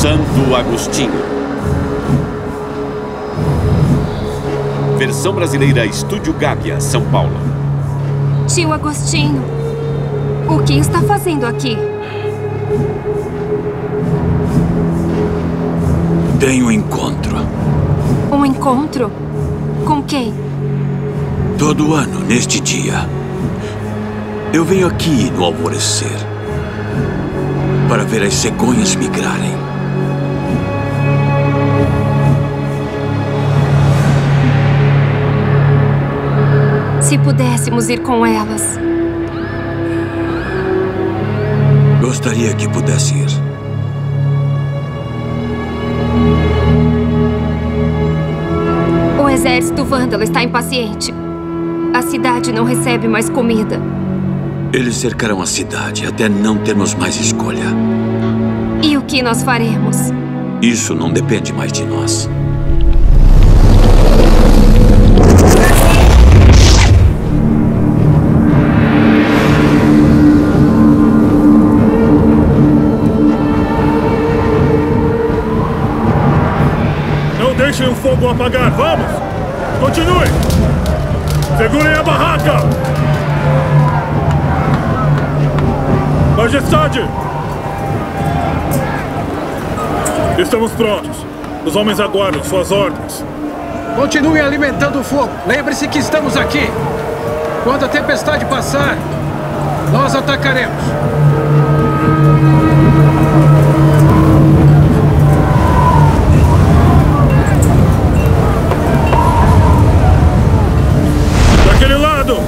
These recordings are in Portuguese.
Santo Agostinho. Versão brasileira Estúdio Gávea, São Paulo. Tio Agostinho, o que está fazendo aqui? Tem um encontro. Um encontro? Com quem? Todo ano, neste dia, eu venho aqui no alvorecer para ver as cegonhas migrarem. Se pudéssemos ir com elas. Gostaria que pudesse ir. O exército vândalo está impaciente. A cidade não recebe mais comida. Eles cercarão a cidade até não termos mais escolha. E o que nós faremos? Isso não depende mais de nós. Não deixem o fogo apagar, vamos! Continue! Segurem a barraca! Majestade! Estamos prontos. Os homens aguardam suas ordens. Continue alimentando o fogo. Lembre-se que estamos aqui. Quando a tempestade passar, nós atacaremos. Daquele lado!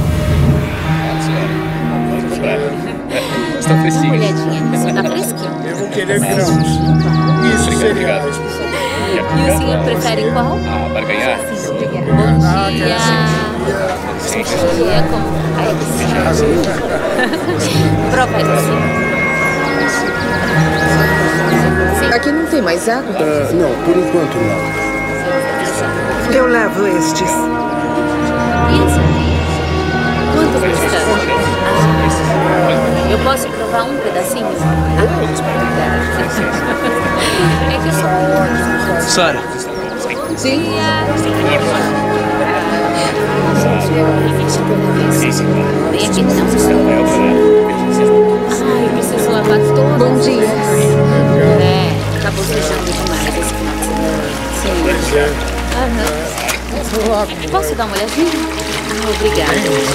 Está fresquinho. Dá uma olhadinha nisso, tá fresquinho. Eu vou querer grãos. Isso seria. E o senhor prefere qual? Ah, para ganhar. Bom dia. Bom dia, como vai? Prova isso. Aqui não tem mais água? Não, por enquanto não. Eu levo estes. Isso. Quanto custa? Eu posso provar um pedacinho? É que eu sou... Sara. Sim. Vem aqui, não. Ai, eu preciso lavar todo. Bom dia. Acabou sujando demais esse final de semana. Sim. Posso dar uma olhadinha? Obrigada.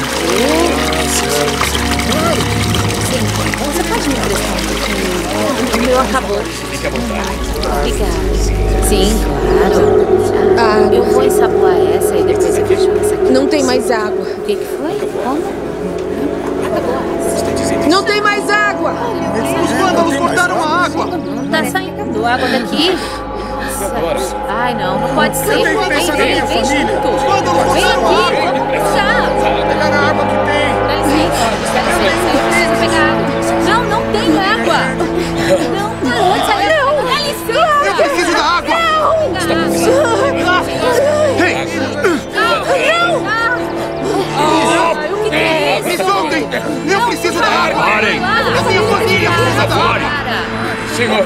Sim. Você pode me emprestar um pouquinho? O meu acabou. Fique à vontade. Obrigada. Sim, claro. Eu vou ensaboar essa e depois eu fecho essa aqui. Não tem mais água. O que foi? Como? Acabou. Não tem mais água! Os vândalos cortaram a água! Não tá saindo água daqui? Ai, não pode ser. Vem junto. Vem aqui. Já. Pegar a água que tem. Dá licença. Eu preciso pegar água. Não tenho água. Não. Dá licença. Eu preciso da água! Ei! O que é isso? Me soltem! Eu preciso da água! Parem! A minha família precisa da água! Senhor!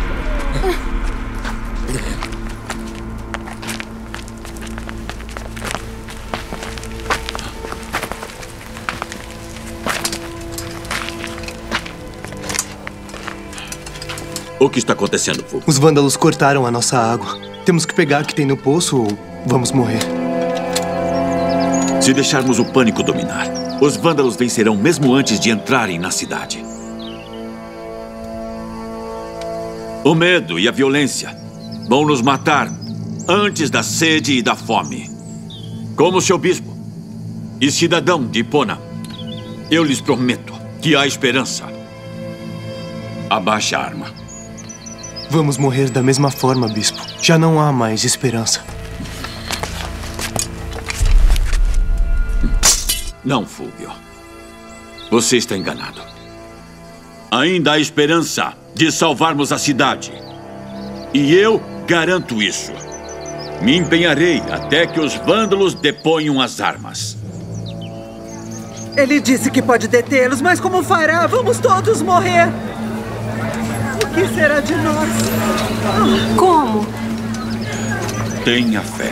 O que está acontecendo, Fogo? Os vândalos cortaram a nossa água. Temos que pegar o que tem no poço ou vamos morrer. Se deixarmos o pânico dominar, os vândalos vencerão mesmo antes de entrarem na cidade. O medo e a violência vão nos matar antes da sede e da fome. Como seu bispo e cidadão de Ipona, eu lhes prometo que há esperança. Abaixe a arma. Vamos morrer da mesma forma, bispo. Já não há mais esperança. Não, Fulvio. Você está enganado. Ainda há esperança de salvarmos a cidade. E eu garanto isso. Me empenharei até que os vândalos deponham as armas. Ele disse que pode detê-los, mas como fará? Vamos todos morrer. O que será de nós? Como? Tenha fé.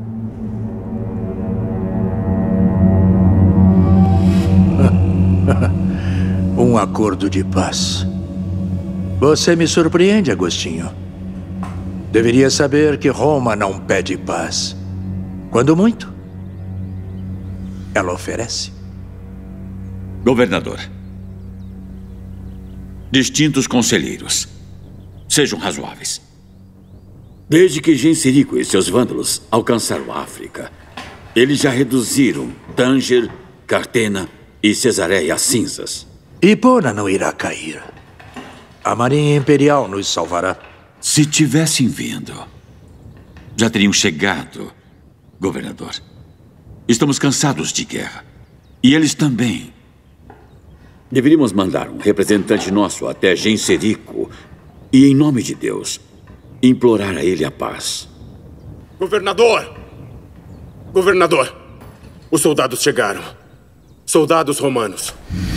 Um acordo de paz. Você me surpreende, Agostinho. Deveria saber que Roma não pede paz. Quando muito, ela oferece. Governador. Distintos conselheiros. Sejam razoáveis. Desde que Genserico e seus vândalos alcançaram a África, eles já reduziram Tanger, Cartena e Cesareia a cinzas. Hipona não irá cair. A Marinha Imperial nos salvará. Se tivessem vindo, já teriam chegado, governador. Estamos cansados de guerra. E eles também. Deveríamos mandar um representante nosso até Genserico e, em nome de Deus, implorar a ele a paz. Governador! Governador! Os soldados chegaram. Soldados romanos.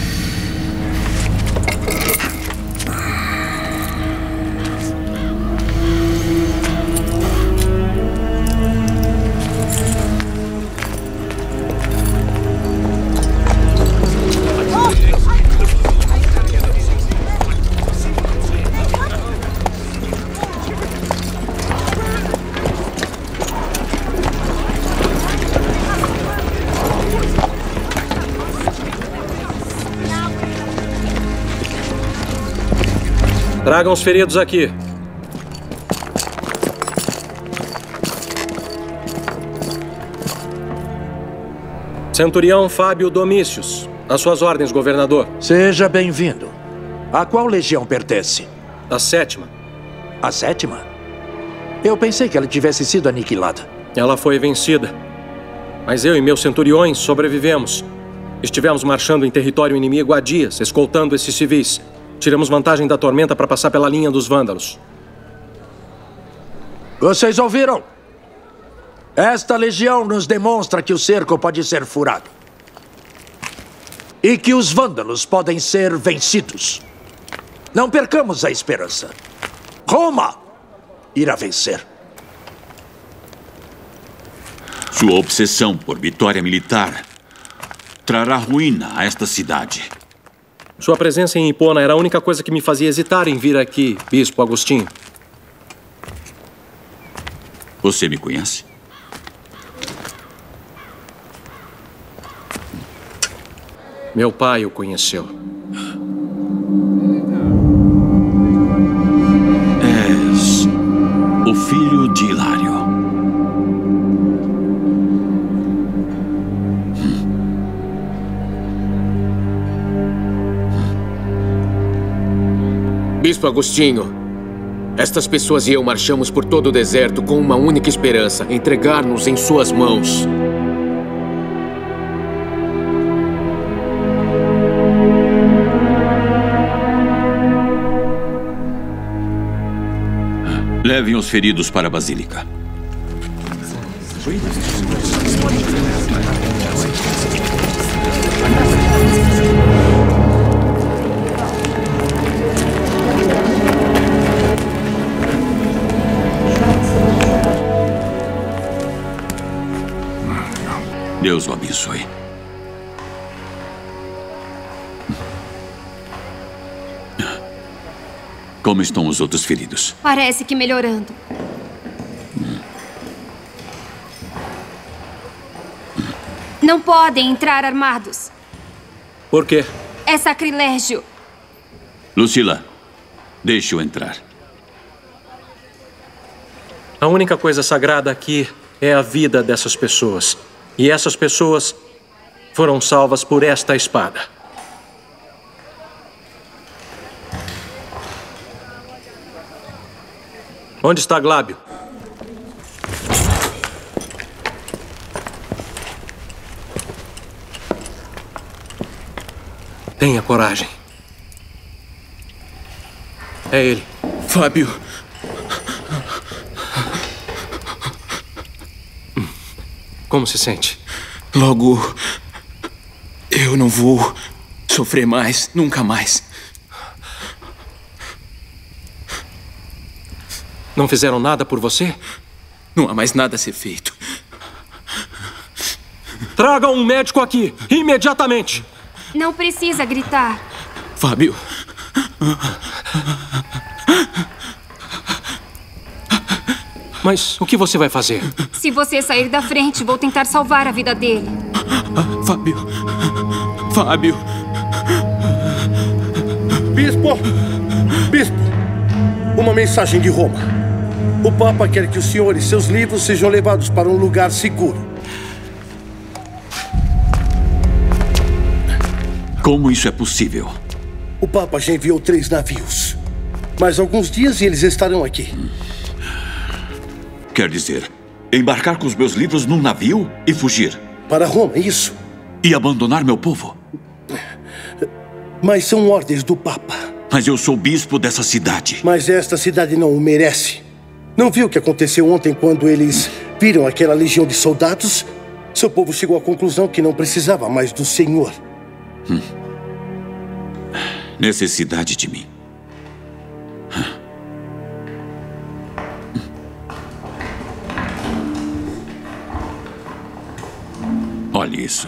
Tragam os feridos aqui. Centurião Fábio Domícios. Às suas ordens, governador. Seja bem-vindo. A qual legião pertence? A 7ª. A 7ª? Eu pensei que ela tivesse sido aniquilada. Ela foi vencida. Mas eu e meus centuriões sobrevivemos. Estivemos marchando em território inimigo há dias, escoltando esses civis. Tiramos vantagem da tormenta para passar pela linha dos vândalos. Vocês ouviram? Esta legião nos demonstra que o cerco pode ser furado. E que os vândalos podem ser vencidos. Não percamos a esperança. Roma irá vencer. Sua obsessão por vitória militar trará ruína a esta cidade. Sua presença em Hipona era a única coisa que me fazia hesitar em vir aqui, Bispo Agostinho. Você me conhece? Meu pai o conheceu. És o filho de Hilário. Bispo Agostinho, estas pessoas e eu marchamos por todo o deserto com uma única esperança: entregar-nos em suas mãos. Levem os feridos para a Basílica. Deus o abençoe. Como estão os outros feridos? Parece que melhorando. Não podem entrar armados. Por quê? É sacrilégio. Lucila, deixe-o entrar. A única coisa sagrada aqui é a vida dessas pessoas. E essas pessoas foram salvas por esta espada. Onde está Glábio? Tenha coragem. É ele. Fábio. Como se sente? Logo, eu não vou sofrer mais, nunca mais. Não fizeram nada por você? Não há mais nada a ser feito. Tragam um médico aqui, imediatamente! Não precisa gritar. Fábio. Mas o que você vai fazer? Se você sair da frente, vou tentar salvar a vida dele. Fábio. Fábio. Bispo! Bispo! Uma mensagem de Roma. O Papa quer que o senhor e seus livros sejam levados para um lugar seguro. Como isso é possível? O Papa já enviou 3 navios. Mais alguns dias e eles estarão aqui. Quer dizer, embarcar com os meus livros num navio e fugir? Para Roma, isso. E abandonar meu povo? Mas são ordens do Papa. Mas eu sou bispo dessa cidade. Mas esta cidade não o merece. Não viu o que aconteceu ontem quando eles viram aquela legião de soldados? Seu povo chegou à conclusão que não precisava mais do Senhor. Necessidade de mim. Olhe isso.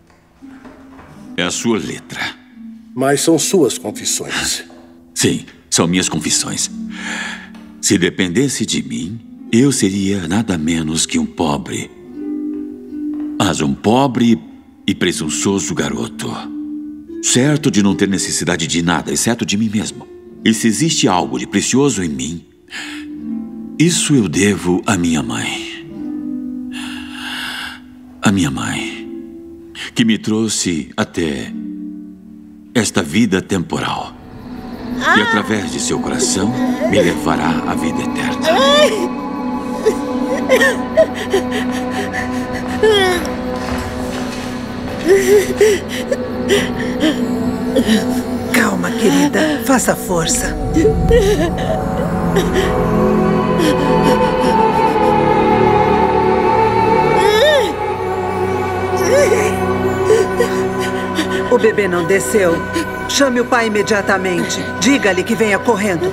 É a sua letra. Mas são suas confissões. Sim, são minhas confissões. Se dependesse de mim, eu seria nada menos que um pobre. Mas um pobre e presunçoso garoto. Certo de não ter necessidade de nada, exceto de mim mesmo. E se existe algo de precioso em mim, isso eu devo à minha mãe. A minha mãe, que me trouxe até esta vida temporal. E através de seu coração, me levará à vida eterna. Calma, querida. Faça força. O bebê não desceu. Chame o pai imediatamente. Diga-lhe que venha correndo.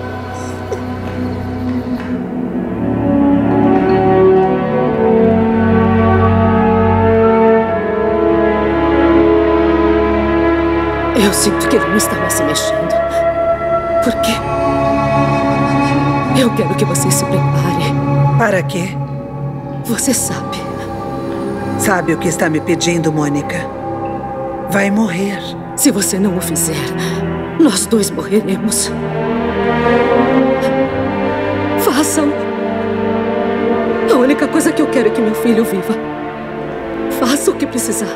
Eu sinto que ele não está mais se mexendo. Por quê? Eu quero que você se prepare. Para quê? Você sabe. Sabe o que está me pedindo, Mônica? Vai morrer. Se você não o fizer, nós dois morreremos. Façam. A única coisa que eu quero é que meu filho viva. Faça o que precisar.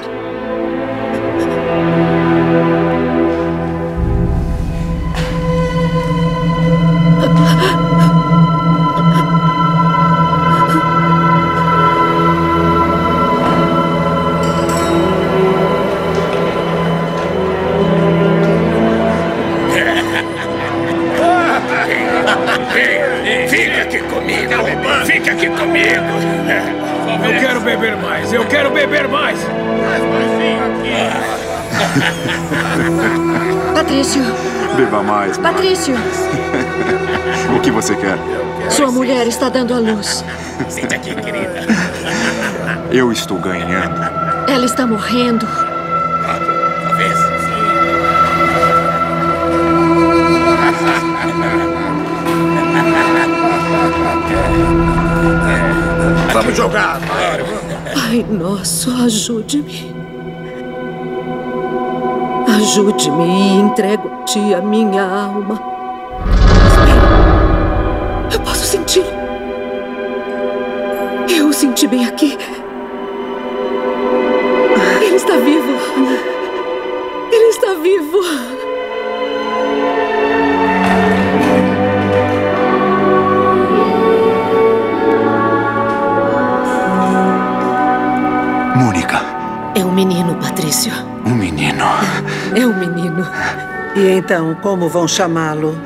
Fica aqui comigo, bebê. Fica aqui comigo. Eu quero beber mais. Eu quero beber mais. Patrício. Beba mais, mãe. Patrício. O que você quer? Sua mulher está dando à luz. Senta aqui, querida. Eu estou ganhando. Ela está morrendo. Talvez. Vamos jogar. Pai nosso, ajude-me. Ajude-me e entrego a ti a minha alma. Espera. Eu posso sentir. Eu o senti bem aqui. Ele está vivo. Ele está vivo. Mônica. É um menino, Patrício. Um menino. É um menino. E então, como vão chamá-lo?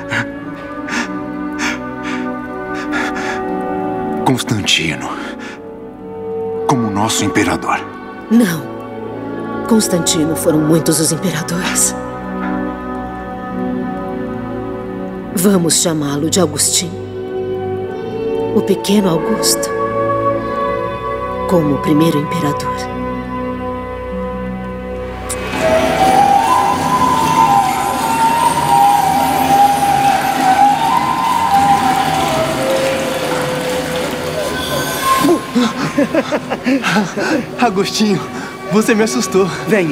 Constantino. Como nosso imperador. Não. Constantino, foram muitos os imperadores. Vamos chamá-lo de Agostinho. O pequeno Augusto como o primeiro imperador. Agostinho, você me assustou. Venha.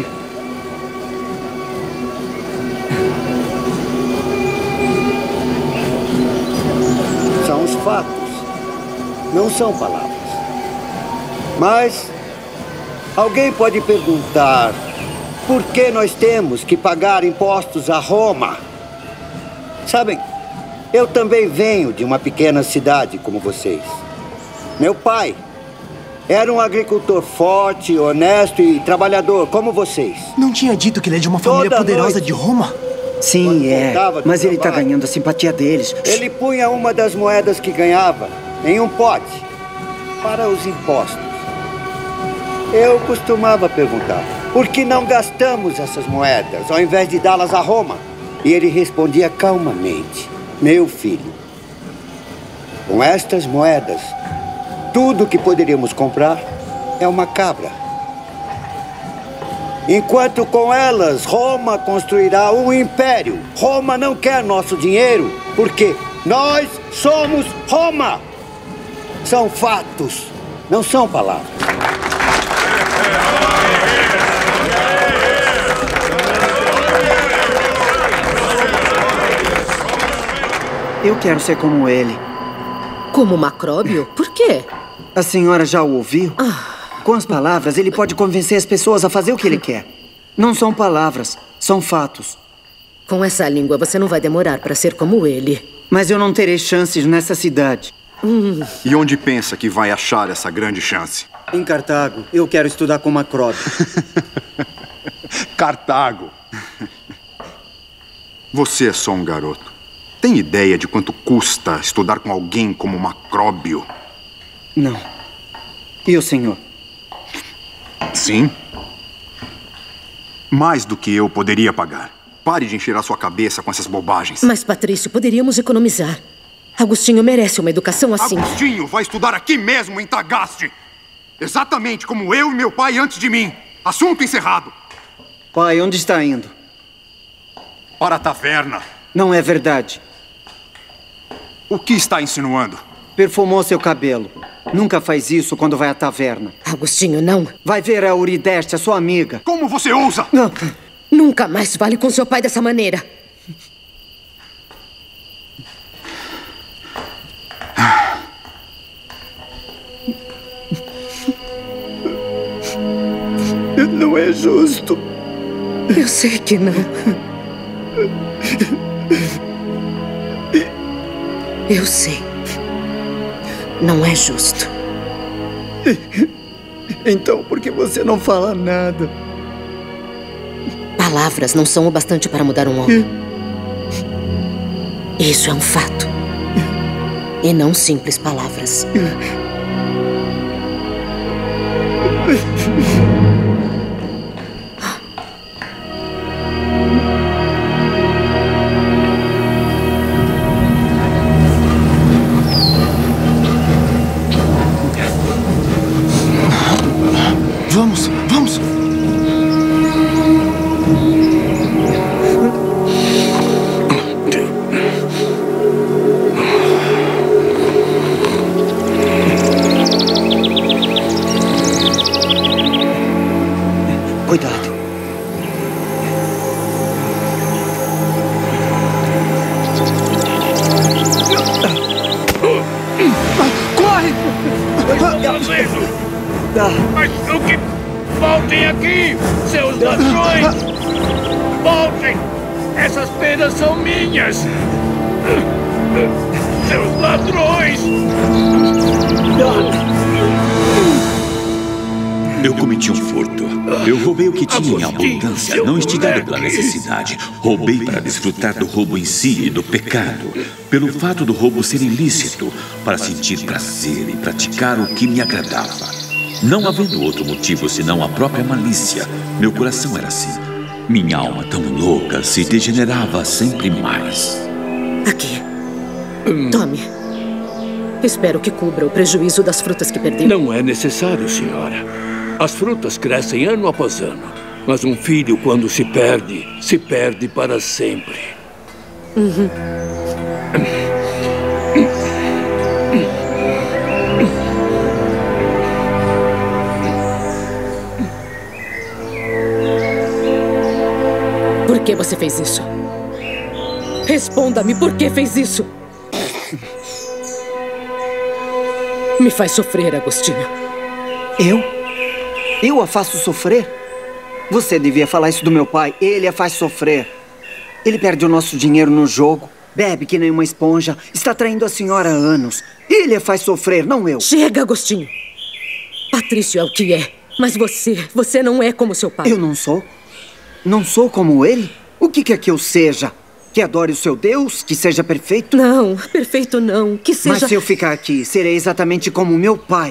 São os fatos, não são palavras. Mas alguém pode perguntar por que nós temos que pagar impostos a Roma? Sabem, eu também venho de uma pequena cidade como vocês. Meu pai era um agricultor forte, honesto e trabalhador, como vocês. Não tinha dito que ele é de uma família poderosa de Roma? Sim, mas ele está ganhando a simpatia deles. Ele punha uma das moedas que ganhava em um pote para os impostos. Eu costumava perguntar, por que não gastamos essas moedas ao invés de dá-las a Roma? E ele respondia calmamente, meu filho, com estas moedas, tudo que poderíamos comprar é uma cabra. Enquanto com elas, Roma construirá um império. Roma não quer nosso dinheiro, porque nós somos Roma. São fatos, não são palavras. Eu quero ser como ele. Como Macróbio? Por quê? A senhora já o ouviu? Com as palavras, ele pode convencer as pessoas a fazer o que ele quer. Não são palavras, são fatos. Com essa língua, você não vai demorar para ser como ele. Mas eu não terei chances nessa cidade. E onde pensa que vai achar essa grande chance? Em Cartago. Eu quero estudar com Macróbio. Cartago. Você é só um garoto. Tem ideia de quanto custa estudar com alguém como Macróbio? Não. E o senhor? Sim. Mais do que eu poderia pagar. Pare de encher a sua cabeça com essas bobagens. Mas, Patrício, poderíamos economizar. Agostinho merece uma educação assim. Agostinho vai estudar aqui mesmo, em Tagaste. Exatamente como eu e meu pai antes de mim. Assunto encerrado. Pai, onde está indo? Para a taverna. Não é verdade. O que está insinuando? Perfumou seu cabelo. Nunca faz isso quando vai à taverna. Agostinho, não. Vai ver a Eurideste, a sua amiga. Como você ousa? Não. Nunca mais fale com seu pai dessa maneira. Não é justo. Eu sei que não. Eu sei. Não é justo. Então, por que você não fala nada? Palavras não são o bastante para mudar um homem. Isso é um fato. E não simples palavras. Vamos, vamos! Cuidado. Corre! Mas o que... Voltem aqui, seus ladrões! Voltem! Essas penas são minhas! Seus ladrões! Eu cometi um furto. Eu roubei o que tinha em abundância, não instigado pela necessidade. Roubei para desfrutar do roubo em si e do pecado. Pelo fato do roubo ser ilícito, para sentir prazer e praticar o que me agradava. Não havendo outro motivo senão a própria malícia, meu coração era assim. Minha alma tão louca se degenerava sempre mais. Aqui. Tome. Espero que cubra o prejuízo das frutas que perdeu. Não é necessário, senhora. As frutas crescem ano após ano. Mas um filho, quando se perde para sempre. Uhum. Por que você fez isso? Responda-me, por que fez isso? Me faz sofrer, Agostinho. Eu a faço sofrer? Você devia falar isso do meu pai. Ele a faz sofrer. Ele perde o nosso dinheiro no jogo, bebe que nem uma esponja, está traindo a senhora há anos. Ele a faz sofrer, não eu. Chega, Agostinho. Patrício é o que é, mas você não é como seu pai. Eu não sou? Não sou como ele? O que quer que eu seja? Que adore o seu Deus? Que seja perfeito? Não, perfeito não. Que seja... Mas se eu ficar aqui, serei exatamente como meu pai.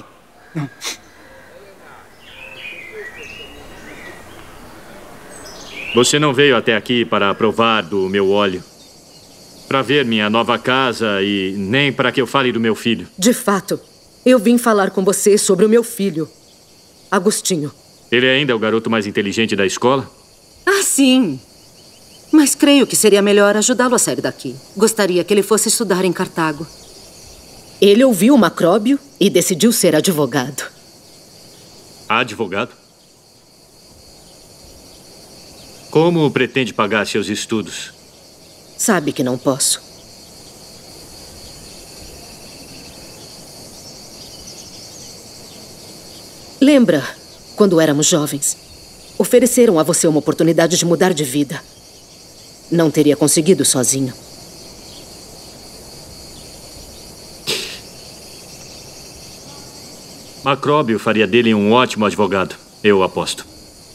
Você não veio até aqui para provar do meu óleo, para ver minha nova casa e nem para que eu fale do meu filho. De fato, eu vim falar com você sobre o meu filho, Agostinho. Ele ainda é o garoto mais inteligente da escola? Ah, sim. Mas creio que seria melhor ajudá-lo a sair daqui. Gostaria que ele fosse estudar em Cartago. Ele ouviu Macróbio e decidiu ser advogado. Advogado? Como pretende pagar seus estudos? Sabe que não posso. Lembra, quando éramos jovens, ofereceram a você uma oportunidade de mudar de vida. Não teria conseguido sozinho. Macróbio faria dele um ótimo advogado, eu aposto.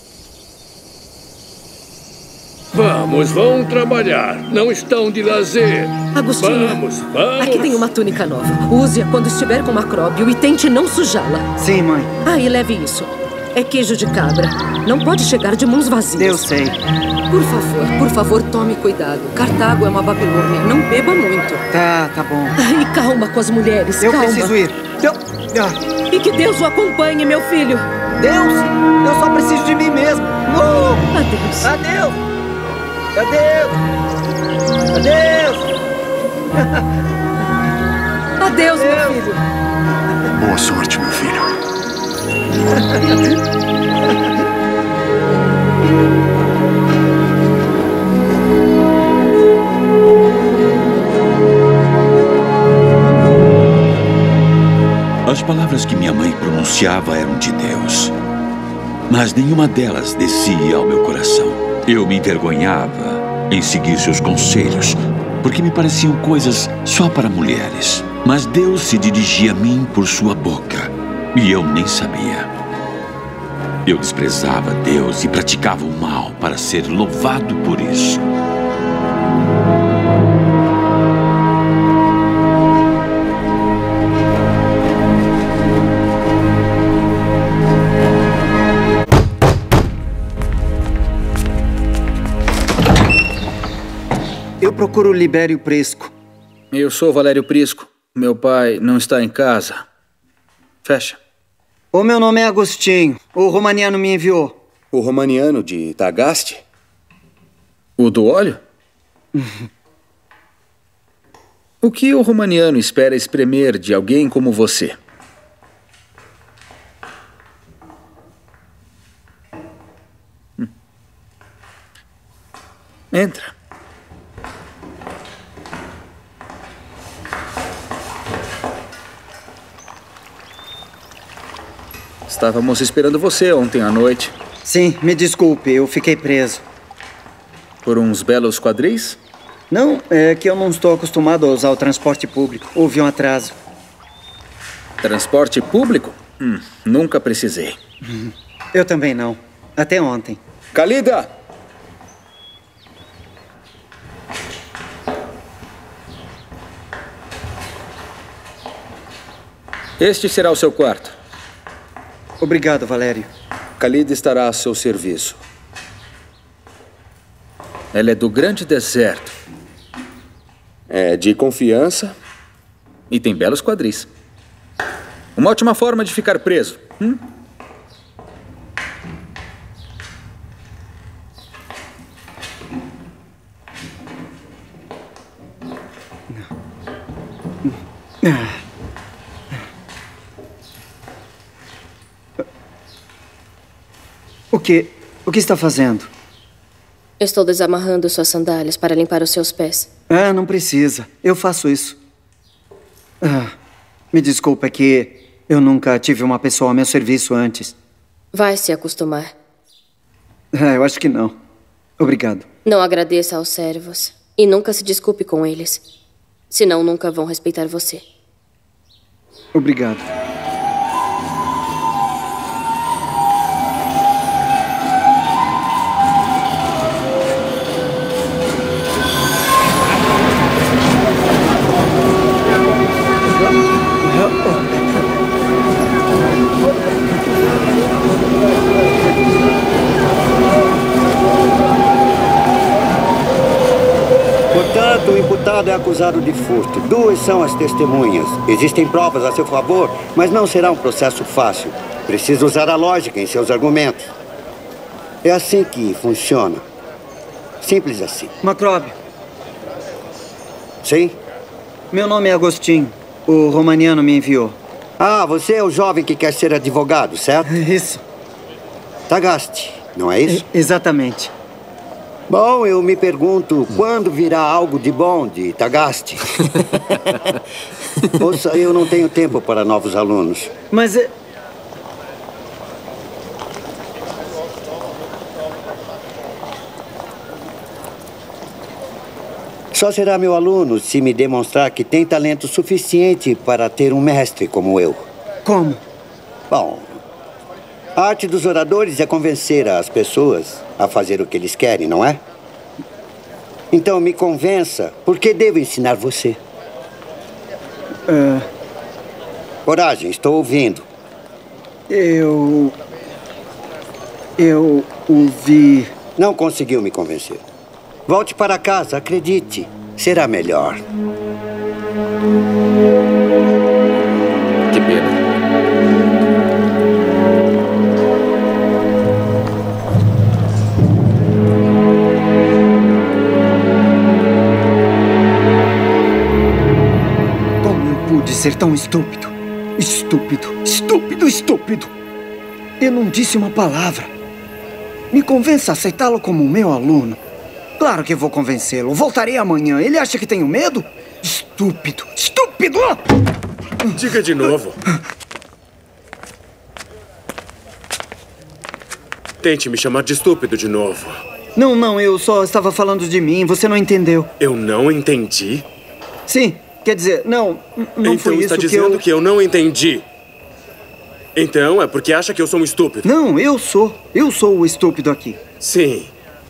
Vão trabalhar. Não estão de lazer. Agostinho, vamos. Aqui tem uma túnica nova. Use-a quando estiver com Macróbio e tente não sujá-la. Sim, mãe. E leve isso. É queijo de cabra. Não pode chegar de mãos vazias. Eu sei. Por favor, tome cuidado. Cartago é uma Babilônia. Não beba muito. Tá bom. E calma com as mulheres, calma. Eu preciso ir. E que Deus o acompanhe, meu filho. Deus? Eu só preciso de mim mesmo. Adeus. Adeus. Adeus! Adeus! Adeus, meu filho! Boa sorte, meu filho. As palavras que minha mãe pronunciava eram de Deus, mas nenhuma delas descia ao meu coração. Eu me envergonhava em seguir seus conselhos, porque me pareciam coisas só para mulheres. Mas Deus se dirigia a mim por sua boca, e eu nem sabia. Eu desprezava Deus e praticava o mal para ser louvado por isso. Eu procuro Libério Prisco. Eu sou Valério Prisco. Meu pai não está em casa. Fecha. O meu nome é Agostinho. O romaniano me enviou. O romaniano de Tagaste? O do óleo? O que o romaniano espera espremer de alguém como você? Entra. Estávamos esperando você ontem à noite. Sim, me desculpe, eu fiquei preso. Por uns belos quadris? Não, é que eu não estou acostumado a usar o transporte público. Houve um atraso. Transporte público? Nunca precisei. Eu também não. Até ontem. Kalida! Este será o seu quarto. Obrigado, Valério. Kalida estará a seu serviço. Ela é do grande deserto. É de confiança? E tem belos quadris. Uma ótima forma de ficar preso. O que está fazendo? Estou desamarrando suas sandálias para limpar os seus pés. Não precisa. Eu faço isso. Me desculpa, é que eu nunca tive uma pessoa ao meu serviço antes. Vai se acostumar. Eu acho que não. Obrigado. Não agradeça aos servos. E nunca se desculpe com eles. Senão nunca vão respeitar você. Obrigado. Portanto, o imputado é acusado de furto. 2 são as testemunhas. Existem provas a seu favor, mas não será um processo fácil. Precisa usar a lógica em seus argumentos. É assim que funciona. Simples assim. Macrobe. Sim? Meu nome é Agostinho. O Romaniano me enviou. Você é o jovem que quer ser advogado, certo? Isso. Tagaste, não é isso? Exatamente. Bom, eu me pergunto, quando virá algo de bom de Tagaste? Ouça, eu não tenho tempo para novos alunos. Mas Só será meu aluno se me demonstrar que tem talento suficiente para ter um mestre como eu. Como? Bom, a arte dos oradores é convencer as pessoas a fazer o que eles querem, não é? Então me convença, porque devo ensinar você. Coragem, estou ouvindo. Eu ouvi... Não conseguiu me convencer. Volte para casa, acredite. Será melhor. Que pena. Como eu pude ser tão estúpido? Estúpido! Eu não disse uma palavra. Me convença a aceitá-lo como meu aluno. Claro que vou convencê-lo. Voltarei amanhã. Ele acha que tenho medo? Estúpido! Diga de novo. Tente me chamar de estúpido de novo. Não, eu só estava falando de mim. Você não entendeu. Eu não entendi? Sim, quer dizer, não então foi isso está dizendo que eu não entendi. Então é porque acha que eu sou um estúpido. Não, eu sou o estúpido aqui. Sim.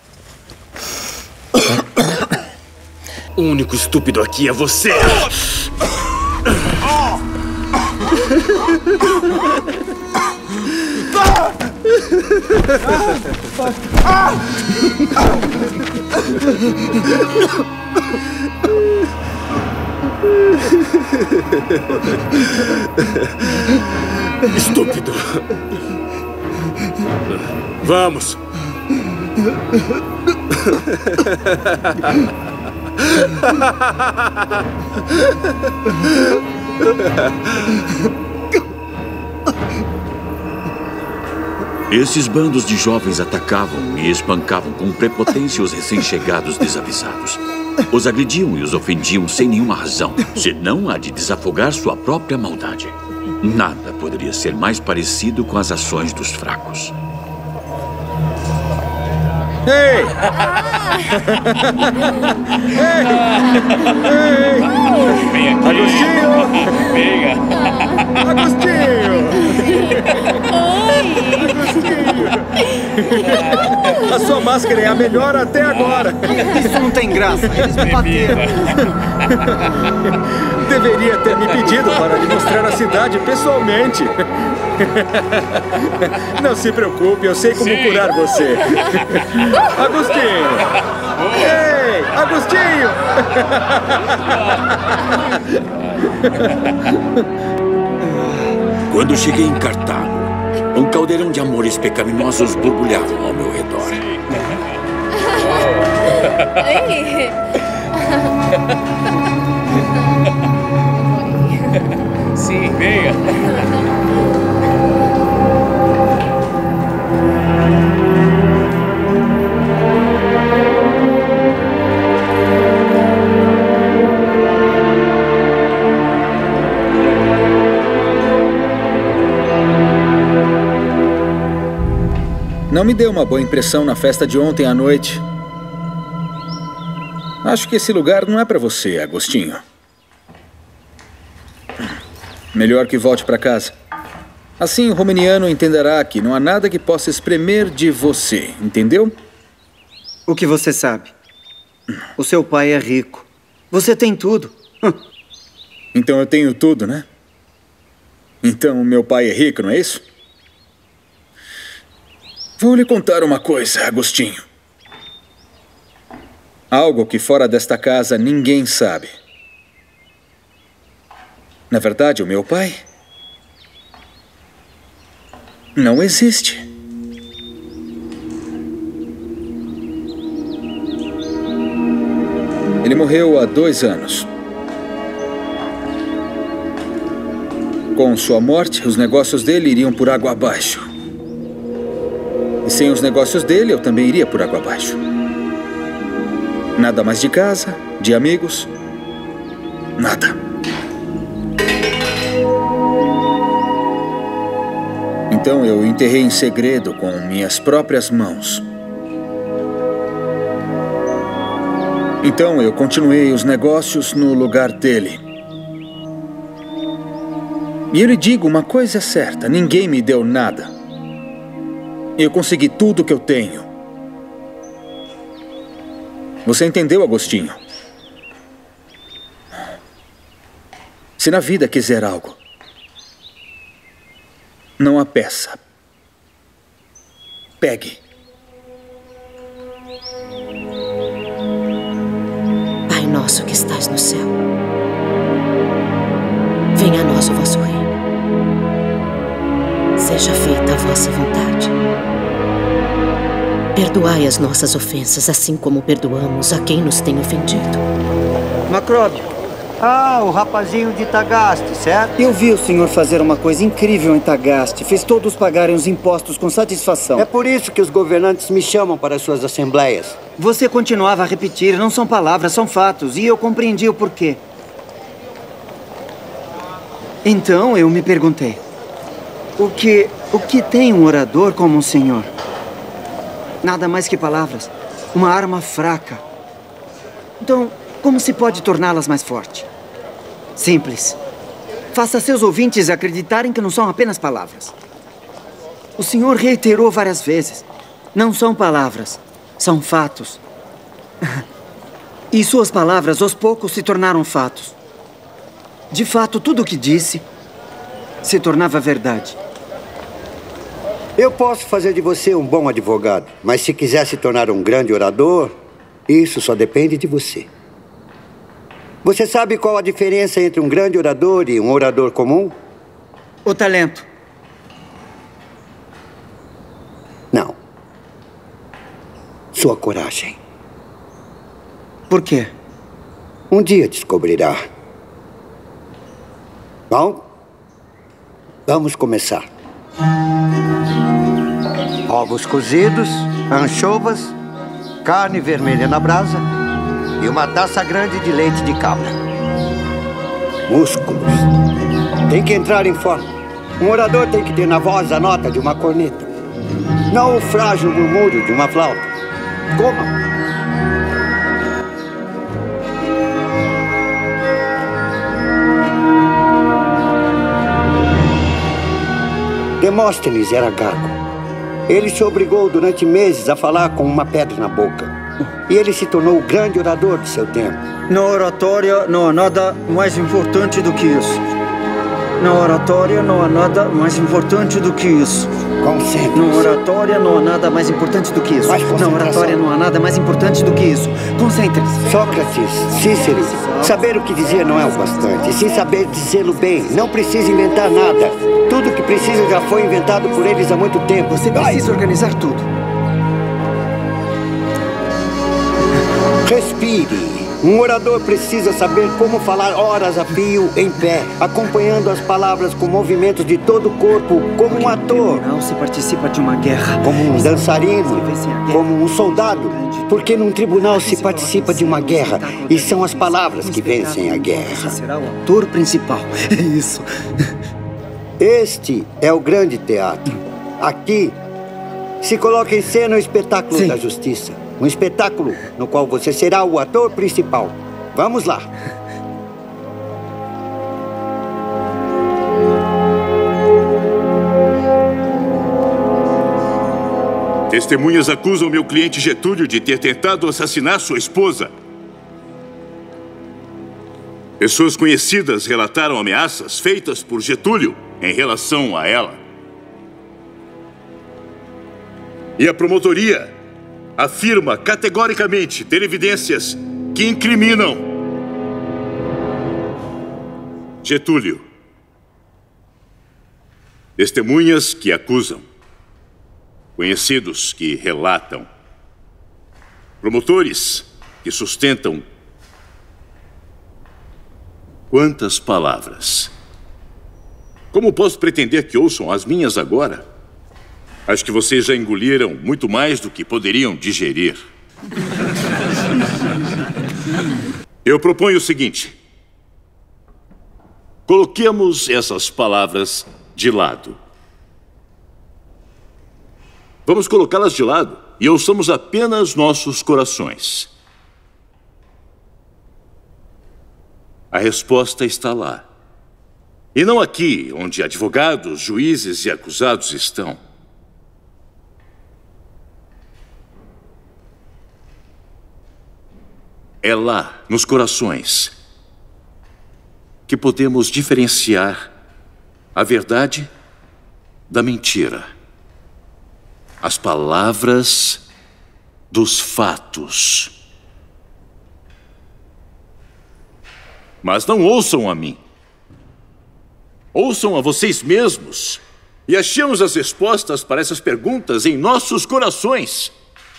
O único estúpido aqui é você. Estúpido. Vamos. Esses bandos de jovens atacavam e espancavam com prepotência os recém-chegados desavisados. Os agrediam e os ofendiam sem nenhuma razão, senão a de desafogar sua própria maldade. Nada poderia ser mais parecido com as ações dos fracos. Ei! Vem aqui. Agostinho! A sua máscara é a melhor até agora. Isso não tem graça. Eles me bateram. Deveria ter me pedido para lhe mostrar a cidade pessoalmente. Não se preocupe, eu sei como curar você. Agostinho! Ei, Agostinho! Quando cheguei em Cartago, um caldeirão de amores pecaminosos borbulhavam ao meu redor. Sim, venha. Não me deu uma boa impressão na festa de ontem à noite. Acho que esse lugar não é para você, Agostinho. Melhor que volte para casa. Assim o Romaniano entenderá que não há nada que possa espremer de você, entendeu? O que você sabe? O seu pai é rico. Você tem tudo. Então eu tenho tudo, né? Então meu pai é rico, não é isso? Vou lhe contar uma coisa, Agostinho. Algo que fora desta casa ninguém sabe. Na verdade, o meu pai não existe. Ele morreu há 2 anos. Com sua morte, os negócios dele iriam por água abaixo. E sem os negócios dele, eu também iria por água abaixo. Nada mais de casa, de amigos, nada. Então eu o enterrei em segredo com minhas próprias mãos. Então eu continuei os negócios no lugar dele. E eu lhe digo uma coisa certa, ninguém me deu nada. Eu consegui tudo que eu tenho. Você entendeu, Agostinho? Se na vida quiser algo, não a peça. Pegue. Pai nosso que estás no céu, venha a nós o vosso reino. Seja feita a vossa vontade. Perdoai as nossas ofensas, assim como perdoamos a quem nos tem ofendido. Macróbio. Ah, o rapazinho de Tagaste, certo? Eu vi o senhor fazer uma coisa incrível em Tagaste. Fez todos pagarem os impostos com satisfação. É por isso que os governantes me chamam para suas assembleias. Você continuava a repetir, não são palavras, são fatos. E eu compreendi o porquê. Então eu me perguntei, o que tem um orador como o senhor? Nada mais que palavras. Uma arma fraca. Então, como se pode torná-las mais forte? Simples. Faça seus ouvintes acreditarem que não são apenas palavras. O senhor reiterou várias vezes. Não são palavras, são fatos. E suas palavras, aos poucos, se tornaram fatos. De fato, tudo o que disse se tornava verdade. Eu posso fazer de você um bom advogado, mas se quiser se tornar um grande orador, isso só depende de você. Você sabe qual a diferença entre um grande orador e um orador comum? O talento. Não. Sua coragem. Por quê? Um dia descobrirá. Bom, vamos começar. Ovos cozidos, anchovas, carne vermelha na brasa e uma taça grande de leite de cabra. Músculos. Tem que entrar em forma. Um orador tem que ter na voz a nota de uma corneta, não o frágil murmúrio de uma flauta. Coma. Demóstenes era gago. Ele se obrigou durante meses a falar com uma pedra na boca. E ele se tornou o grande orador de seu tempo. Na oratória não há nada mais importante do que isso. Na oratória não há nada mais importante do que isso. Concentre-se. Na oratória não há nada mais importante do que isso. Na oratória não há nada mais importante do que isso. Concentre-se. Sócrates, Cícero, saber o que dizer não é o bastante. Se saber dizê-lo bem, não precisa inventar nada. Tudo que precisa já foi inventado por eles há muito tempo. Você precisa organizar tudo. Respire. Um orador precisa saber como falar horas a fio em pé, acompanhando as palavras com movimentos de todo o corpo, como um ator. No tribunal se participa de uma guerra. Como um dançarino, como um soldado. Porque num tribunal se participa de uma guerra e são as palavras que vencem a guerra. Você será o ator principal. É isso. Este é o grande teatro. Aqui se coloca em cena o espetáculo da justiça. Um espetáculo no qual você será o ator principal. Vamos lá. Testemunhas acusam meu cliente Getúlio de ter tentado assassinar sua esposa. Pessoas conhecidas relataram ameaças feitas por Getúlio em relação a ela. E a promotoria afirma categoricamente ter evidências que incriminam Getúlio. Testemunhas que acusam. Conhecidos que relatam. Promotores que sustentam. Quantas palavras! Como posso pretender que ouçam as minhas agora? Acho que vocês já engoliram muito mais do que poderiam digerir. Eu proponho o seguinte. Coloquemos essas palavras de lado. Vamos colocá-las de lado e ouçamos apenas nossos corações. A resposta está lá. E não aqui, onde advogados, juízes e acusados estão. É lá, nos corações, que podemos diferenciar a verdade da mentira, as palavras dos fatos. Mas não ouçam a mim. Ouçam a vocês mesmos e achemos as respostas para essas perguntas em nossos corações.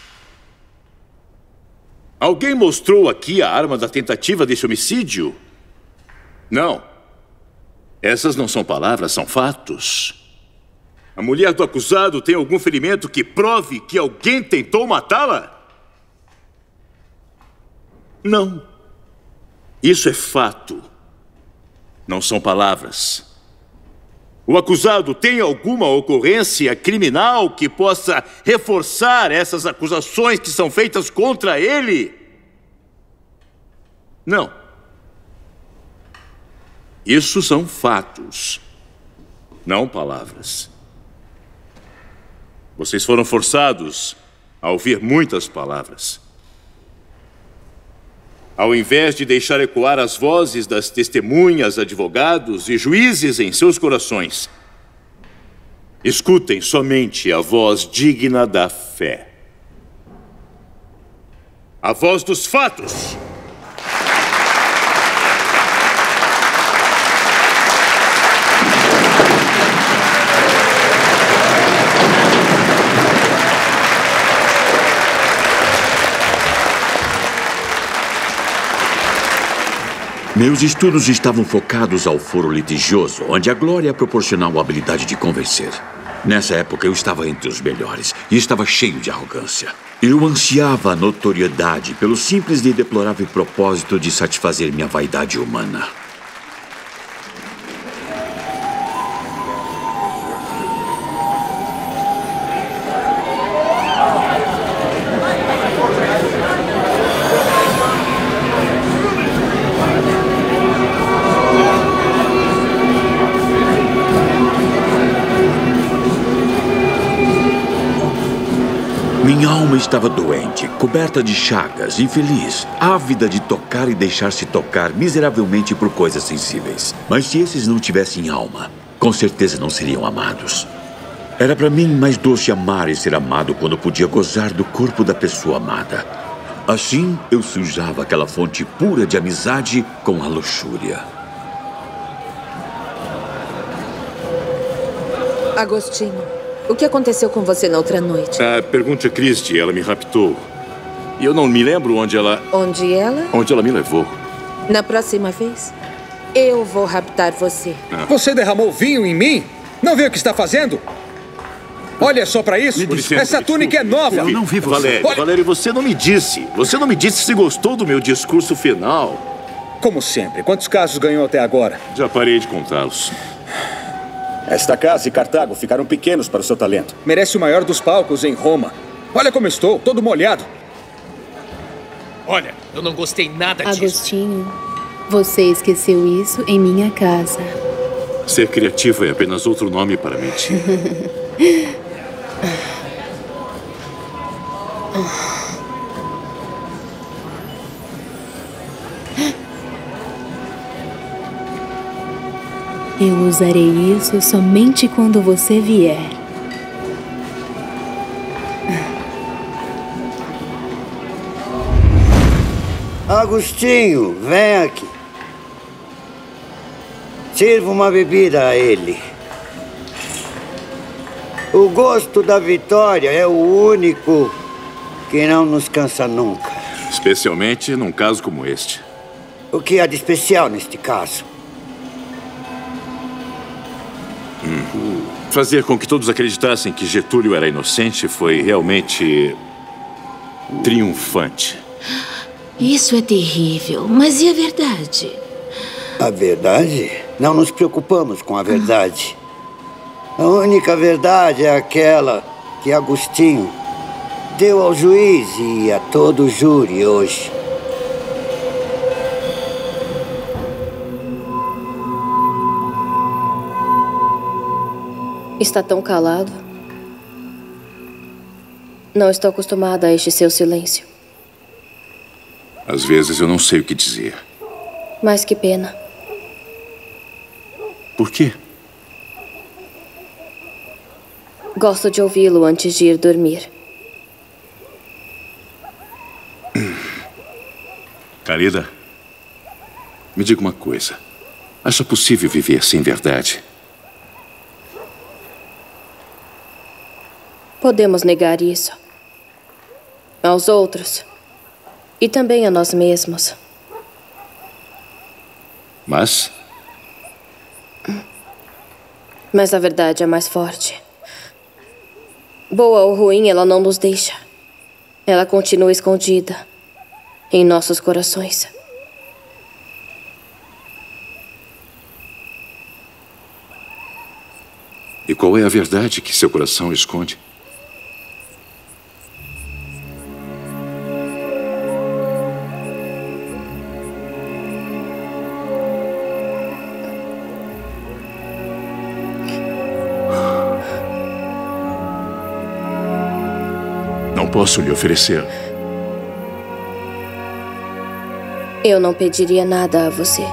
Alguém mostrou aqui a arma da tentativa desse homicídio? Não. Essas não são palavras, são fatos. A mulher do acusado tem algum ferimento que prove que alguém tentou matá-la? Não. Isso é fato. Não são palavras. O acusado tem alguma ocorrência criminal que possa reforçar essas acusações que são feitas contra ele? Não. Isso são fatos, não palavras. Vocês foram forçados a ouvir muitas palavras. Ao invés de deixar ecoar as vozes das testemunhas, advogados e juízes em seus corações, escutem somente a voz digna da fé. A voz dos fatos. Meus estudos estavam focados ao foro litigioso, onde a glória proporcionava a habilidade de convencer. Nessa época, eu estava entre os melhores e estava cheio de arrogância. Eu ansiava a notoriedade pelo simples e deplorável propósito de satisfazer minha vaidade humana. Minha alma estava doente, coberta de chagas, infeliz, ávida de tocar e deixar-se tocar miseravelmente por coisas sensíveis. Mas se esses não tivessem alma, com certeza não seriam amados. Era para mim mais doce amar e ser amado quando podia gozar do corpo da pessoa amada. Assim, eu sujava aquela fonte pura de amizade com a luxúria. Agostinho, o que aconteceu com você na outra noite? Pergunte a Christie, ela me raptou. E eu não me lembro onde ela... Onde ela? Onde ela me levou. Na próxima vez, eu vou raptar você. Você derramou vinho em mim? Não vê o que está fazendo? Olha só pra isso. Essa túnica é nova. Eu não vi você. Valério, você não me disse. Você não me disse se gostou do meu discurso final. Como sempre. Quantos casos ganhou até agora? Já parei de contá-los. Esta casa e Cartago ficaram pequenos para o seu talento. Merece o maior dos palcos em Roma. Olha como estou, todo molhado. Olha, eu não gostei nada disso. Agostinho, você esqueceu isso em minha casa. Ser criativo é apenas outro nome para mentir. Eu usarei isso somente quando você vier. Agostinho, vem aqui. Sirva uma bebida a ele. O gosto da vitória é o único que não nos cansa nunca. Especialmente num caso como este. O que há de especial neste caso? Fazer com que todos acreditassem que Getúlio era inocente foi realmente triunfante. Isso é terrível, mas e a verdade? A verdade? Não nos preocupamos com a verdade. A única verdade é aquela que Agostinho deu ao juiz e a todo o júri hoje. Está tão calado. Não estou acostumada a este seu silêncio. Às vezes eu não sei o que dizer. Mas que pena. Por quê? Gosto de ouvi-lo antes de ir dormir. Khalida, me diga uma coisa. Acha possível viver sem verdade? Podemos negar isso. Aos outros. E também a nós mesmos. Mas a verdade é mais forte. Boa ou ruim, ela não nos deixa. Ela continua escondida em nossos corações. E qual é a verdade que seu coração esconde? Não posso lhe oferecer. Eu não pediria nada a você.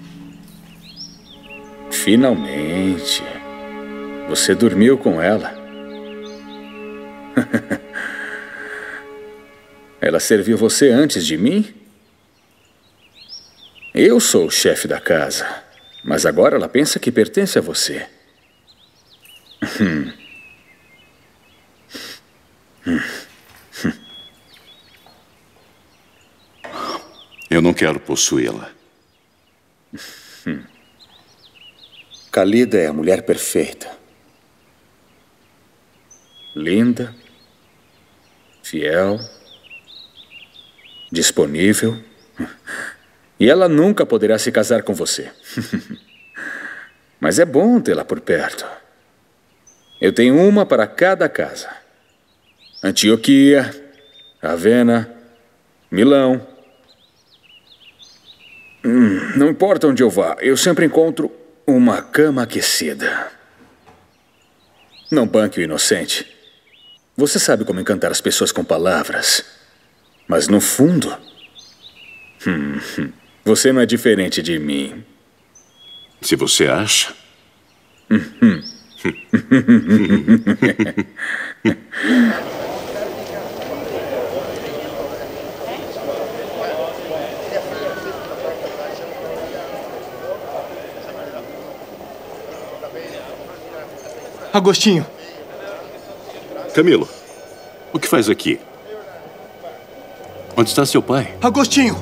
Finalmente. Você dormiu com ela. Ela serviu você antes de mim? Eu sou o chefe da casa, mas agora ela pensa que pertence a você. Eu não quero possuí-la. Khalida é a mulher perfeita. Linda, fiel, disponível. E ela nunca poderá se casar com você. Mas é bom tê-la por perto. Eu tenho uma para cada casa. Antioquia, Ravenna, Milão. Não importa onde eu vá, eu sempre encontro uma cama aquecida. Não banque o inocente. Você sabe como encantar as pessoas com palavras. Mas no fundo, você não é diferente de mim. Se você acha. Agostinho. Camilo, o que faz aqui? Onde está seu pai? Agostinho!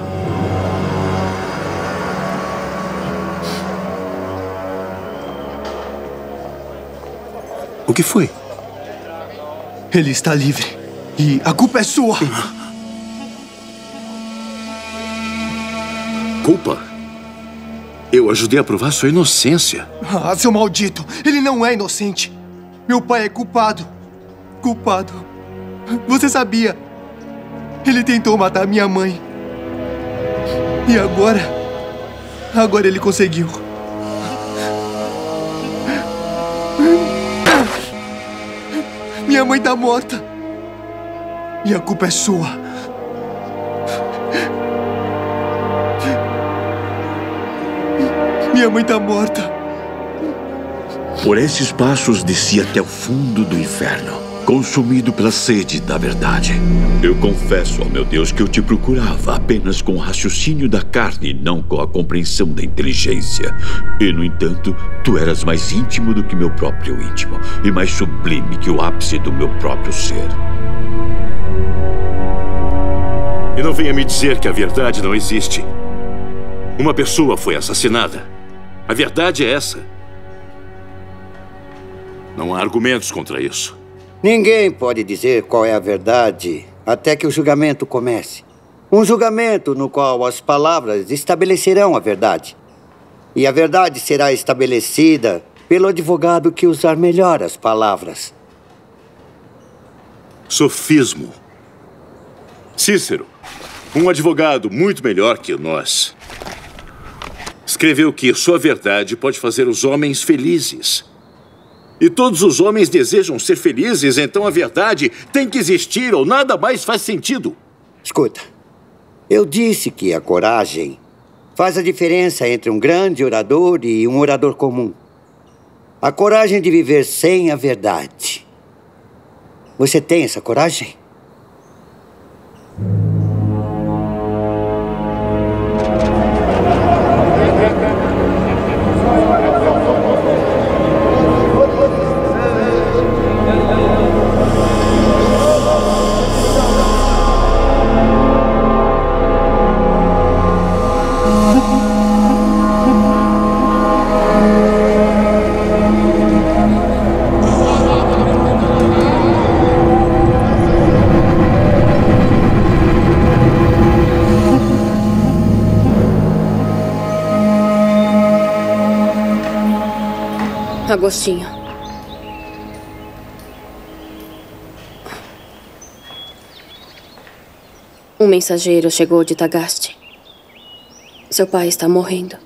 O que foi? Ele está livre. E a culpa é sua. Culpa? Eu ajudei a provar sua inocência. Ah, seu maldito! Ele não é inocente. Meu pai é culpado. Culpado. Você sabia. Ele tentou matar minha mãe. E agora... Agora ele conseguiu. Minha mãe tá morta. E a culpa é sua. Minha mãe tá morta. Por esses passos desci até o fundo do inferno, consumido pela sede da verdade. Eu confesso ao meu Deus que eu te procurava apenas com o raciocínio da carne, não com a compreensão da inteligência. E, no entanto, tu eras mais íntimo do que meu próprio íntimo, e mais sublime que o ápice do meu próprio ser. E não venha me dizer que a verdade não existe. Uma pessoa foi assassinada. A verdade é essa. Não há argumentos contra isso. Ninguém pode dizer qual é a verdade até que o julgamento comece. Um julgamento no qual as palavras estabelecerão a verdade. E a verdade será estabelecida pelo advogado que usar melhor as palavras. Sofismo. Cícero, um advogado muito melhor que nós, escreveu que sua verdade pode fazer os homens felizes. E todos os homens desejam ser felizes, então a verdade tem que existir ou nada mais faz sentido. Escuta, eu disse que a coragem faz a diferença entre um grande orador e um orador comum. A coragem de viver sem a verdade. Você tem essa coragem? Agostinho. Um mensageiro chegou de Tagaste. Seu pai está morrendo.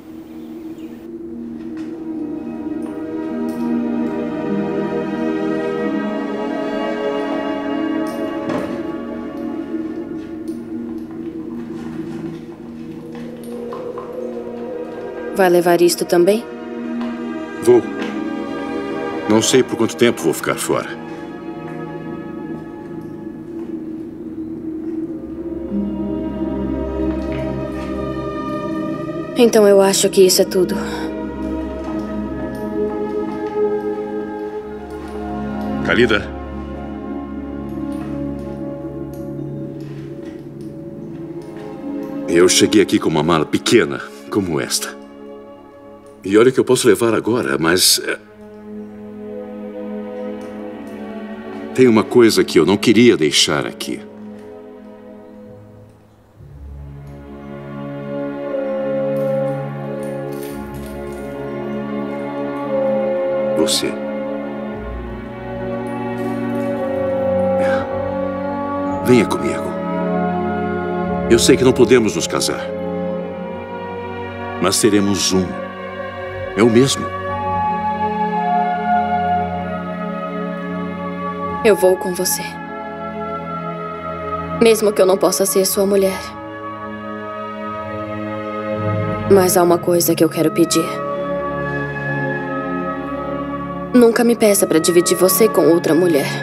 Vai levar isto também? Vou. Não sei por quanto tempo vou ficar fora. Então eu acho que isso é tudo. Khalida? Eu cheguei aqui com uma mala pequena, como esta. E olha que eu posso levar agora, mas... tem uma coisa que eu não queria deixar aqui. Você. Venha comigo. Eu sei que não podemos nos casar. Mas seremos um. É o mesmo. Eu vou com você. Mesmo que eu não possa ser sua mulher. Mas há uma coisa que eu quero pedir. Nunca me peça para dividir você com outra mulher.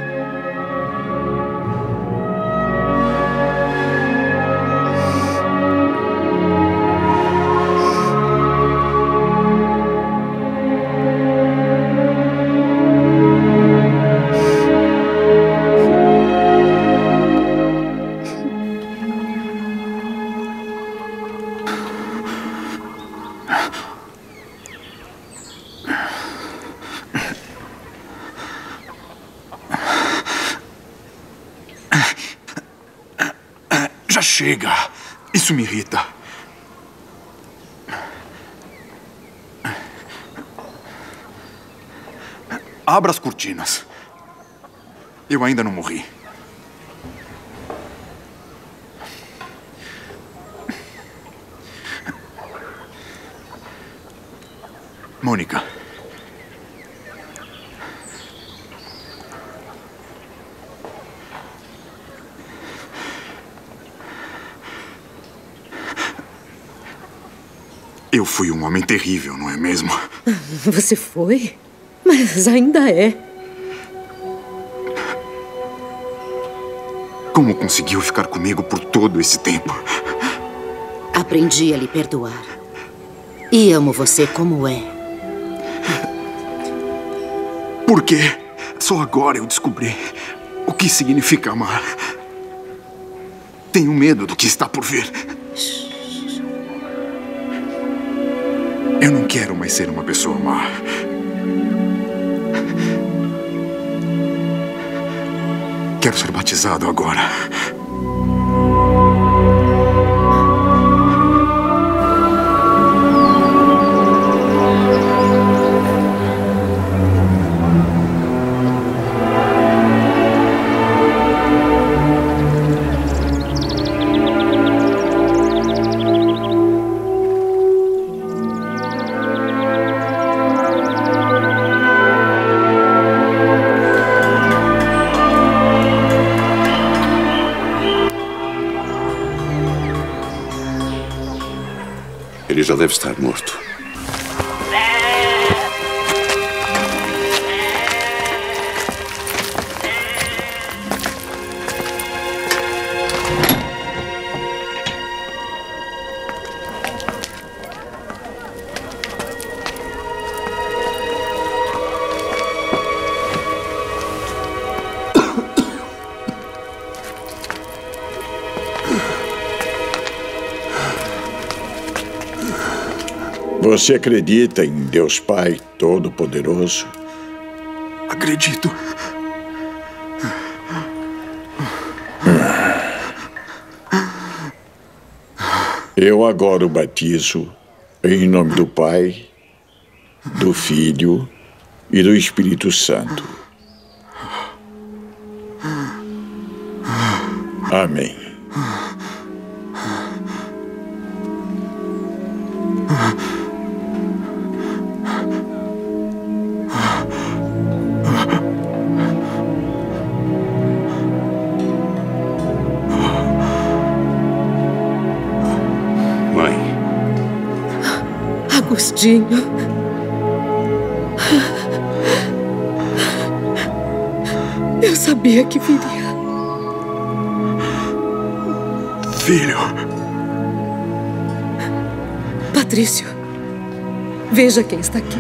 Já chega. Isso me irrita. Abra as cortinas. Eu ainda não morri. Mônica. Eu fui um homem terrível, não é mesmo? Você foi? Mas ainda é. Como conseguiu ficar comigo por todo esse tempo? Aprendi a lhe perdoar. E amo você como é. Por quê? Só agora eu descobri o que significa amar. Tenho medo do que está por vir. Eu não quero mais ser uma pessoa má. Quero ser batizado agora. Ele já deve estar morto. Você acredita em Deus Pai Todo-Poderoso? Acredito. Eu agora o batizo em nome do Pai, do Filho e do Espírito Santo. Amém. Agostinho. Eu sabia que viria. Filho. Patrício, veja quem está aqui.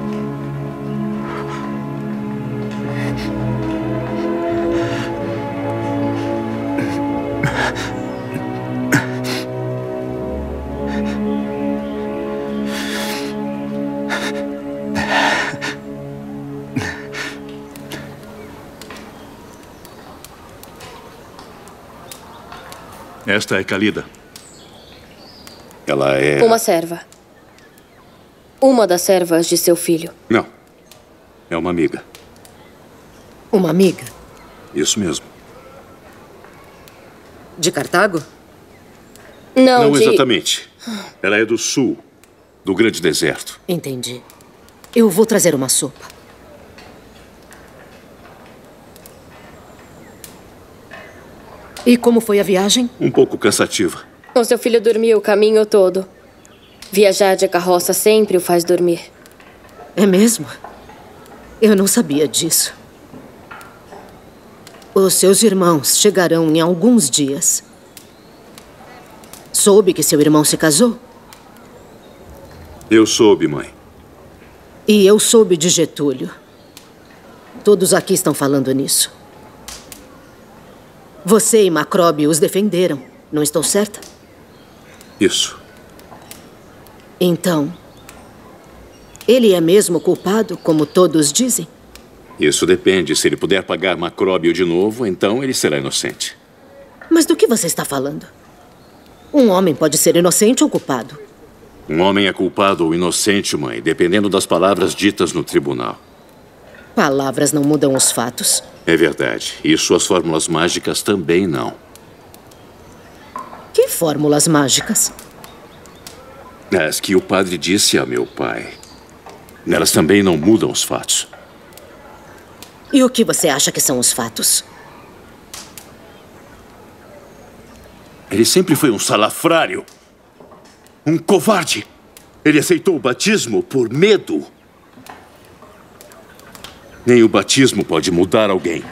Esta é Khalida. Ela é... Uma serva. Uma das servas de seu filho. Não. É uma amiga. Uma amiga? Isso mesmo. De Cartago? Não exatamente. Ela é do sul, do grande deserto. Entendi. Eu vou trazer uma sopa. E como foi a viagem? Um pouco cansativa. O seu filho dormiu o caminho todo. Viajar de carroça sempre o faz dormir. É mesmo? Eu não sabia disso. Os seus irmãos chegarão em alguns dias. Soube que seu irmão se casou? Eu soube, mãe. E eu soube de Getúlio. Todos aqui estão falando nisso. Você e Macrobi os defenderam, não estou certa? Isso. Então, ele é mesmo culpado, como todos dizem? Isso depende. Se ele puder pagar Macróbio de novo, então ele será inocente. Mas do que você está falando? Um homem pode ser inocente ou culpado. Um homem é culpado ou inocente, mãe, dependendo das palavras ditas no tribunal. Palavras não mudam os fatos. É verdade. E suas fórmulas mágicas também não. Que fórmulas mágicas? As que o padre disse a meu pai. Elas também não mudam os fatos. E o que você acha que são os fatos? Ele sempre foi um salafrário. Um covarde. Ele aceitou o batismo por medo. Nem o batismo pode mudar alguém.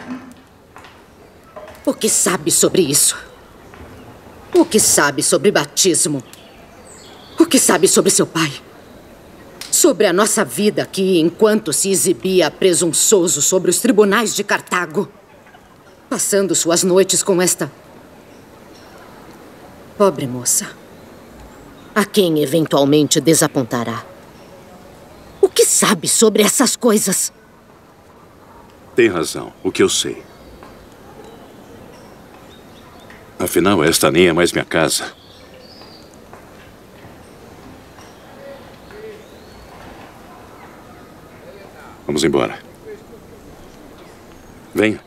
O que sabe sobre isso? O que sabe sobre batismo? O que sabe sobre seu pai? Sobre a nossa vida aqui, enquanto se exibia presunçoso sobre os tribunais de Cartago? Passando suas noites com esta pobre moça, a quem eventualmente desapontará. O que sabe sobre essas coisas? Tem razão, o que eu sei. Afinal, esta nem é mais minha casa. Vamos embora. Venha.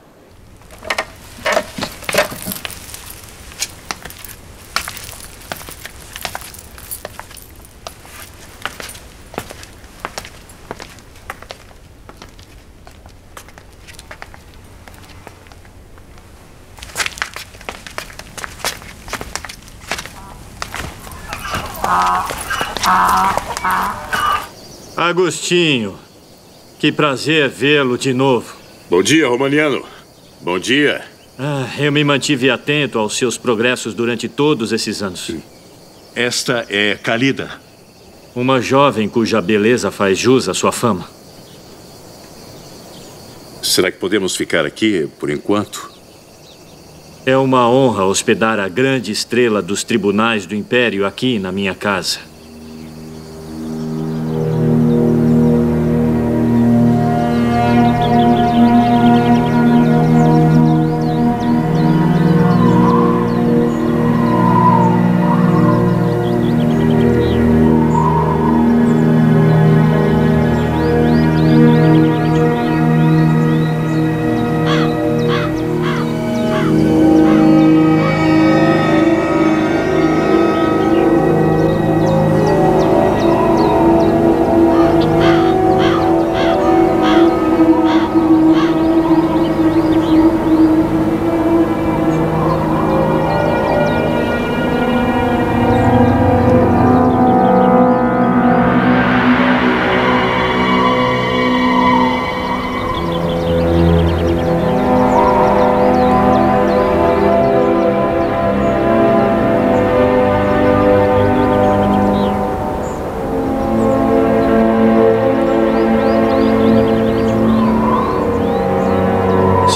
Agostinho, que prazer vê-lo de novo. Bom dia, Romaniano. Bom dia. Eu me mantive atento aos seus progressos durante todos esses anos. Esta é Khalida. Uma jovem cuja beleza faz jus à sua fama. Será que podemos ficar aqui por enquanto? É uma honra hospedar a grande estrela dos tribunais do Império aqui na minha casa.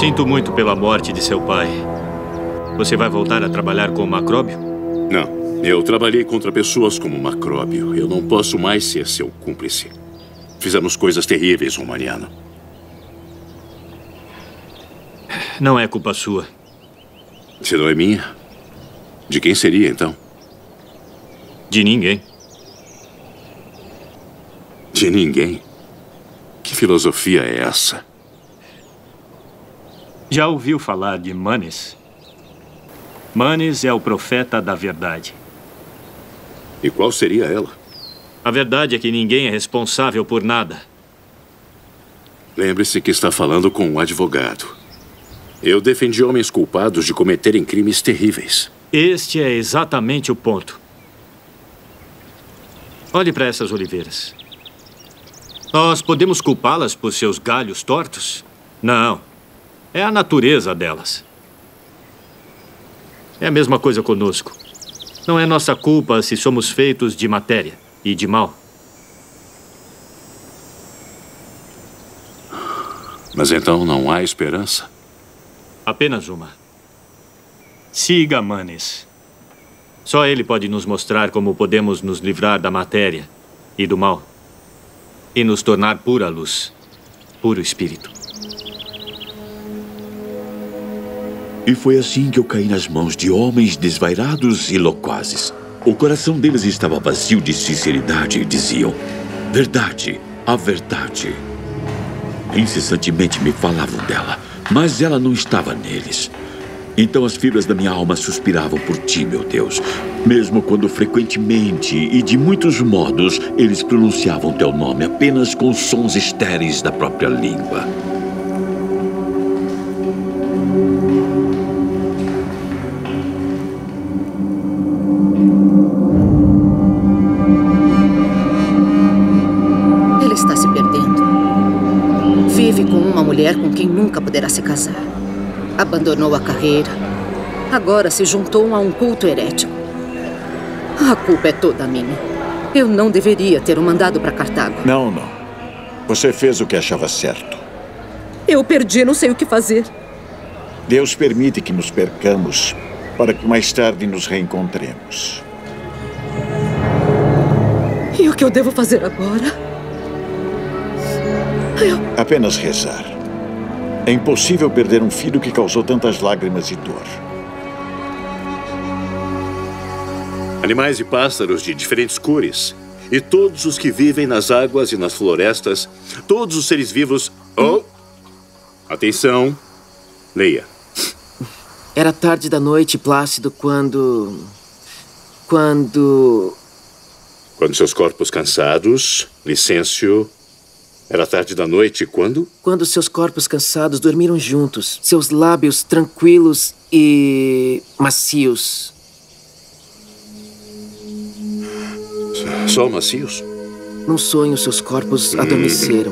Sinto muito pela morte de seu pai. Você vai voltar a trabalhar com o Macróbio? Não. Eu trabalhei contra pessoas como Macróbio. Eu não posso mais ser seu cúmplice. Fizemos coisas terríveis, Romaniano. Não é culpa sua. Se não é minha, de quem seria, então? De ninguém. De ninguém? Que filosofia é essa? Já ouviu falar de Manes? Manes é o profeta da verdade. E qual seria ela? A verdade é que ninguém é responsável por nada. Lembre-se que está falando com um advogado. Eu defendi homens culpados de cometerem crimes terríveis. Este é exatamente o ponto. Olhe para essas oliveiras. Nós podemos culpá-las por seus galhos tortos? Não. É a natureza delas. É a mesma coisa conosco. Não é nossa culpa se somos feitos de matéria e de mal. Mas então não há esperança? Apenas uma. Siga Manes. Só ele pode nos mostrar como podemos nos livrar da matéria e do mal. E nos tornar pura luz, puro espírito. E foi assim que eu caí nas mãos de homens desvairados e loquazes. O coração deles estava vazio de sinceridade e diziam: verdade, a verdade. Incessantemente me falavam dela, mas ela não estava neles. Então as fibras da minha alma suspiravam por ti, meu Deus. Mesmo quando frequentemente e de muitos modos eles pronunciavam teu nome apenas com sons estéreis da própria língua. Ele está se perdendo. Vive com uma mulher com quem nunca poderá se casar. Abandonou a carreira. Agora se juntou a um culto herético. A culpa é toda minha. Eu não deveria ter o mandado para Cartago. Não, não. Você fez o que achava certo. Eu perdi, não sei o que fazer. Deus permite que nos percamos para que mais tarde nos reencontremos. E o que eu devo fazer agora? Apenas rezar. É impossível perder um filho que causou tantas lágrimas e dor. Animais e pássaros de diferentes cores. E todos os que vivem nas águas e nas florestas. Todos os seres vivos. Oh! Atenção. Leia. Era tarde da noite, Plácido, quando seus corpos cansados. Licêncio. Era tarde da noite quando? Quando seus corpos cansados dormiram juntos, seus lábios tranquilos e macios. Só macios? Num sonho, seus corpos adormeceram.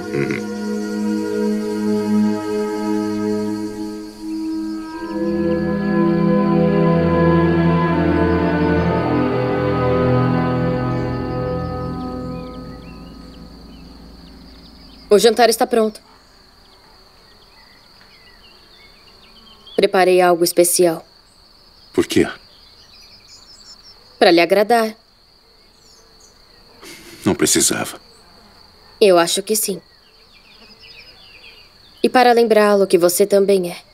O jantar está pronto. Preparei algo especial. Por quê? Para lhe agradar. Não precisava. Eu acho que sim. E para lembrá-lo que você também é.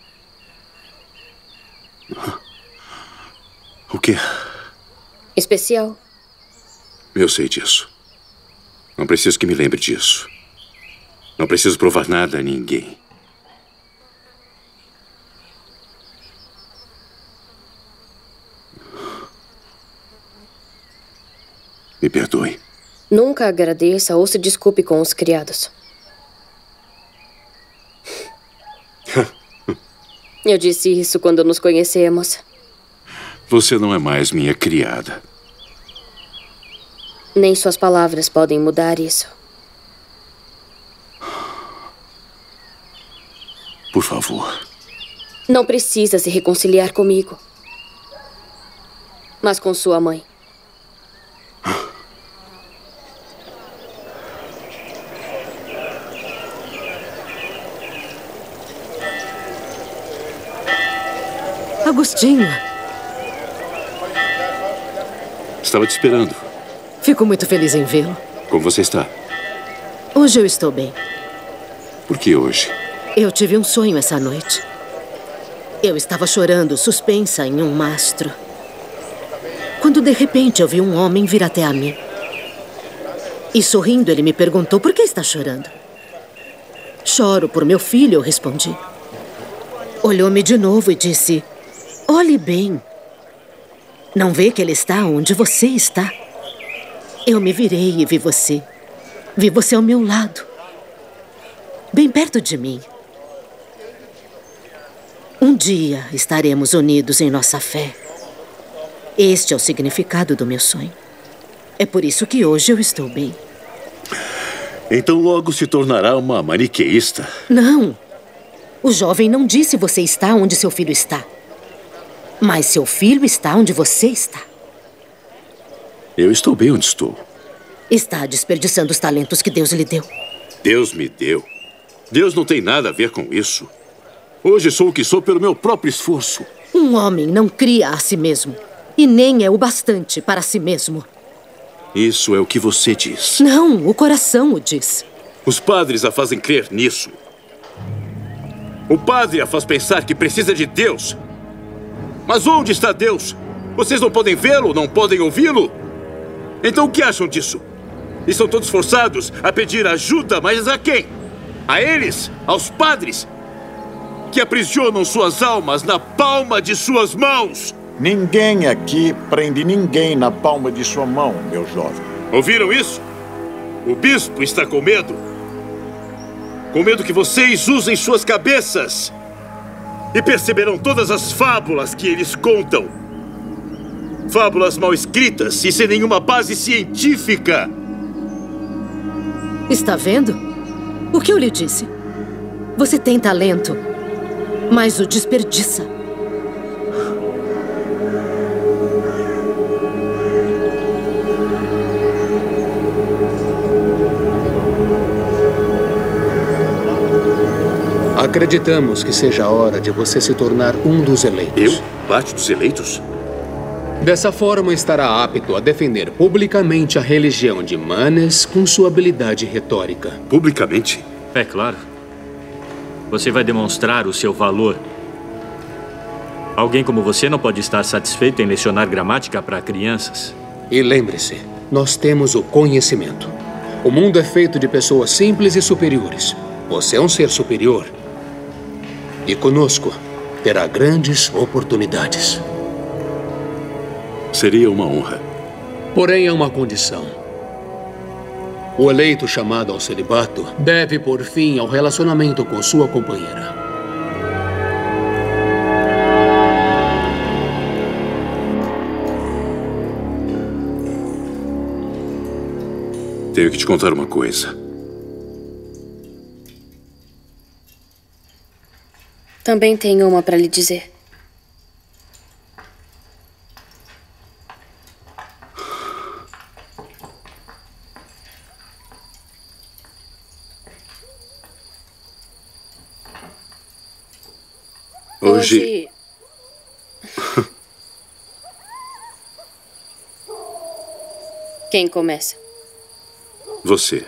O quê? Especial. Eu sei disso. Não preciso que me lembre disso. Não preciso provar nada a ninguém. Me perdoe. Nunca agradeça ou se desculpe com os criados. Eu disse isso quando nos conhecemos. Você não é mais minha criada. Nem suas palavras podem mudar isso. Por favor. Não precisa se reconciliar comigo. Mas com sua mãe. Agostinho. Estava te esperando. Fico muito feliz em vê-lo. Como você está? Hoje eu estou bem. Por que hoje? Eu tive um sonho essa noite. Eu estava chorando, suspensa em um mastro. Quando de repente eu vi um homem vir até a mim. E sorrindo ele me perguntou: por que está chorando? Choro por meu filho, eu respondi. Olhou-me de novo e disse: olhe bem. Não vê que ele está onde você está? Eu me virei e vi você. Vi você ao meu lado. Bem perto de mim. Um dia estaremos unidos em nossa fé. Este é o significado do meu sonho. É por isso que hoje eu estou bem. Então logo se tornará uma maniqueísta. Não. O jovem não disse você está onde seu filho está. Mas seu filho está onde você está. Eu estou bem onde estou. Está desperdiçando os talentos que Deus lhe deu. Deus me deu. Deus não tem nada a ver com isso. Hoje sou o que sou pelo meu próprio esforço. Um homem não cria a si mesmo. E nem é o bastante para si mesmo. Isso é o que você diz. Não, o coração o diz. Os padres a fazem crer nisso. O padre a faz pensar que precisa de Deus. Mas onde está Deus? Vocês não podem vê-lo, não podem ouvi-lo? Então o que acham disso? Estão todos forçados a pedir ajuda, mas a quem? A eles? Aos padres? Que aprisionam suas almas na palma de suas mãos. Ninguém aqui prende ninguém na palma de sua mão, meu jovem. Ouviram isso? O bispo está com medo. Com medo que vocês usem suas cabeças. E perceberão todas as fábulas que eles contam. Fábulas mal escritas e sem nenhuma base científica. Está vendo? O que eu lhe disse? Você tem talento, mas o desperdiça. Acreditamos que seja a hora de você se tornar um dos eleitos. Eu? Parte dos eleitos? Dessa forma, estará apto a defender publicamente a religião de Manes com sua habilidade retórica. Publicamente? É claro. Você vai demonstrar o seu valor. Alguém como você não pode estar satisfeito em lecionar gramática para crianças. E lembre-se, nós temos o conhecimento. O mundo é feito de pessoas simples e superiores. Você é um ser superior. E conosco terá grandes oportunidades. Seria uma honra. Porém, há uma condição. O eleito chamado ao celibato deve pôr fim ao relacionamento com sua companheira. Tenho que te contar uma coisa. Também tenho uma para lhe dizer. Hoje... Quem começa? Você.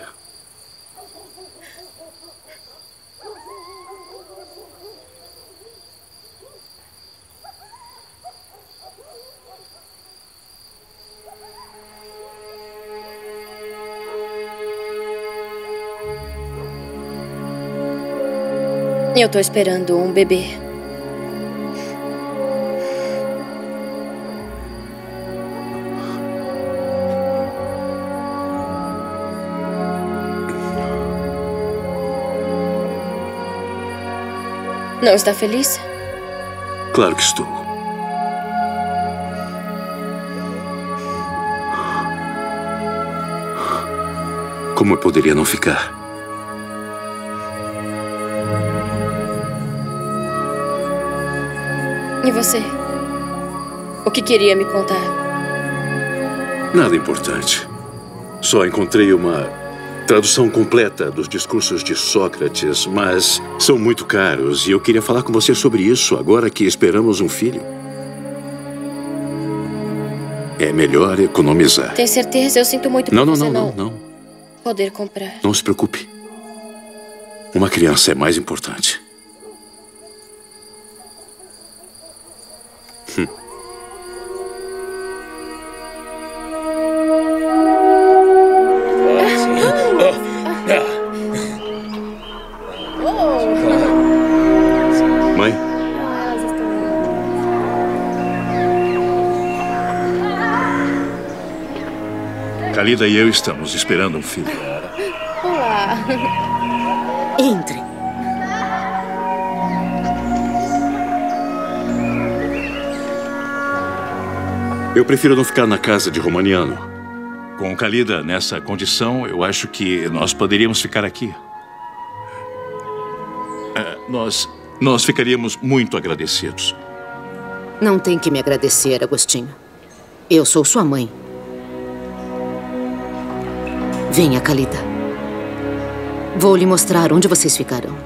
Eu tô esperando um bebê. Não está feliz? Claro que estou. Como eu poderia não ficar? E você? O que queria me contar? Nada importante. Só encontrei uma tradução completa dos discursos de Sócrates, mas são muito caros e eu queria falar com você sobre isso agora que esperamos um filho. É melhor economizar. Tem certeza? Eu sinto muito por Não, você não. poder comprar. Não se preocupe. Uma criança é mais importante. Mãe? Khalida e eu estamos esperando um filho. Olá. Entre. Eu prefiro não ficar na casa de Romaniano. Com Khalida nessa condição, eu acho que nós poderíamos ficar aqui. Nós ficaríamos muito agradecidos. Não tem que me agradecer, Agostinho. Eu sou sua mãe. Venha, Khalida. Vou lhe mostrar onde vocês ficarão.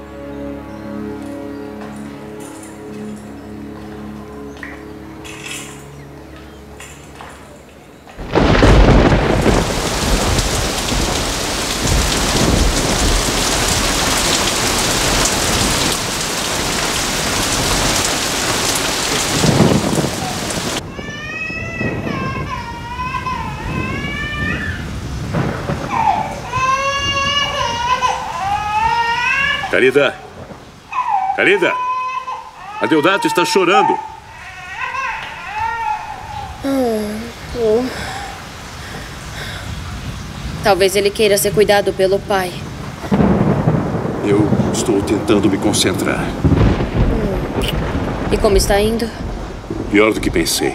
Khalida! Khalida! A Deodato está chorando. Talvez ele queira ser cuidado pelo pai. Eu estou tentando me concentrar. E como está indo? Pior do que pensei.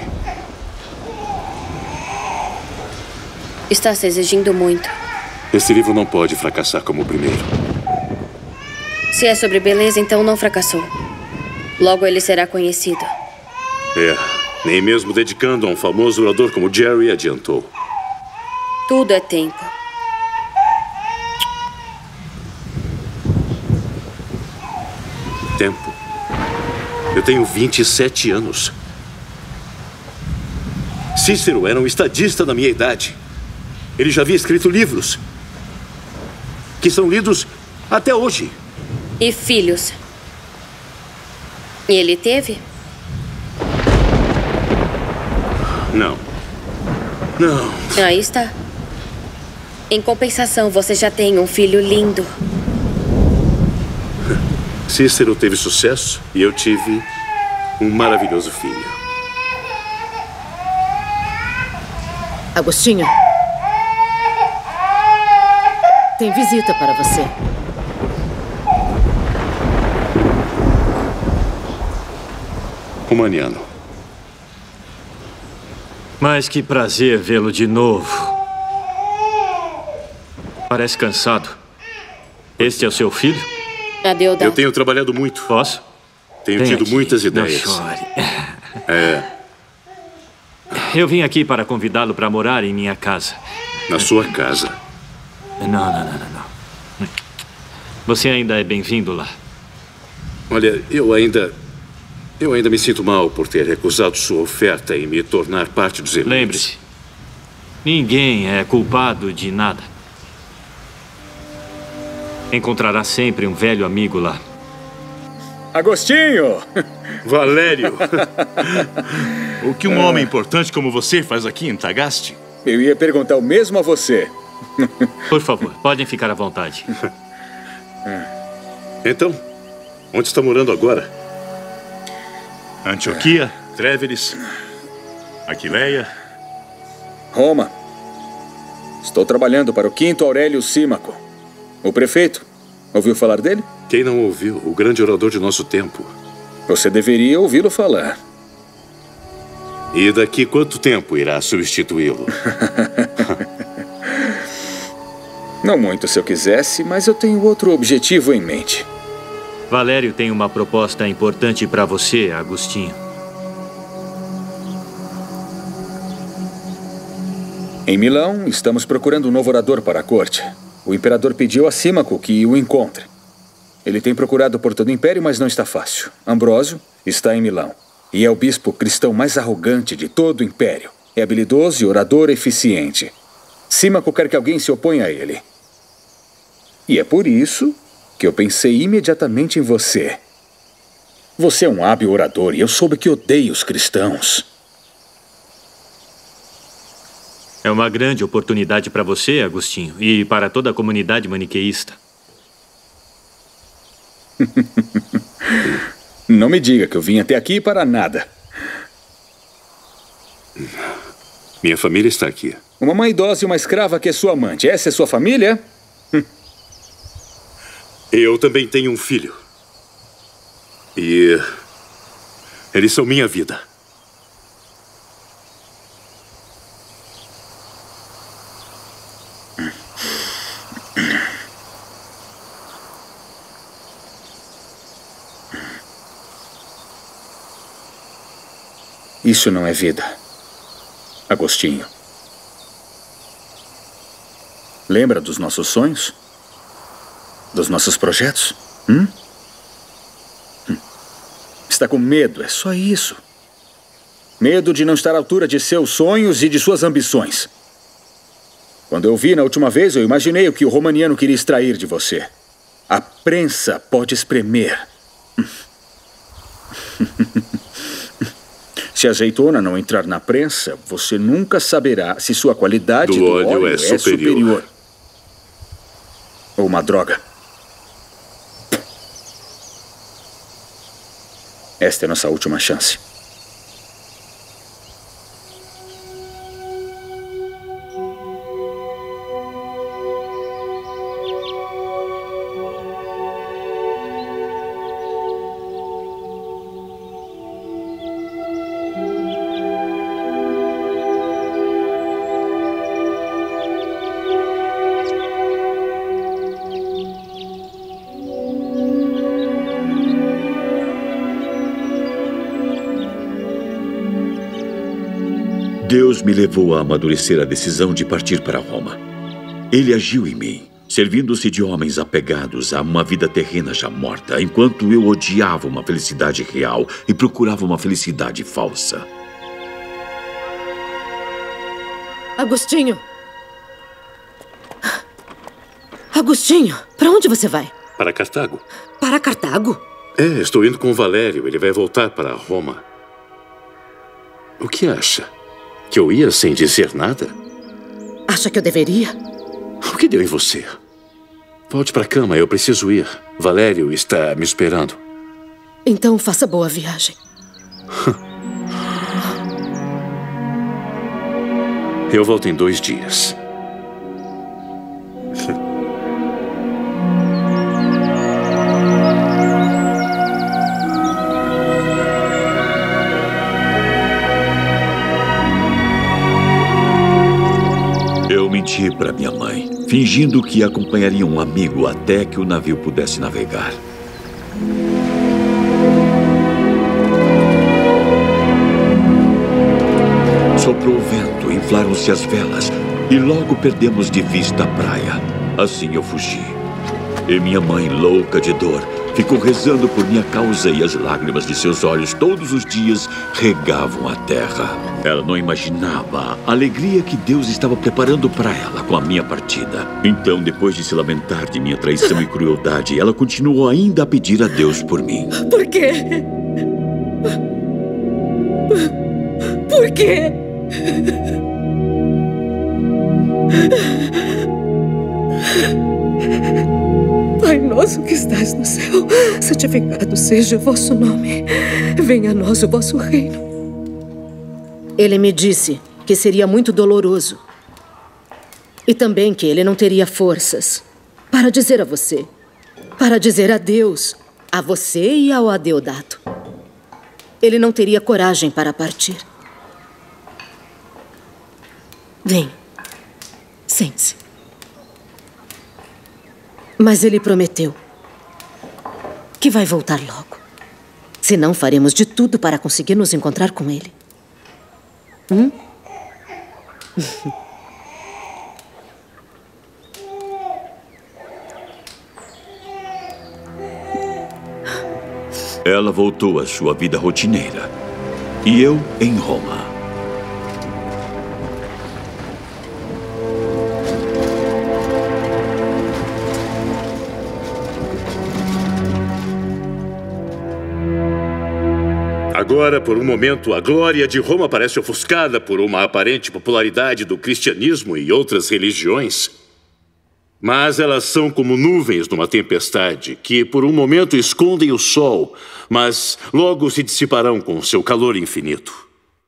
Está se exigindo muito. Esse livro não pode fracassar como o primeiro. Se é sobre beleza, então não fracassou. Logo ele será conhecido. Nem mesmo dedicando a um famoso orador como Jerry adiantou. Tudo é tempo. Tempo? Eu tenho 27 anos. Cícero era um estadista da minha idade. Ele já havia escrito livros que são lidos até hoje. E filhos? E ele teve? Não. Aí está. Em compensação, você já tem um filho lindo. Cícero teve sucesso e eu tive um maravilhoso filho. Agostinho. Tem visita para você. Romaniano. Mas que prazer vê-lo de novo. Parece cansado. Este é o seu filho? Adeodato. Eu tenho trabalhado muito. Posso? Tenho Vem tido aqui. muitas ideias. Não chore. Eu vim aqui para convidá-lo para morar em minha casa. Na sua casa? Não. Você ainda é bem-vindo lá. Olha, eu ainda me sinto mal por ter recusado sua oferta e me tornar parte dos eleitos. Lembre-se, ninguém é culpado de nada. Encontrará sempre um velho amigo lá. Agostinho! Valério! O que um homem importante como você faz aqui em Tagaste? Eu ia perguntar o mesmo a você. Por favor, podem ficar à vontade. Então, onde está morando agora? Antioquia, Tréveris, Aquileia. Roma. Estou trabalhando para o Quinto Aurélio Símaco. O prefeito. Ouviu falar dele? Quem não ouviu? O grande orador de nosso tempo. Você deveria ouvi-lo falar. E daqui quanto tempo irá substituí-lo? Não muito se eu quisesse, mas eu tenho outro objetivo em mente. Valério tem uma proposta importante para você, Agostinho. Em Milão, estamos procurando um novo orador para a corte. O imperador pediu a Símaco que o encontre. Ele tem procurado por todo o império, mas não está fácil. Ambrósio está em Milão. E é o bispo cristão mais arrogante de todo o império. É habilidoso e orador eficiente. Símaco quer que alguém se oponha a ele. E é por isso que eu pensei imediatamente em você. Você é um hábil orador e eu soube que odeia os cristãos. É uma grande oportunidade para você, Agostinho, e para toda a comunidade maniqueísta. Não me diga que eu vim até aqui para nada. Minha família está aqui. Uma mãe idosa e uma escrava que é sua amante. Essa é sua família? Eu também tenho um filho. E eles são minha vida. Isso não é vida, Agostinho. Lembra dos nossos sonhos? Dos nossos projetos? Está com medo, é só isso. Medo de não estar à altura de seus sonhos e de suas ambições. Quando eu vi na última vez, eu imaginei o que o romaniano queria extrair de você. A prensa pode espremer. Se a azeitona não entrar na prensa, você nunca saberá se sua qualidade do óleo é superior. Ou uma droga. Esta é a nossa última chance. Deus me levou a amadurecer a decisão de partir para Roma. Ele agiu em mim, servindo-se de homens apegados a uma vida terrena já morta, enquanto eu odiava uma felicidade real e procurava uma felicidade falsa. Agostinho! Agostinho, para onde você vai? Para Cartago. Para Cartago? É, estou indo com o Valério. Ele vai voltar para Roma. O que acha? Que eu ia sem dizer nada? Acha que eu deveria? O que deu em você? Volte para a cama, eu preciso ir. Valério está me esperando. Então faça boa viagem. Eu volto em 2 dias. Eu menti para minha mãe, fingindo que acompanharia um amigo até que o navio pudesse navegar. Soprou o vento, inflaram-se as velas e logo perdemos de vista a praia. Assim eu fugi. E minha mãe, louca de dor, ficou rezando por minha causa e as lágrimas de seus olhos todos os dias regavam a terra. Ela não imaginava a alegria que Deus estava preparando para ela com a minha partida. Então, depois de se lamentar de minha traição e crueldade, ela continuou ainda a pedir a Deus por mim. Por quê? Por quê? Pai nosso que estás no céu, santificado seja o vosso nome. Venha a nós o vosso reino. Ele me disse que seria muito doloroso. E também que ele não teria forças para dizer a você, para dizer adeus a você e ao Adeodato. Ele não teria coragem para partir. Vem, sente-se. Mas ele prometeu que vai voltar logo. Senão faremos de tudo para conseguir nos encontrar com ele. Ela voltou à sua vida rotineira. E eu em Roma. Agora, por um momento, a glória de Roma parece ofuscada por uma aparente popularidade do cristianismo e outras religiões. Mas elas são como nuvens numa tempestade, que por um momento escondem o sol, mas logo se dissiparão com seu calor infinito.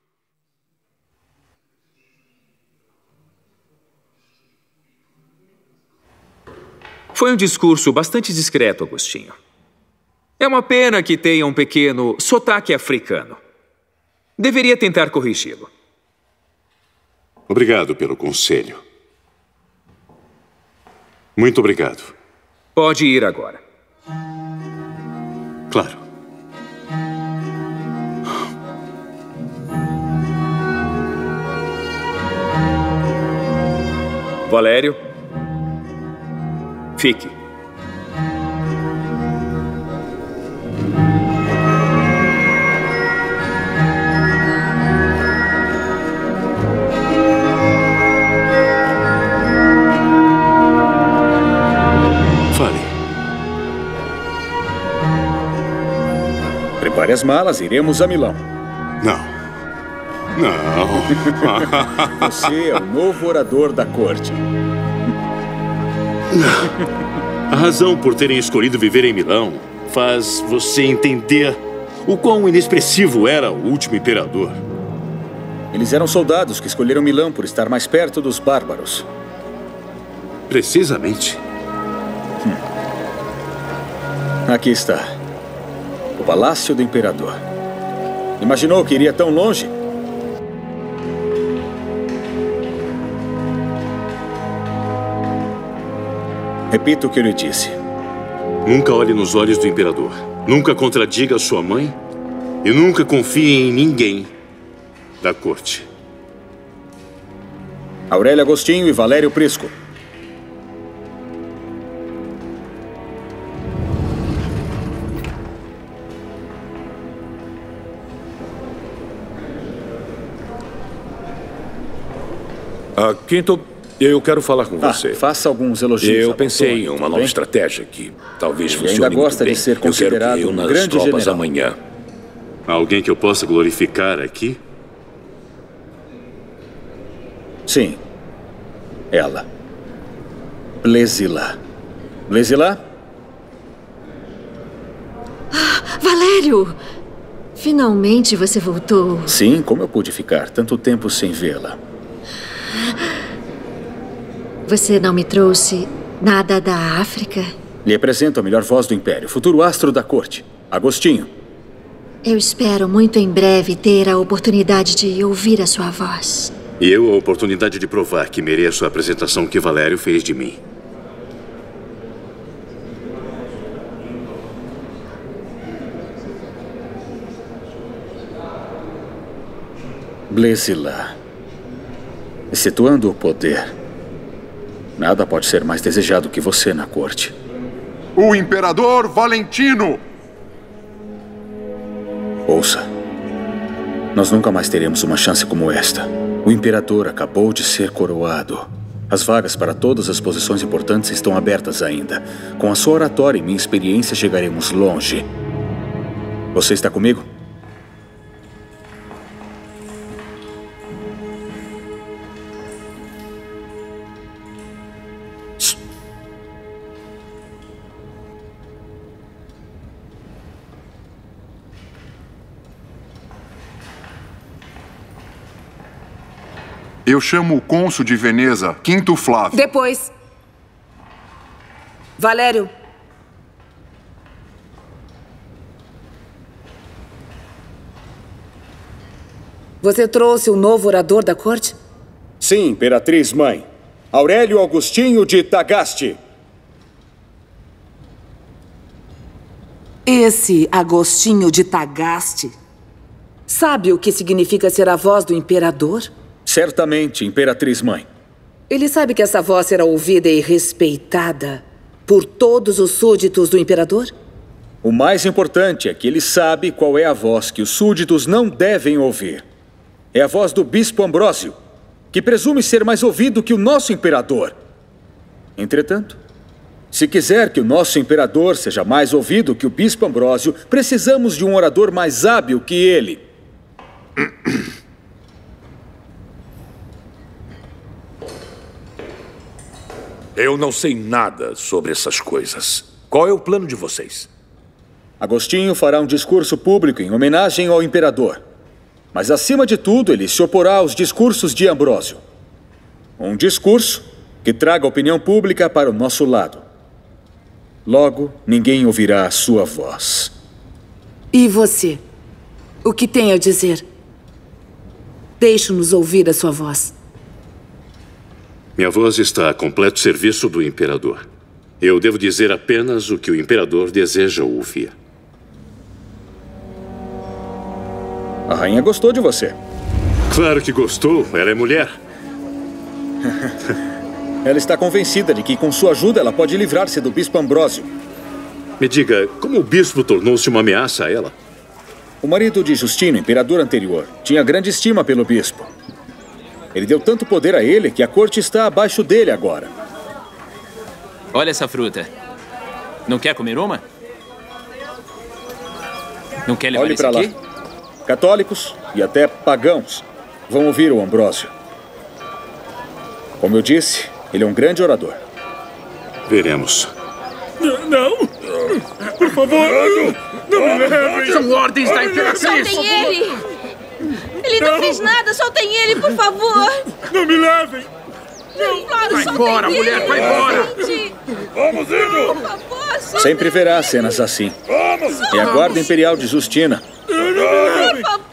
Foi um discurso bastante discreto, Agostinho. É uma pena que tenha um pequeno sotaque africano. Deveria tentar corrigi-lo. Obrigado pelo conselho. Muito obrigado. Pode ir agora. Claro. Valério, fique. Prepare as malas, iremos a Milão. Não. Você é o novo orador da corte. A razão por terem escolhido viver em Milão faz você entender o quão inexpressivo era o último imperador. Eles eram soldados que escolheram Milão por estar mais perto dos bárbaros. Precisamente. Aqui está. O Palácio do Imperador. Imaginou que iria tão longe? Repito o que eu lhe disse. Nunca olhe nos olhos do imperador. Nunca contradiga sua mãe. E nunca confie em ninguém da corte. Aurélio Agostinho e Valério Prisco. Quinto, eu quero falar com você. Faça alguns elogios. Eu pensei em uma nova estratégia que talvez funcione ainda gosta muito bem. de ser considerado eu quero que um reúna as grande tropas general. amanhã. Alguém que eu possa glorificar aqui? Sim. Ela. Blesila. Blesila? Valério! Finalmente você voltou. Sim, como eu pude ficar tanto tempo sem vê-la? Você não me trouxe nada da África? Lhe apresento a melhor voz do Império, futuro astro da corte, Agostinho. Eu espero muito em breve ter a oportunidade de ouvir a sua voz. E eu a oportunidade de provar que mereço a apresentação que Valério fez de mim. Blesila. Excetuando o poder, nada pode ser mais desejado que você na corte. O Imperador Valentino! Ouça. Nós nunca mais teremos uma chance como esta. O Imperador acabou de ser coroado. As vagas para todas as posições importantes estão abertas ainda. Com a sua oratória e minha experiência, chegaremos longe. Você está comigo? Eu chamo o cônsul de Veneza, Quinto Flávio. Depois. Valério. Você trouxe o novo orador da corte? Sim, Imperatriz Mãe. Aurélio Agostinho de Tagaste. Esse Agostinho de Tagaste sabe o que significa ser a voz do imperador? Certamente, Imperatriz Mãe. Ele sabe que essa voz será ouvida e respeitada por todos os súditos do imperador? O mais importante é que ele sabe qual é a voz que os súditos não devem ouvir. É a voz do bispo Ambrósio, que presume ser mais ouvido que o nosso imperador. Entretanto, Se quiser que o nosso imperador seja mais ouvido que o Bispo Ambrósio, precisamos de um orador mais hábil que ele. Eu não sei nada sobre essas coisas. Qual é o plano de vocês? Agostinho fará um discurso público em homenagem ao imperador. Mas, acima de tudo, ele se oporá aos discursos de Ambrósio. Um discurso que traga a opinião pública para o nosso lado. Logo, ninguém ouvirá a sua voz. E você? O que tem a dizer? Deixe-nos ouvir a sua voz. Minha voz está a completo serviço do imperador. Eu devo dizer apenas o que o imperador deseja ouvir. A rainha gostou de você. Claro que gostou. Ela é mulher. Ela está convencida de que, com sua ajuda, ela pode livrar-se do Bispo Ambrósio. Me diga, como o bispo tornou-se uma ameaça a ela? O marido de Justino, imperador anterior, tinha grande estima pelo bispo. Ele deu tanto poder a ele que a corte está abaixo dele agora. Olha essa fruta. Não quer comer uma? Não quer levar esse aqui? Olhe pra lá. Católicos e até pagãos vão ouvir o Ambrósio. Como eu disse, ele é um grande orador. Veremos. Não! Por favor! Não me levem! São ordens da Imperatriz! Soltem ele! Ele não fez nada! Soltem ele, por favor! Não me levem! Claro, vai embora, mulher! Vai embora! Vamos indo! Por favor, Sempre verá cenas assim. É a guarda imperial de Justina. Por favor!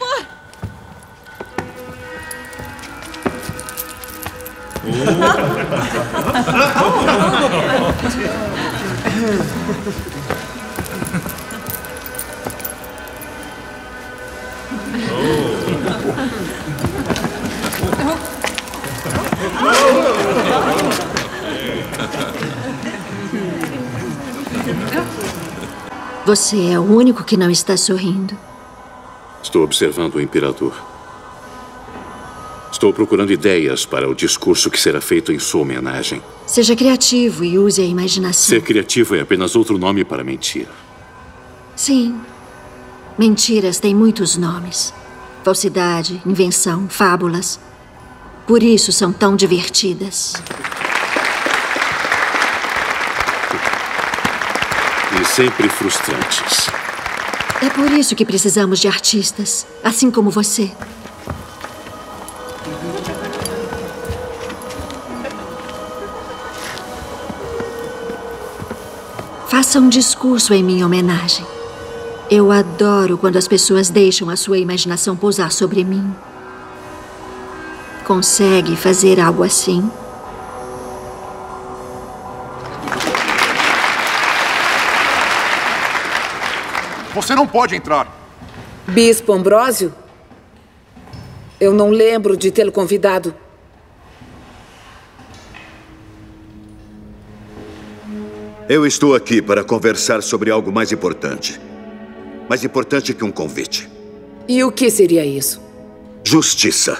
Você é o único que não está sorrindo. Estou observando o imperador. Estou procurando ideias para o discurso que será feito em sua homenagem. Seja criativo e use a imaginação. Ser criativo é apenas outro nome para mentir. Sim. Mentiras têm muitos nomes. Falsidade, invenção, fábulas. Por isso são tão divertidas. E sempre frustrantes. É por isso que precisamos de artistas, assim como você. Faça um discurso em minha homenagem. Eu adoro quando as pessoas deixam a sua imaginação pousar sobre mim. Consegue fazer algo assim? Você não pode entrar. Bispo Ambrósio? Eu não lembro de tê-lo convidado. Eu estou aqui para conversar sobre algo mais importante. Mais importante que um convite. E o que seria isso? Justiça.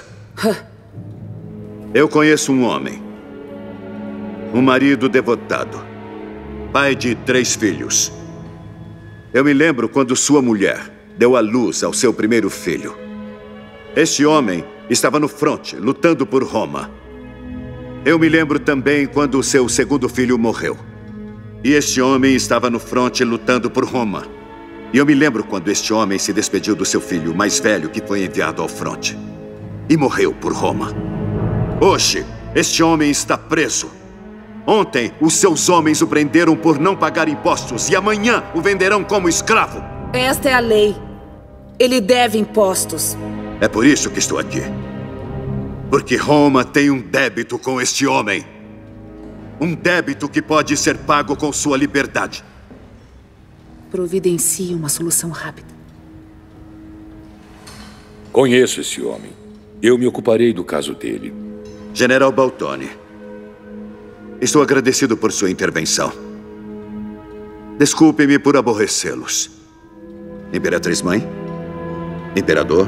Eu conheço um homem. Um marido devotado. Pai de 3 filhos. Eu me lembro quando sua mulher deu à luz ao seu primeiro filho. Este homem estava no fronte, lutando por Roma. Eu me lembro também quando seu segundo filho morreu. E este homem estava no fronte, lutando por Roma. E eu me lembro quando este homem se despediu do seu filho mais velho, que foi enviado ao fronte. E morreu por Roma. Hoje, este homem está preso. Ontem, os seus homens o prenderam por não pagar impostos e amanhã o venderão como escravo. Esta é a lei. Ele deve impostos. É por isso que estou aqui. Porque Roma tem um débito com este homem. Um débito que pode ser pago com sua liberdade. Providencie uma solução rápida. Conheço esse homem. Eu me ocuparei do caso dele. General Baltone. Estou agradecido por sua intervenção. Desculpe-me por aborrecê-los. Imperatriz Mãe? Imperador?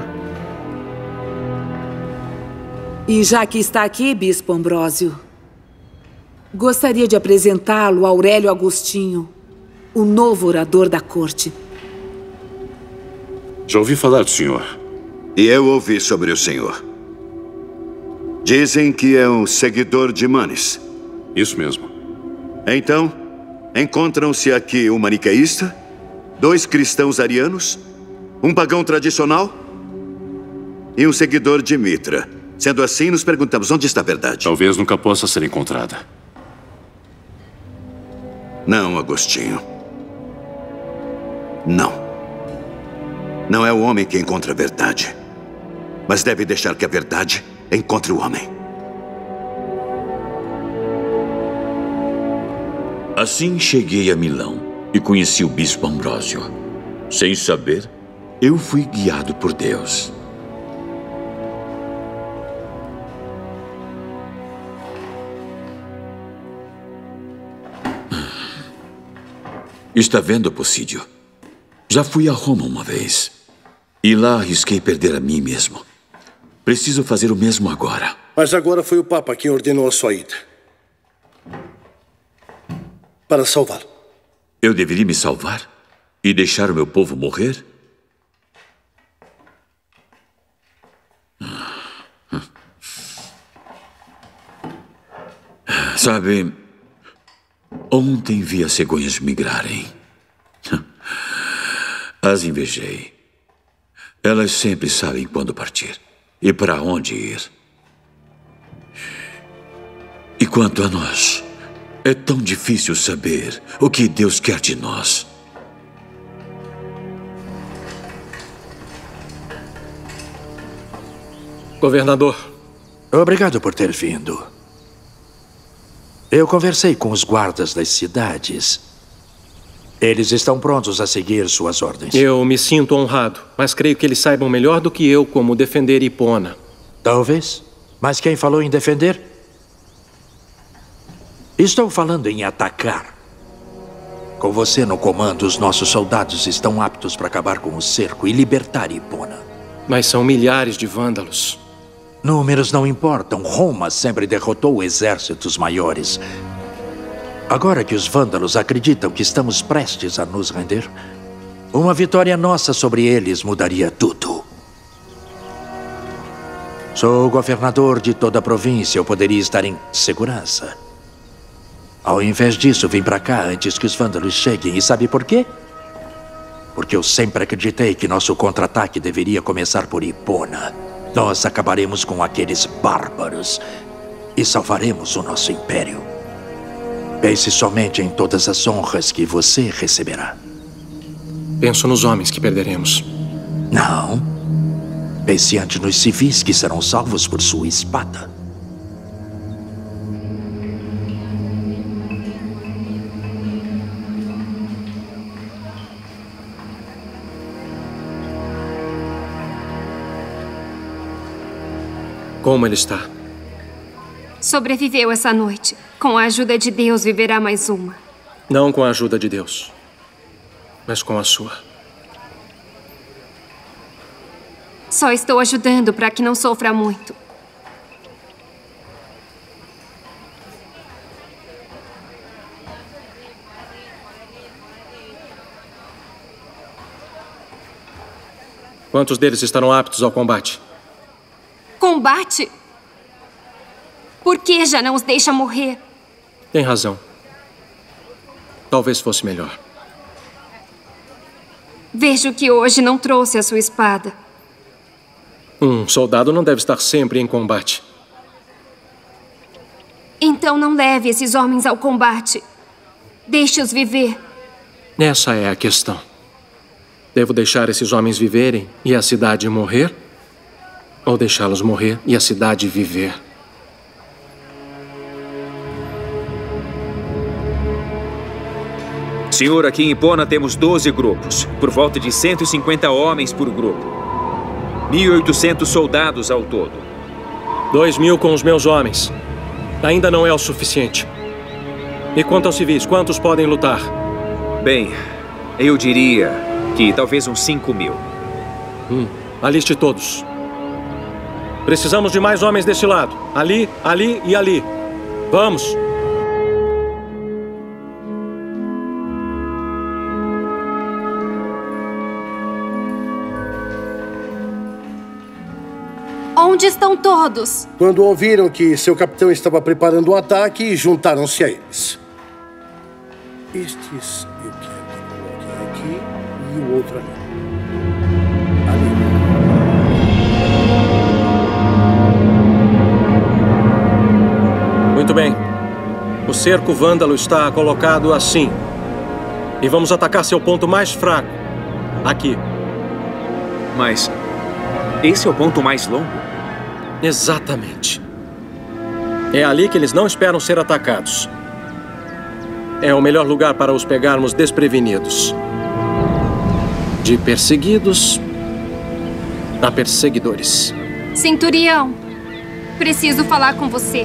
E já que está aqui, Bispo Ambrósio, Gostaria de apresentá-lo a Aurélio Agostinho, o novo orador da corte. Já ouvi falar do senhor. E eu ouvi sobre o senhor. Dizem que é um seguidor de Manes. Isso mesmo. Então, encontram-se aqui um maniqueísta, 2 cristãos arianos, um pagão tradicional e um seguidor de Mitra. Sendo assim, nos perguntamos onde está a verdade. Talvez nunca possa ser encontrada. Não, Agostinho. Não. Não é o homem que encontra a verdade, mas deve deixar que a verdade encontre o homem. Assim cheguei a Milão e conheci o bispo Ambrósio. Sem saber, eu fui guiado por Deus. Está vendo, Posídio? Já fui a Roma uma vez. E lá arrisquei perder a mim mesmo. Preciso fazer o mesmo agora. Mas agora foi o Papa quem ordenou a sua ida. Para salvá-lo. Eu deveria me salvar? E deixar o meu povo morrer? Sabe, ontem vi as cegonhas migrarem. As invejei. Elas sempre sabem quando partir e para onde ir. E quanto a nós, é tão difícil saber o que Deus quer de nós. Governador. Obrigado por ter vindo. Eu conversei com os guardas das cidades. Eles estão prontos a seguir suas ordens. Eu me sinto honrado, mas creio que eles saibam melhor do que eu como defender Hipona. Talvez. Mas quem falou em defender? Estou falando em atacar. Com você no comando, os nossos soldados estão aptos para acabar com o cerco e libertar Hipona. Mas são milhares de vândalos. Números não importam. Roma sempre derrotou exércitos maiores. Agora que os vândalos acreditam que estamos prestes a nos render, uma vitória nossa sobre eles mudaria tudo. Sou o governador de toda a província. Eu poderia estar em segurança. Ao invés disso, vim para cá antes que os vândalos cheguem. E sabe por quê? Porque eu sempre acreditei que nosso contra-ataque deveria começar por Hipona. Nós acabaremos com aqueles bárbaros e salvaremos o nosso império. Pense somente em todas as honras que você receberá. Penso nos homens que perderemos. Não. Pense antes nos civis que serão salvos por sua espada. Como ele está? Sobreviveu essa noite. Com a ajuda de Deus, viverá mais uma. Não com a ajuda de Deus, mas com a sua. Só estou ajudando para que não sofra muito. Quantos deles estarão aptos ao combate? Combate? Por que já não os deixa morrer? Tem razão. Talvez fosse melhor. Vejo que hoje não trouxe a sua espada. Um soldado não deve estar sempre em combate. Então não leve esses homens ao combate. Deixe-os viver. Essa é a questão. Devo deixar esses homens viverem e a cidade morrer? Ou deixá-los morrer e a cidade viver? Senhor, aqui em Hipona temos 12 grupos, por volta de 150 homens por grupo. 1.800 soldados ao todo. 2.000 com os meus homens. Ainda não é o suficiente. E quanto aos civis, quantos podem lutar? Bem, eu diria que talvez uns 5.000. Aliste todos. Precisamos de mais homens desse lado. Ali, ali e ali. Vamos! Onde estão todos? Quando ouviram que seu capitão estava preparando um ataque, juntaram-se a eles. Estes eu quero que coloquem aqui e o outro ali. Muito bem. O cerco vândalo está colocado assim. E vamos atacar seu ponto mais fraco. Aqui. Mas esse é o ponto mais longo? Exatamente. É ali que eles não esperam ser atacados. É o melhor lugar para os pegarmos desprevenidos. De perseguidos a perseguidores. Centurião, preciso falar com você.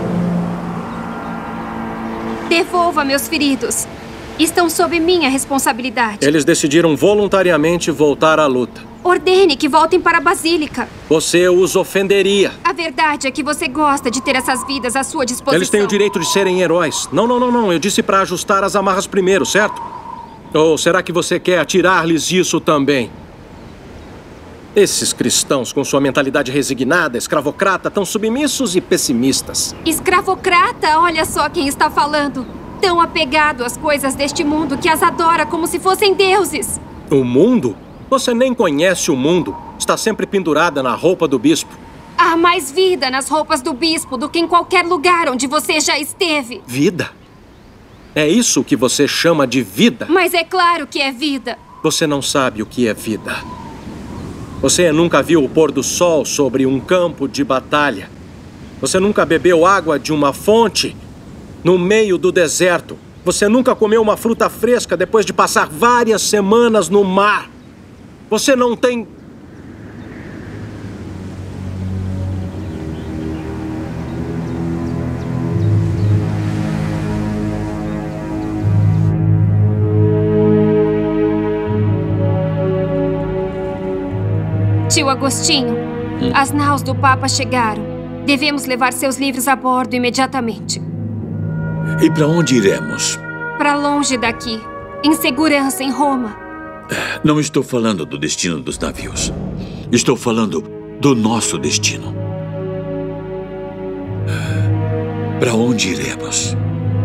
Devolva meus feridos. Estão sob minha responsabilidade. Eles decidiram voluntariamente voltar à luta. Ordene que voltem para a Basílica. Você os ofenderia. A verdade é que você gosta de ter essas vidas à sua disposição. Eles têm o direito de serem heróis. Não. Eu disse para ajustar as amarras primeiro, certo? Ou será que você quer atirar-lhes isso também? Esses cristãos, com sua mentalidade resignada, escravocrata, tão submissos e pessimistas. Escravocrata? Olha só quem está falando. Tão apegado às coisas deste mundo que as adora como se fossem deuses. O mundo? Você nem conhece o mundo. Está sempre pendurada na roupa do bispo. Há mais vida nas roupas do bispo do que em qualquer lugar onde você já esteve. Vida? É isso que você chama de vida? Mas é claro que é vida. Você não sabe o que é vida. Você nunca viu o pôr do sol sobre um campo de batalha. Você nunca bebeu água de uma fonte no meio do deserto. Você nunca comeu uma fruta fresca depois de passar várias semanas no mar. Você não tem... Tio Agostinho, as naus do Papa chegaram. Devemos levar seus livros a bordo imediatamente. E para onde iremos? Para longe daqui, em segurança em Roma. Não estou falando do destino dos navios. Estou falando do nosso destino. Para onde iremos?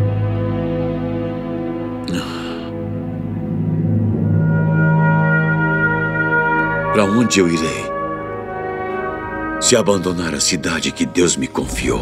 Para onde eu irei? Se abandonar a cidade que Deus me confiou.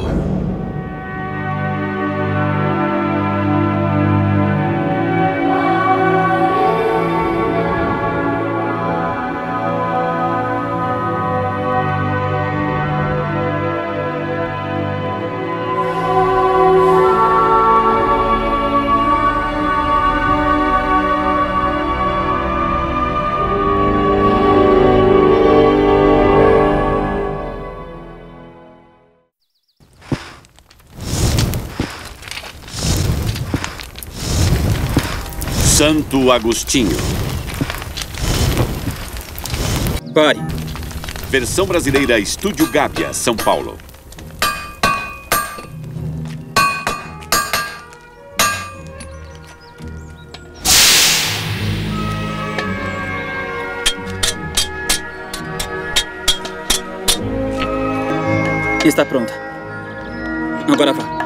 Santo Agostinho. Pare. Versão brasileira Estúdio Gávea, São Paulo. Está pronta. Agora vá.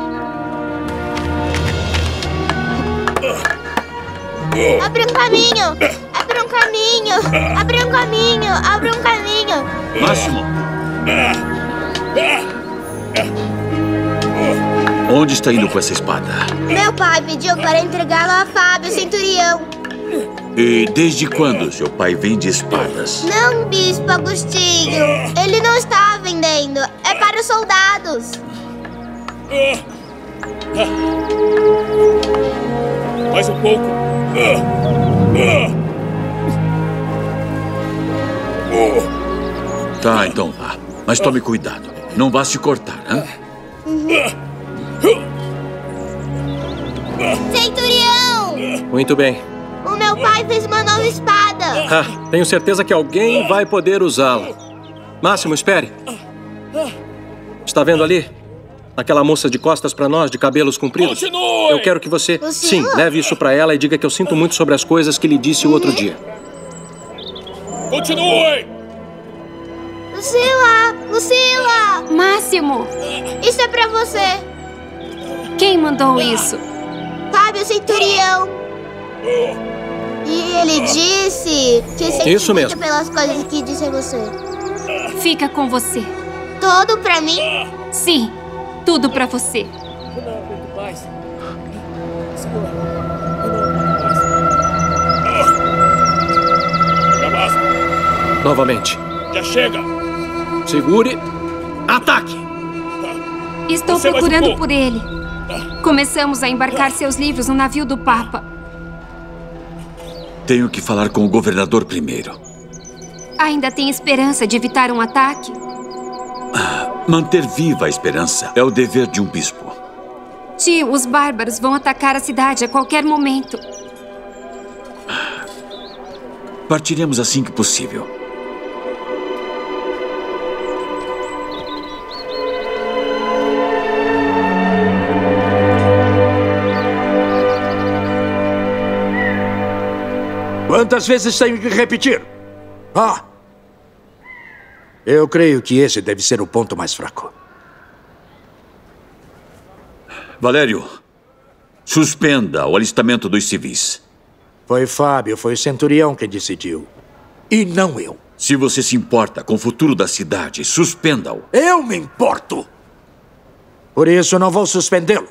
Abre um caminho! Abre um caminho! Abre um caminho! Abre um caminho! Máximo! Onde está indo com essa espada? Meu pai pediu para entregá-la a Fábio, centurião. E desde quando seu pai vende espadas? Não, Bispo Agostinho. Ele não está vendendo. É para os soldados. Mais um pouco. Tá, então vá. Mas tome cuidado. Não vá se cortar, hein? Centurião! Muito bem. O meu pai fez uma nova espada. Tenho certeza que alguém vai poder usá-la. Máximo, espere. Está vendo ali? Aquela moça de costas para nós, de cabelos compridos? Continue! Eu quero que você... Sim, leve isso para ela e diga que eu sinto muito sobre as coisas que lhe disse o outro dia. Continue! Sei lá. Lucila! Máximo! Isso é pra você. Quem mandou isso? Fábio Centurião. E ele disse que sente Isso muito mesmo. pelas coisas que disse a você. Fica com você. Tudo pra mim? Sim, tudo pra você. Novamente. Já chega! Segure. Ataque! Estou Você procurando machucou. por ele. Começamos a embarcar seus livros no navio do Papa. Tenho que falar com o governador primeiro. Ainda tem esperança de evitar um ataque? Manter viva a esperança é o dever de um bispo. Tio, os bárbaros vão atacar a cidade a qualquer momento. Partiremos assim que possível. Quantas vezes tenho que repetir? Eu creio que esse deve ser o ponto mais fraco. Valério, suspenda o alistamento dos civis. Foi Fábio, foi o centurião quem decidiu. E não eu. Se você se importa com o futuro da cidade, suspenda-o. Eu me importo. Por isso não vou suspendê-lo.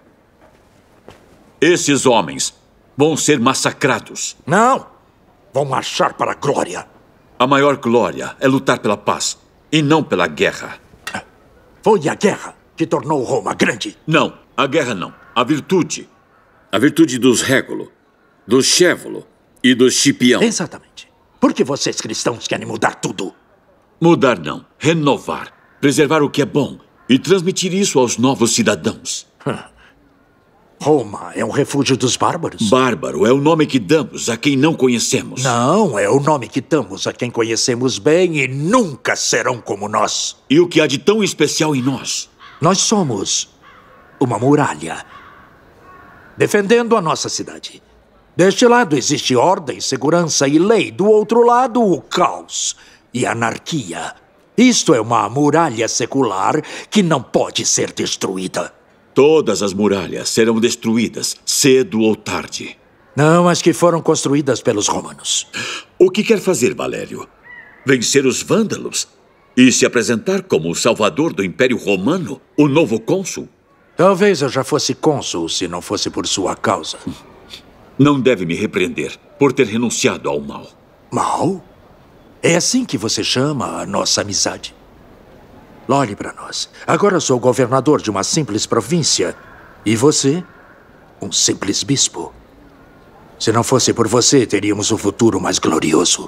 Esses homens vão ser massacrados. Não. Vão marchar para a glória. A maior glória é lutar pela paz e não pela guerra. Foi a guerra que tornou Roma grande. Não, a guerra não. A virtude. A virtude dos Régulo, dos Scévolo e dos Scipião. Exatamente. Por que vocês cristãos querem mudar tudo? Mudar não, renovar. Preservar o que é bom e transmitir isso aos novos cidadãos. Roma é um refúgio dos bárbaros? Bárbaro é o nome que damos a quem não conhecemos. Não, é o nome que damos a quem conhecemos bem e nunca serão como nós. E o que há de tão especial em nós? Nós somos uma muralha, defendendo a nossa cidade. Deste lado existe ordem, segurança e lei. Do outro lado, o caos e anarquia. Isto é uma muralha secular que não pode ser destruída. Todas as muralhas serão destruídas, cedo ou tarde. Não as que foram construídas pelos romanos. O que quer fazer, Valério? Vencer os vândalos? E se apresentar como o salvador do Império Romano? O novo cônsul? Talvez eu já fosse cônsul se não fosse por sua causa. Não deve me repreender por ter renunciado ao mal. Mal? É assim que você chama a nossa amizade? Olhe para nós. Agora sou governador de uma simples província. E você, um simples bispo. Se não fosse por você, teríamos um futuro mais glorioso.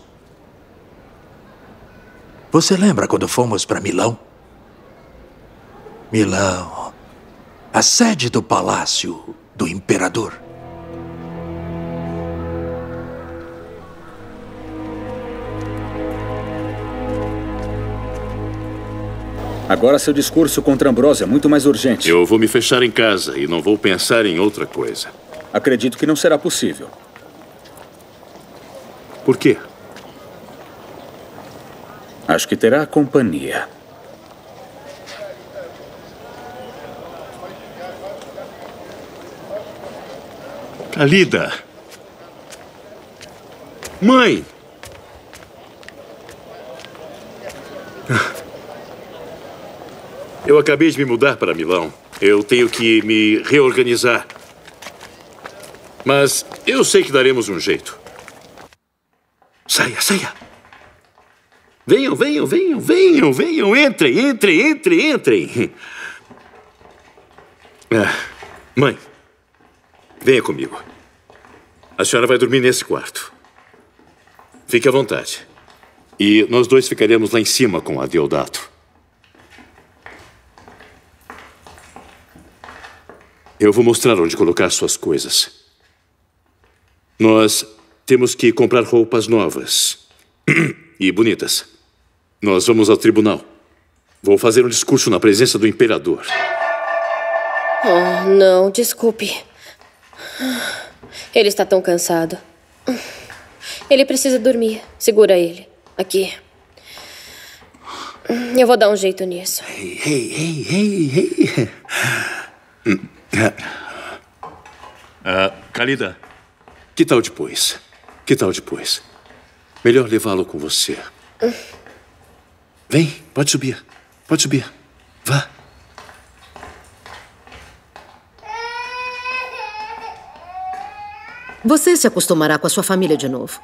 Você lembra quando fomos para Milão? Milão, a sede do palácio do imperador. Agora seu discurso contra Ambrósio é muito mais urgente. Eu vou me fechar em casa e não vou pensar em outra coisa. Acredito que não será possível. Por quê? Acho que terá companhia. Kalida! Mãe! Eu acabei de me mudar para Milão. Eu tenho que me reorganizar. Mas eu sei que daremos um jeito. Saia, saia! Venham, venham, venham, venham, venham! Entrem, entrem, entrem, entrem! Mãe, venha comigo. A senhora vai dormir nesse quarto. Fique à vontade. E nós dois ficaremos lá em cima com a Deodato. Eu vou mostrar onde colocar suas coisas. Nós temos que comprar roupas novas e bonitas. Nós vamos ao tribunal. Vou fazer um discurso na presença do imperador. Oh, não, desculpe. Ele está tão cansado. Ele precisa dormir. Segura ele. Aqui. Eu vou dar um jeito nisso. Hey. Khalida, que tal depois? Melhor levá-lo com você. Vem, pode subir. Vá. Você se acostumará com a sua família de novo.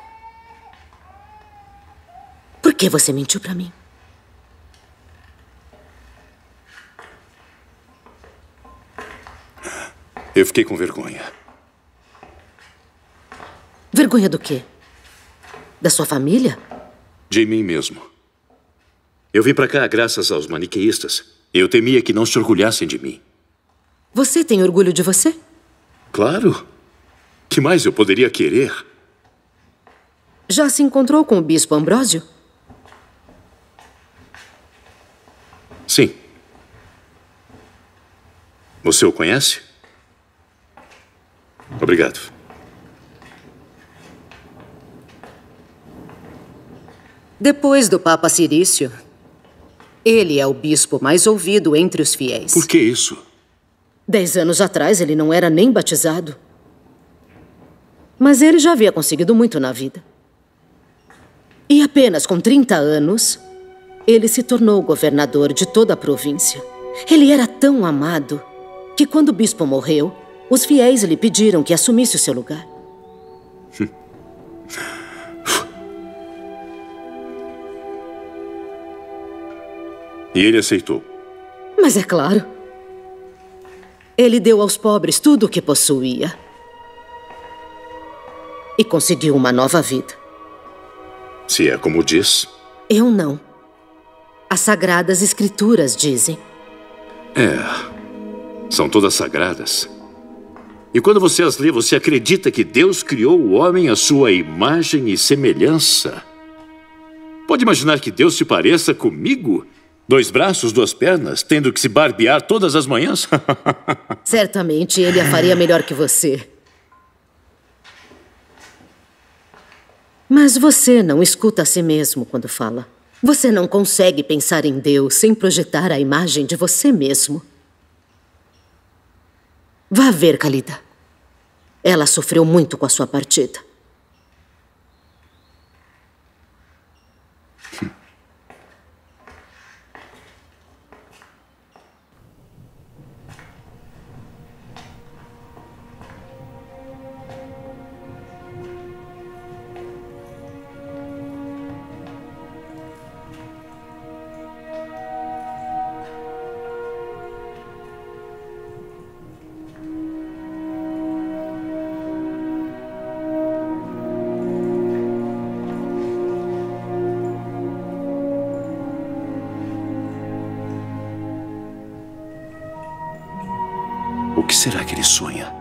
Por que você mentiu pra mim? Eu fiquei com vergonha. Vergonha do quê? Da sua família? De mim mesmo. Eu vim pra cá graças aos maniqueístas. Eu temia que não se orgulhassem de mim. Você tem orgulho de você? Claro. Que mais eu poderia querer? Já se encontrou com o bispo Ambrósio? Sim. Você o conhece? Obrigado. Depois do Papa Cirício, ele é o bispo mais ouvido entre os fiéis. Por que isso? 10 anos atrás, ele não era nem batizado. Mas ele já havia conseguido muito na vida. E apenas com 30 anos, ele se tornou governador de toda a província. Ele era tão amado que quando o bispo morreu, os fiéis lhe pediram que assumisse o seu lugar. E ele aceitou. Mas é claro. Ele deu aos pobres tudo o que possuía. E conseguiu uma nova vida. Se é como diz. Eu não. As Sagradas Escrituras dizem. São todas sagradas. E quando você as lê, você acredita que Deus criou o homem à sua imagem e semelhança. Pode imaginar que Deus se pareça comigo? 2 braços, 2 pernas, tendo que se barbear todas as manhãs? Certamente ele a faria melhor que você. Mas você não escuta a si mesmo quando fala. Você não consegue pensar em Deus sem projetar a imagem de você mesmo. Vá ver, Khalida. Ela sofreu muito com a sua partida. O que será que ele sonha?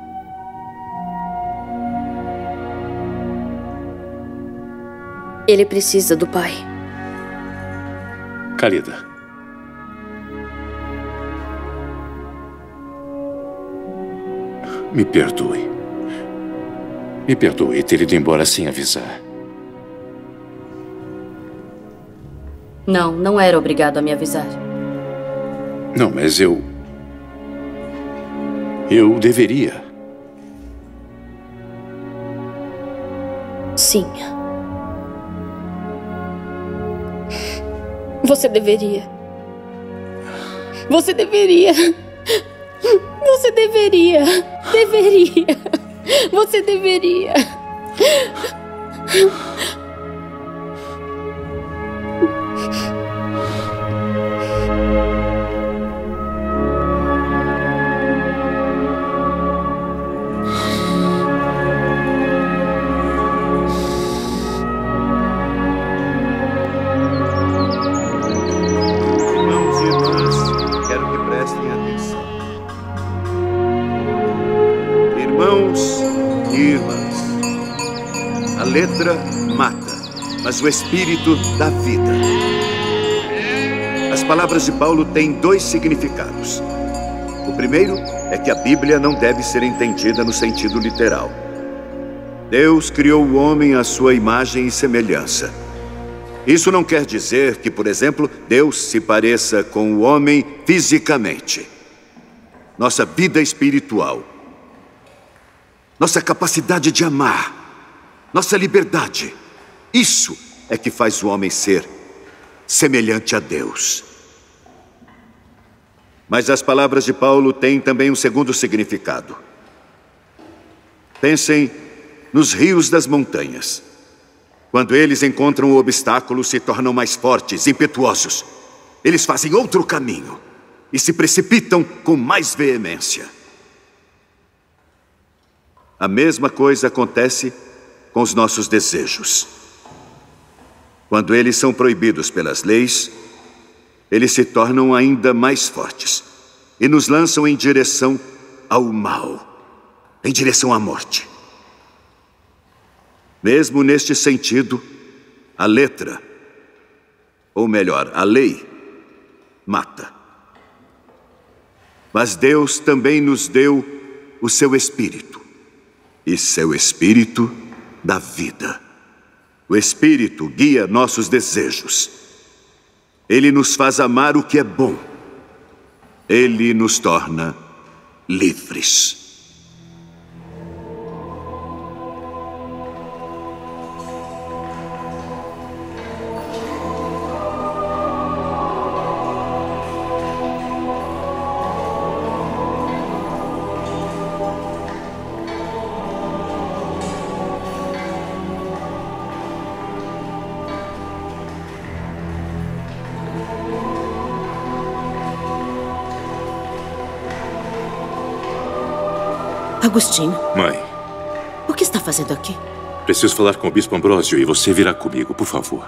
Ele precisa do pai. Khalida. Me perdoe. Me perdoe ter ido embora sem avisar. Não era obrigado a me avisar. Não, mas eu deveria. Sim. Você deveria. Você deveria. Você deveria. Deveria. Você deveria. Mas o Espírito dá vida. As palavras de Paulo têm 2 significados. O primeiro é que a Bíblia não deve ser entendida no sentido literal. Deus criou o homem à sua imagem e semelhança. Isso não quer dizer que, por exemplo, Deus se pareça com o homem fisicamente. Nossa vida espiritual, nossa capacidade de amar, nossa liberdade, isso é que faz o homem ser semelhante a Deus. Mas as palavras de Paulo têm também um segundo significado. Pensem nos rios das montanhas. Quando eles encontram o obstáculo, se tornam mais fortes, impetuosos. Eles fazem outro caminho e se precipitam com mais veemência. A mesma coisa acontece com os nossos desejos. Quando eles são proibidos pelas leis, eles se tornam ainda mais fortes e nos lançam em direção ao mal, em direção à morte. Mesmo neste sentido, a letra, ou melhor, a lei, mata. Mas Deus também nos deu o seu Espírito, e seu Espírito dá vida. O Espírito guia nossos desejos. Ele nos faz amar o que é bom. Ele nos torna livres. Agostinho. Mãe. O que está fazendo aqui? Preciso falar com o Bispo Ambrósio e você virá comigo, por favor.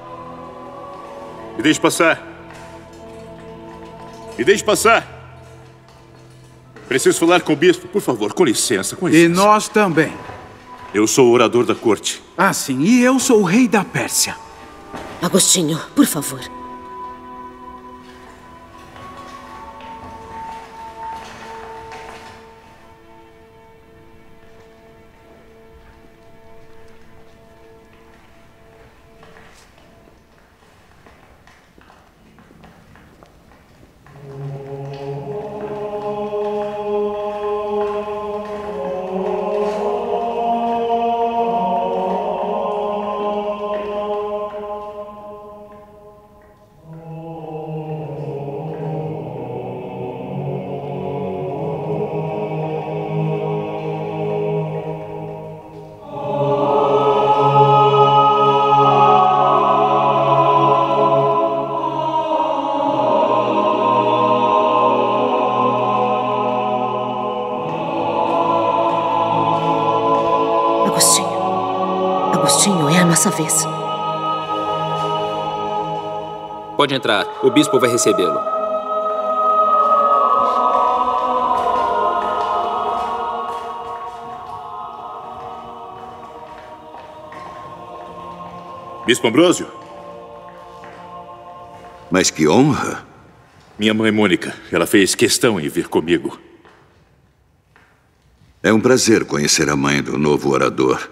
Me deixe passar. Me deixe passar. Preciso falar com o Bispo, por favor, com licença, com licença. E nós também. Eu sou o orador da corte. Ah, sim, e eu sou o rei da Pérsia. Agostinho, por favor. Agostinho, é a nossa vez. Pode entrar. O bispo vai recebê-lo. Bispo Ambrósio? Mas que honra! Minha mãe Mônica, ela fez questão em vir comigo. É um prazer conhecer a mãe do novo orador.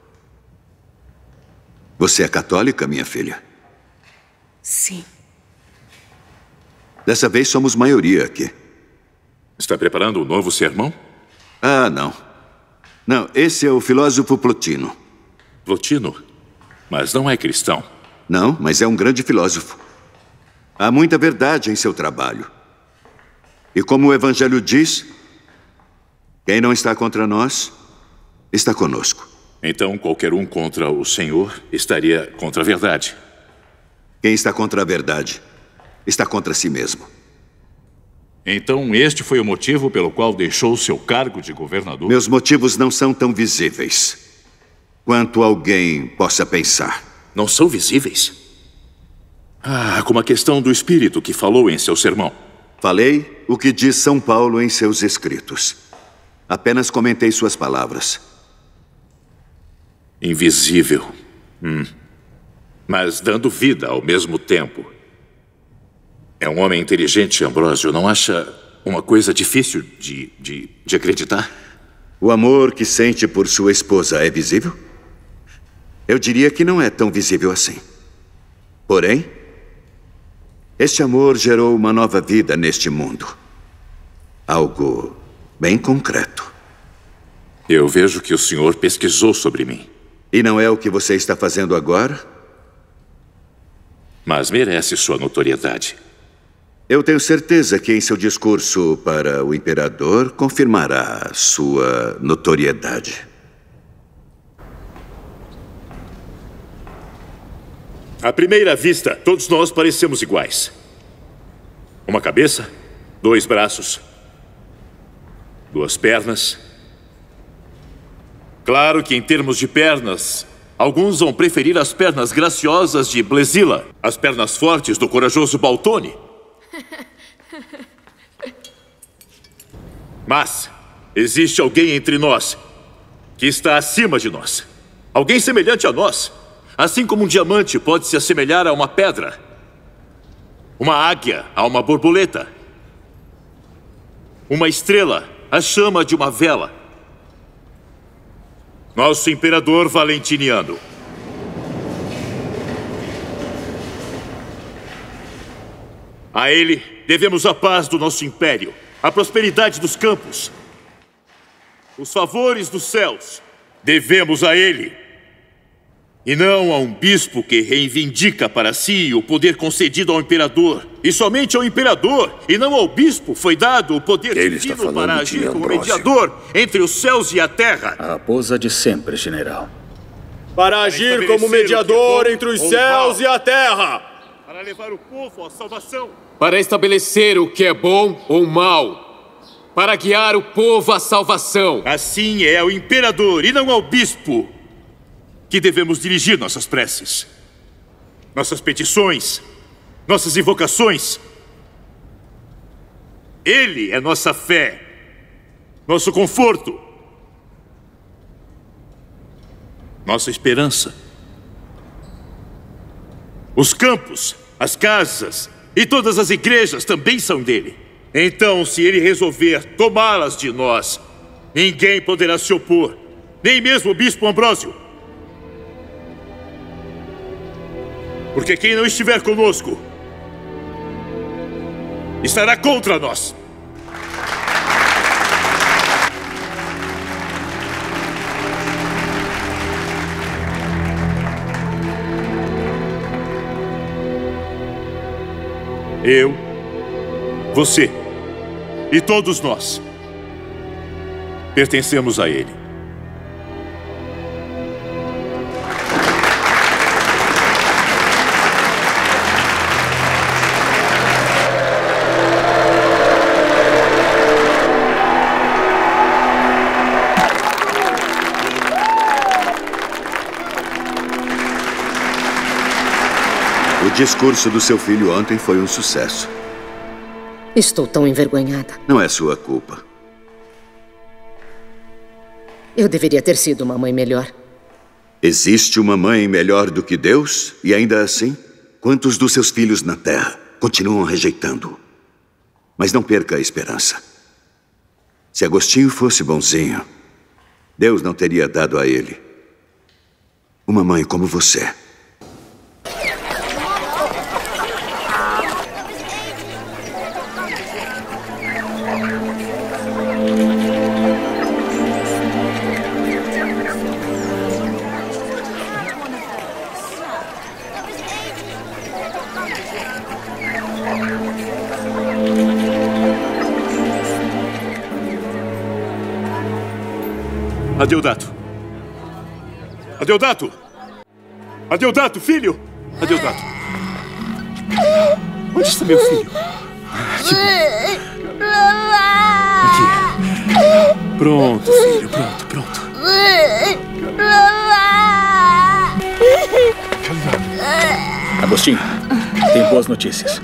Você é católica, minha filha? Sim. Dessa vez somos maioria aqui. Está preparando um novo sermão? Ah, não. Não, esse é o filósofo Plotino. Plotino? Mas não é cristão. Não, mas é um grande filósofo. Há muita verdade em seu trabalho. E como o Evangelho diz, quem não está contra nós, está conosco. Então, qualquer um contra o Senhor estaria contra a verdade. Quem está contra a verdade está contra si mesmo. Então, este foi o motivo pelo qual deixou seu cargo de governador? Meus motivos não são tão visíveis quanto alguém possa pensar. Não são visíveis? Ah, como a questão do Espírito que falou em seu sermão. Falei o que diz São Paulo em seus escritos. Apenas comentei suas palavras. Invisível. Mas dando vida ao mesmo tempo. É um homem inteligente, Ambrósio. Não acha uma coisa difícil de acreditar? O amor que sente por sua esposa é visível? Eu diria que não é tão visível assim. Porém, este amor gerou uma nova vida neste mundo. Algo bem concreto. Eu vejo que o senhor pesquisou sobre mim. E não é o que você está fazendo agora? Mas merece sua notoriedade. Eu tenho certeza que em seu discurso para o imperador confirmará sua notoriedade. À primeira vista, todos nós parecemos iguais. Uma cabeça, 2 braços, 2 pernas. Claro que em termos de pernas, alguns vão preferir as pernas graciosas de Blezila, as pernas fortes do corajoso Baltone. Mas existe alguém entre nós que está acima de nós. Alguém semelhante a nós. Assim como um diamante pode se assemelhar a uma pedra, uma águia a uma borboleta, uma estrela a chama de uma vela. Nosso imperador Valentiniano. A ele devemos a paz do nosso império, a prosperidade dos campos, os favores dos céus. Devemos a ele. E não a um bispo que reivindica para si o poder concedido ao imperador. E somente ao imperador, e não ao bispo, foi dado o poder divino para agir como mediador entre os céus e a terra. A raposa de sempre, general. Para agir como mediador entre os céus e a terra. Para levar o povo à salvação. Para estabelecer o que é bom ou mal. Para guiar o povo à salvação. Assim é ao imperador e não ao bispo que devemos dirigir nossas preces, nossas petições, nossas invocações. Ele é nossa fé, nosso conforto, nossa esperança. Os campos, as casas e todas as igrejas também são dele. Então, se ele resolver tomá-las de nós, ninguém poderá se opor, nem mesmo o bispo Ambrósio. Porque quem não estiver conosco estará contra nós. Eu, você e todos nós pertencemos a ele. O discurso do seu filho ontem foi um sucesso. Estou tão envergonhada. Não é sua culpa. Eu deveria ter sido uma mãe melhor. Existe uma mãe melhor do que Deus? E ainda assim, quantos dos seus filhos na terra continuam rejeitando-o? Mas não perca a esperança. Se Agostinho fosse bonzinho, Deus não teria dado a ele uma mãe como você. Adeodato! Adeodato! Adeodato, filho! Adeodato! Onde está meu filho? Aqui. Pronto, filho, pronto. Agostinho, tem boas notícias.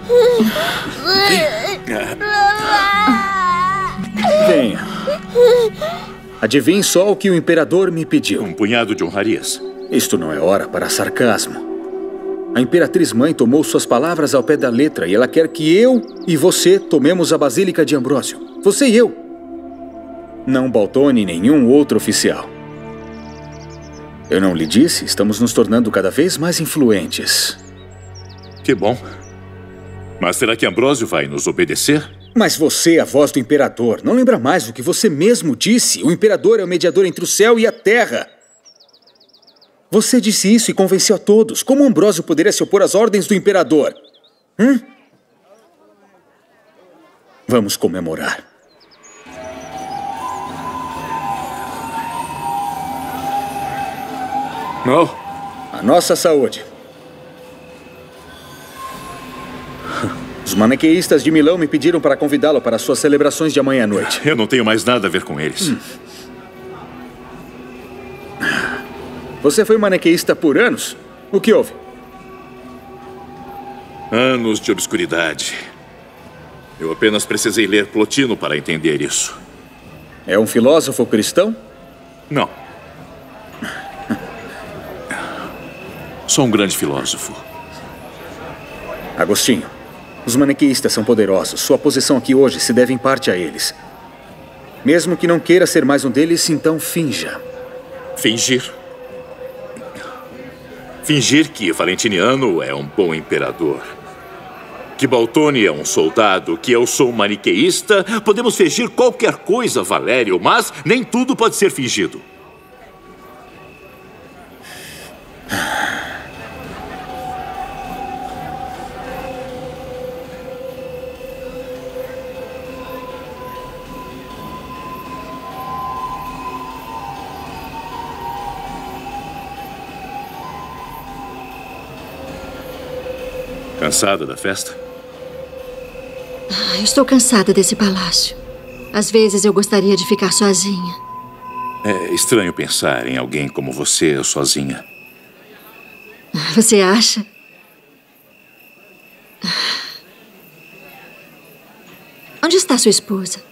Venha. Adivinhe só o que o imperador me pediu. Um punhado de honrarias. Isto não é hora para sarcasmo. A imperatriz mãe tomou suas palavras ao pé da letra e ela quer que eu e você tomemos a Basílica de Ambrósio. Você e eu. Não Baltone nenhum outro oficial. Eu não lhe disse? Estamos nos tornando cada vez mais influentes. Que bom. Mas será que Ambrósio vai nos obedecer? Mas você é a voz do imperador. Não lembra mais o que você mesmo disse? O imperador é o mediador entre o céu e a terra. Você disse isso e convenceu a todos. Como Ambrósio poderia se opor às ordens do imperador? Vamos comemorar. Não. A nossa saúde. Os maniqueístas de Milão me pediram para convidá-lo para suas celebrações de amanhã à noite. Eu não tenho mais nada a ver com eles. Você foi maniqueísta por anos? O que houve? Anos de obscuridade. Eu apenas precisei ler Plotino para entender isso. É um filósofo cristão? Não. Sou um grande filósofo. Agostinho, os maniqueístas são poderosos. Sua posição aqui hoje se deve em parte a eles. Mesmo que não queira ser mais um deles, então finja. Fingir? Fingir que Valentiniano é um bom imperador. Que Baltone é um soldado, que eu sou um maniqueísta. Podemos fingir qualquer coisa, Valério, mas nem tudo pode ser fingido. Cansada da festa? Estou cansada desse palácio. Às vezes eu gostaria de ficar sozinha. É estranho pensar em alguém como você sozinha. Você acha? Onde está sua esposa?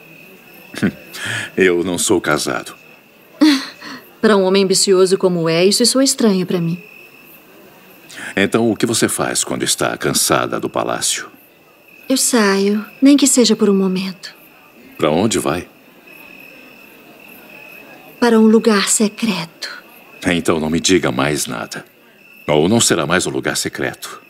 Eu não sou casado. Para um homem ambicioso como isso soa estranho para mim. Então, o que você faz quando está cansada do palácio? Eu saio, nem que seja por um momento. Para onde vai? Para um lugar secreto. Então não me diga mais nada. Ou não será mais um lugar secreto.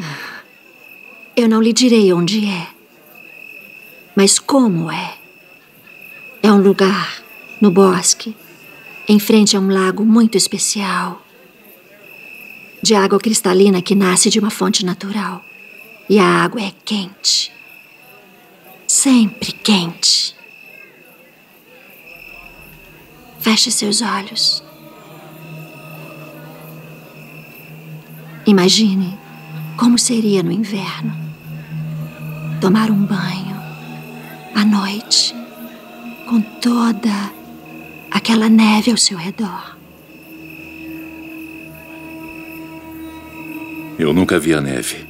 Eu não lhe direi onde é. Mas como é. É um lugar no bosque, em frente a um lago muito especial. De água cristalina que nasce de uma fonte natural. E a água é quente. Sempre quente. Feche seus olhos. Imagine como seria no inverno. Tomar um banho à noite, com toda aquela neve ao seu redor. Eu nunca vi a neve.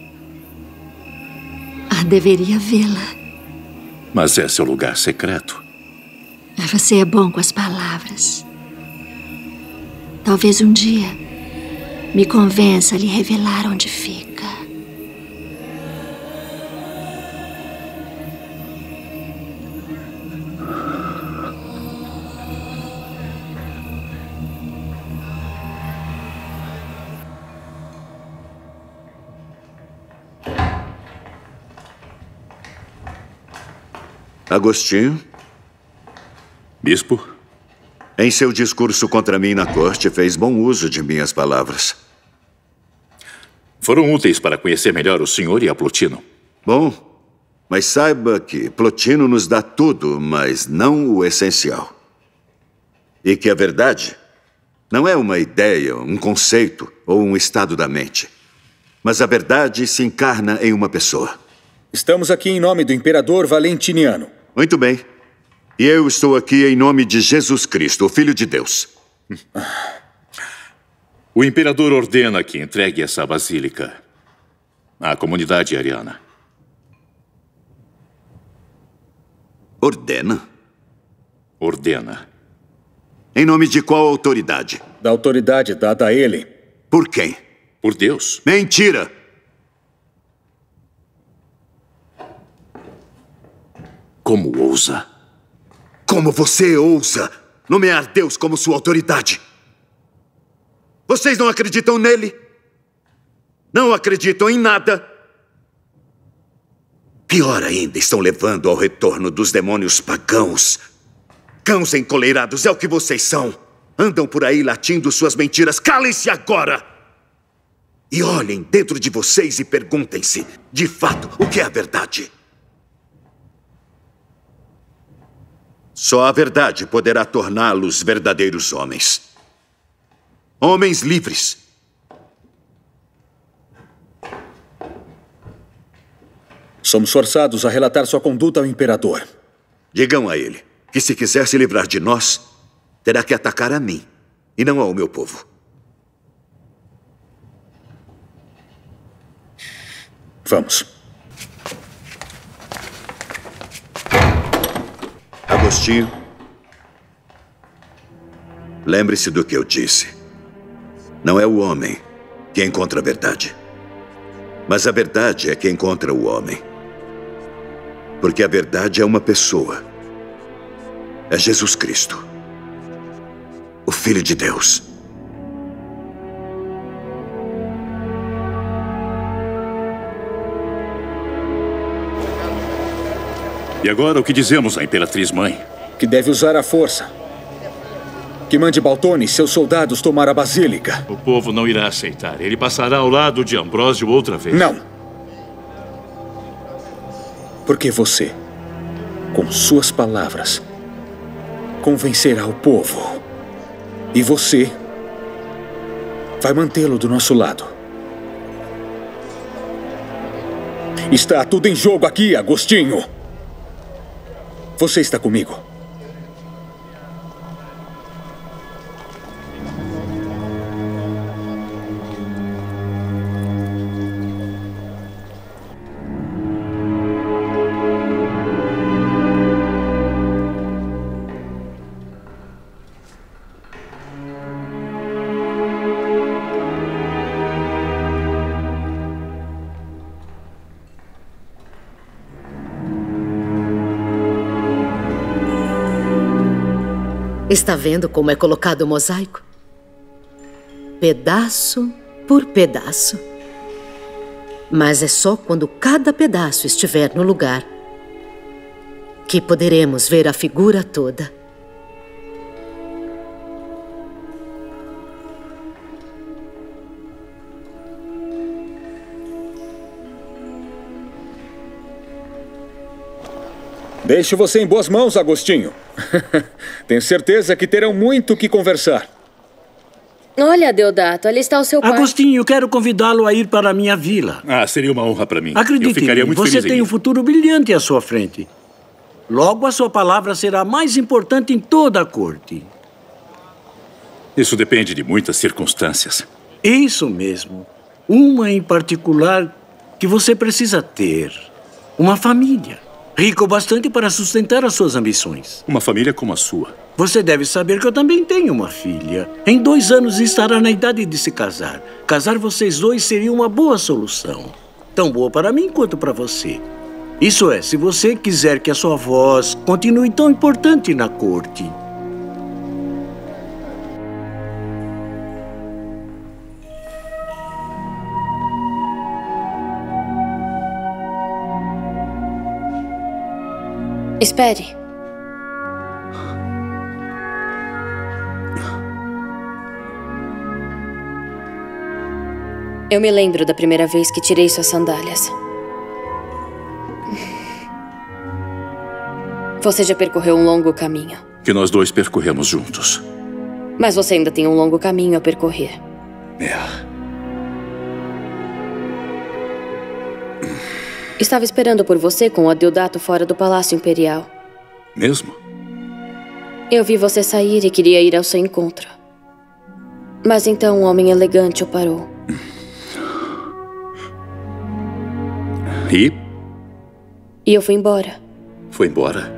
Deveria vê-la. Mas é seu lugar secreto. Você é bom com as palavras. Talvez um dia me convença a lhe revelar onde fica. Agostinho? Bispo? Em seu discurso contra mim na corte, fez bom uso de minhas palavras. Foram úteis para conhecer melhor o senhor e a Plotino. Bom, mas saiba que Plotino nos dá tudo, mas não o essencial. E que a verdade não é uma ideia, um conceito ou um estado da mente. Mas a verdade se encarna em uma pessoa. Estamos aqui em nome do imperador Valentiniano. Muito bem. E eu estou aqui em nome de Jesus Cristo, o Filho de Deus. O imperador ordena que entregue essa basílica à comunidade ariana. Ordena? Ordena. Em nome de qual autoridade? Da autoridade dada a ele. Por quem? Por Deus. Mentira! Como ousa? Como você ousa nomear Deus como sua autoridade? Vocês não acreditam nele? Não acreditam em nada. Pior ainda, estão levando ao retorno dos demônios pagãos. Cães encoleirados é o que vocês são. Andam por aí latindo suas mentiras. Calem-se agora! E olhem dentro de vocês e perguntem-se, de fato, o que é a verdade? Só a verdade poderá torná-los verdadeiros homens. Homens livres. Somos forçados a relatar sua conduta ao imperador. Digam a ele que, se quiser se livrar de nós, terá que atacar a mim e não ao meu povo. Vamos. Agostinho, lembre-se do que eu disse. Não é o homem que encontra a verdade, mas a verdade é que encontra o homem. Porque a verdade é uma pessoa. É Jesus Cristo, o Filho de Deus. E agora o que dizemos à Imperatriz Mãe? Que deve usar a força. Que mande Baltone e seus soldados tomar a Basílica. O povo não irá aceitar. Ele passará ao lado de Ambrósio outra vez. Não. Porque você, com suas palavras, convencerá o povo. E você vai mantê-lo do nosso lado. Está tudo em jogo aqui, Agostinho. Você está comigo. Está vendo como é colocado o mosaico? Pedaço por pedaço. Mas é só quando cada pedaço estiver no lugar que poderemos ver a figura toda. Deixo você em boas mãos, Agostinho. Tenho certeza que terão muito o que conversar. Olha, Deodato, ali está o seu pai. Agostinho, quero convidá-lo a ir para a minha vila. Ah, seria uma honra para mim. Acredite, eu ficaria muito você feliz tem em um futuro brilhante à sua frente. Logo, a sua palavra será mais importante em toda a corte. Isso depende de muitas circunstâncias. Isso mesmo. Uma em particular que você precisa ter. Uma família. Rico o bastante para sustentar as suas ambições. Uma família como a sua. Você deve saber que eu também tenho uma filha. Em 2 anos estará na idade de se casar. Casar vocês dois seria uma boa solução. Tão boa para mim quanto para você. Isso é, se você quiser que a sua voz continue tão importante na corte. Espere. Eu me lembro da primeira vez que tirei suas sandálias. Você já percorreu um longo caminho. Que nós dois percorremos juntos. Mas você ainda tem um longo caminho a percorrer. Estava esperando por você com o Deodato fora do Palácio Imperial. Mesmo? Eu vi você sair e queria ir ao seu encontro. Mas então um homem elegante o parou. E? E eu fui embora. Foi embora?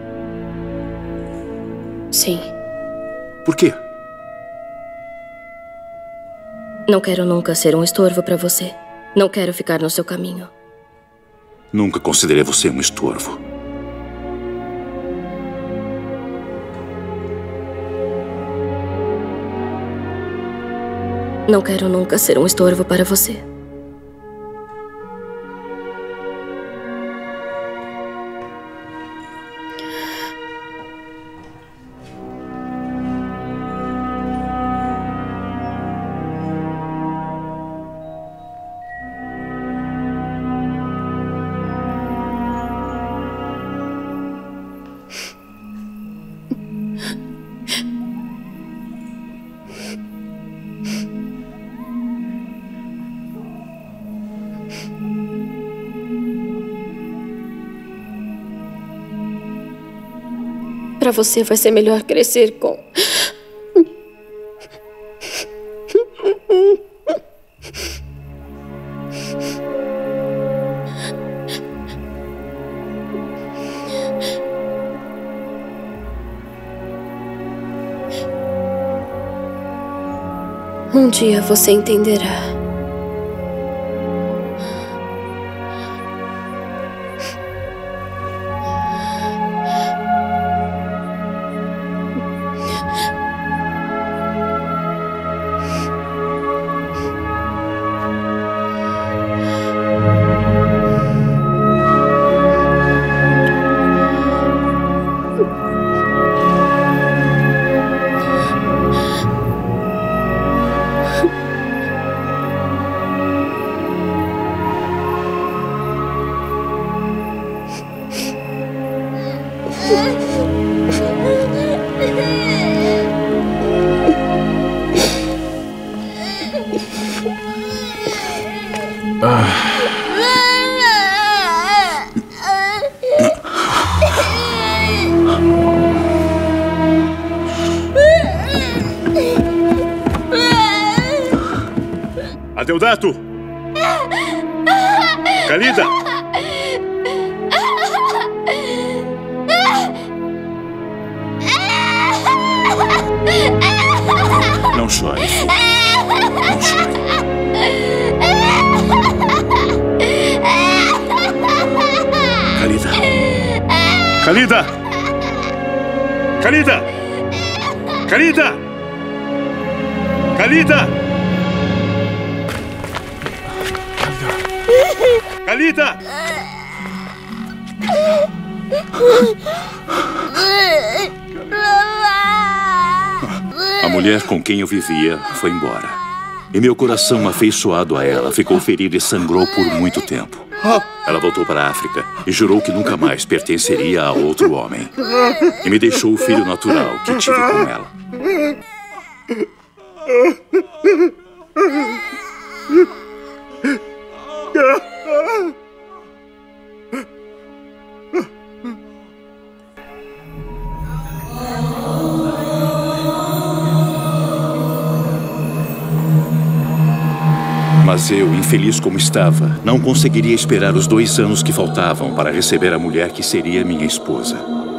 Sim. Por quê? Não quero nunca ser um estorvo para você. Não quero ficar no seu caminho. Nunca considerei você um estorvo. Não quero nunca ser um estorvo para você. Para você vai ser melhor crescer com... Um dia você entenderá. Adeodato! Khalida! Não chore. Não chore. Khalida! Khalida! Khalida! Khalida! Khalida! Khalida! A mulher com quem eu vivia foi embora. E meu coração, afeiçoado a ela, ficou ferido e sangrou por muito tempo. Ela voltou para a África e jurou que nunca mais pertenceria a outro homem. E me deixou o filho natural que tive com ela. Mas eu, infeliz como estava, não conseguiria esperar os 2 anos que faltavam para receber a mulher que seria minha esposa.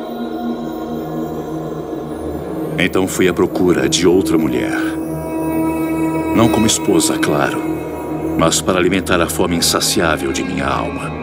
Então fui à procura de outra mulher. Não como esposa, claro, mas para alimentar a fome insaciável de minha alma.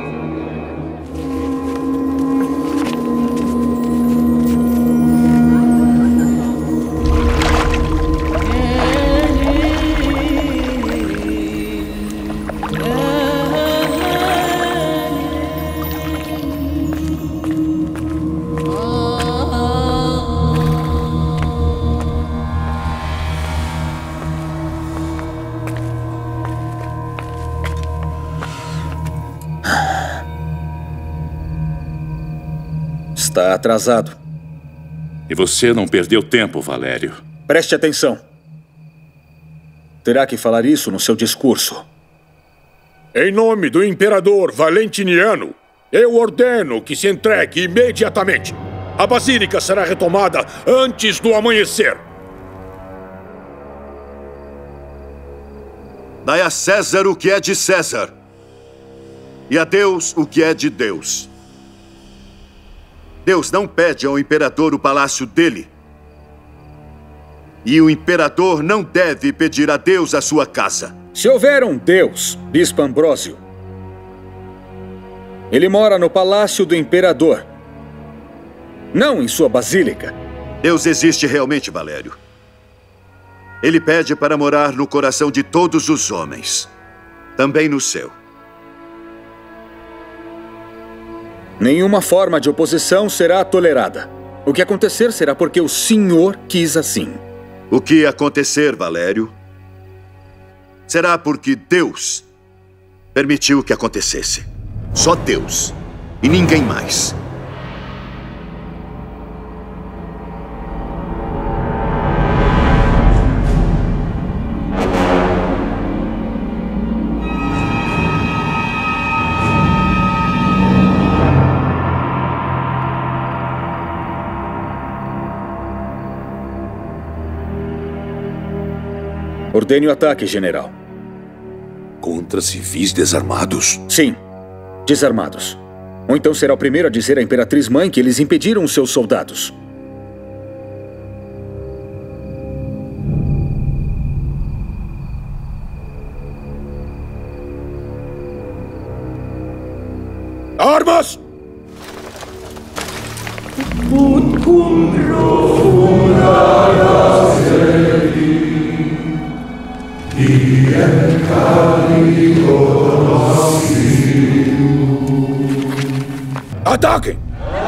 Está atrasado. E você não perdeu tempo, Valério. Preste atenção. Terá que falar isso no seu discurso. Em nome do imperador Valentiniano, eu ordeno que se entregue imediatamente. A basílica será retomada antes do amanhecer. Dai a César o que é de César, e a Deus o que é de Deus. Deus não pede ao imperador o palácio dele. E o imperador não deve pedir a Deus a sua casa. Se houver um Deus, Bispo Ambrósio, ele mora no palácio do imperador, não em sua basílica. Deus existe realmente, Valério. Ele pede para morar no coração de todos os homens, também no seu. Nenhuma forma de oposição será tolerada. O que acontecer será porque o Senhor quis assim. O que acontecer, Valério, será porque Deus permitiu que acontecesse. Só Deus e ninguém mais. Ordene o ataque, general. Contra civis desarmados? Sim, desarmados. Ou então será o primeiro a dizer à Imperatriz Mãe que eles impediram os seus soldados. Armas! Ataquem!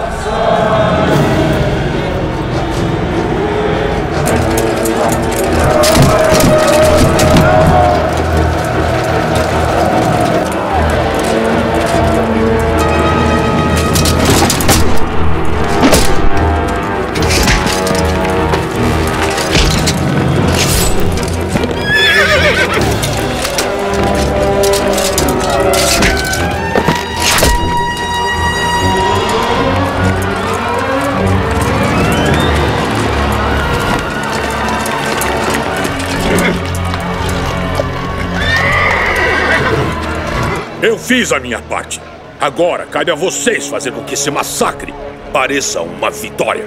Eu fiz a minha parte. Agora cabe a vocês fazer com que esse massacre pareça uma vitória.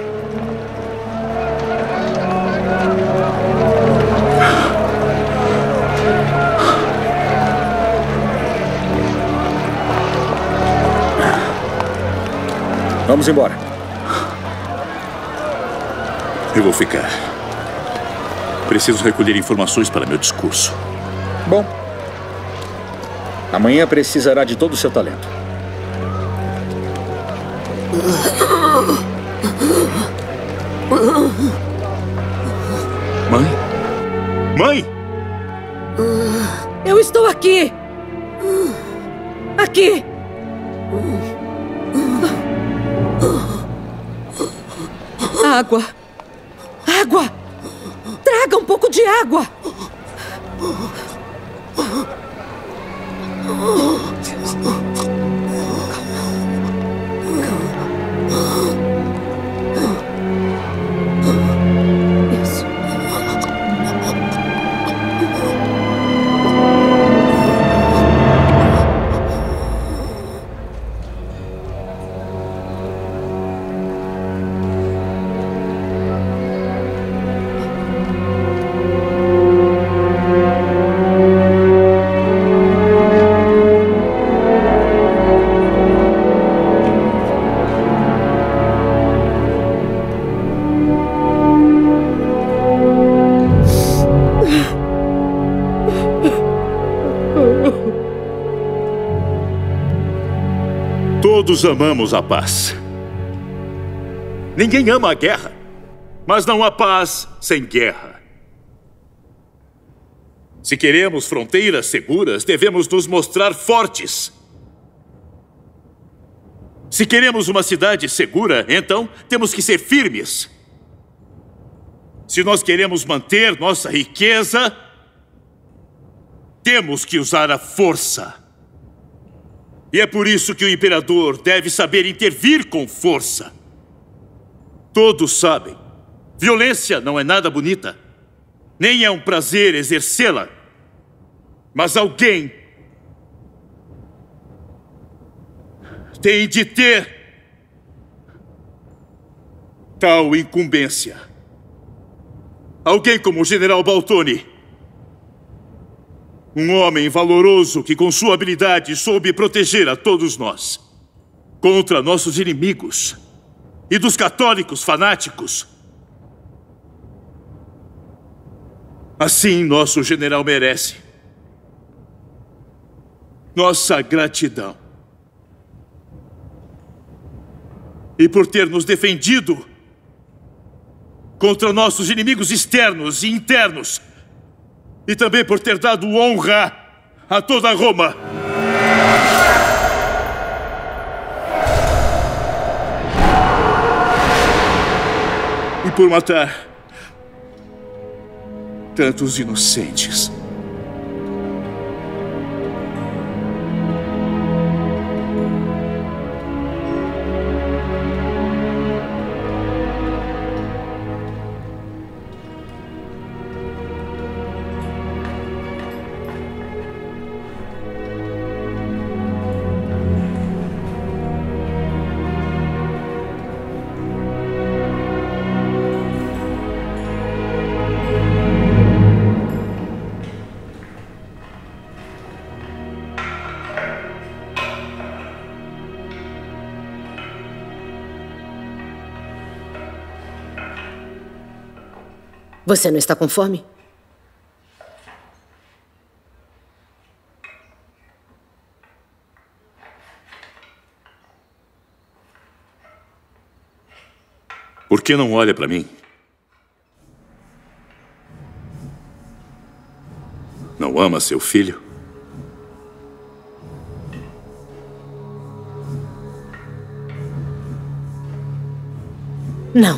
Vamos embora. Eu vou ficar. Preciso recolher informações para meu discurso. Bom. Amanhã precisará de todo o seu talento. Mãe? Mãe? Eu estou aqui! Aqui! Água! Água! Traga um pouco de água! Isso. Todos amamos a paz. Ninguém ama a guerra, mas não há paz sem guerra. Se queremos fronteiras seguras, devemos nos mostrar fortes. Se queremos uma cidade segura, então temos que ser firmes. Se nós queremos manter nossa riqueza, temos que usar a força. E é por isso que o imperador deve saber intervir com força. Todos sabem, violência não é nada bonita, nem é um prazer exercê-la. Mas alguém tem de ter tal incumbência. Alguém como o general Baltoni. Um homem valoroso que, com sua habilidade, soube proteger a todos nós contra nossos inimigos e dos católicos fanáticos. Assim, nosso general merece nossa gratidão. E por ter nos defendido contra nossos inimigos externos e internos, e também por ter dado honra a toda Roma. E por matar tantos inocentes. Você não está com fome? Por que não olha para mim? Não ama seu filho? Não.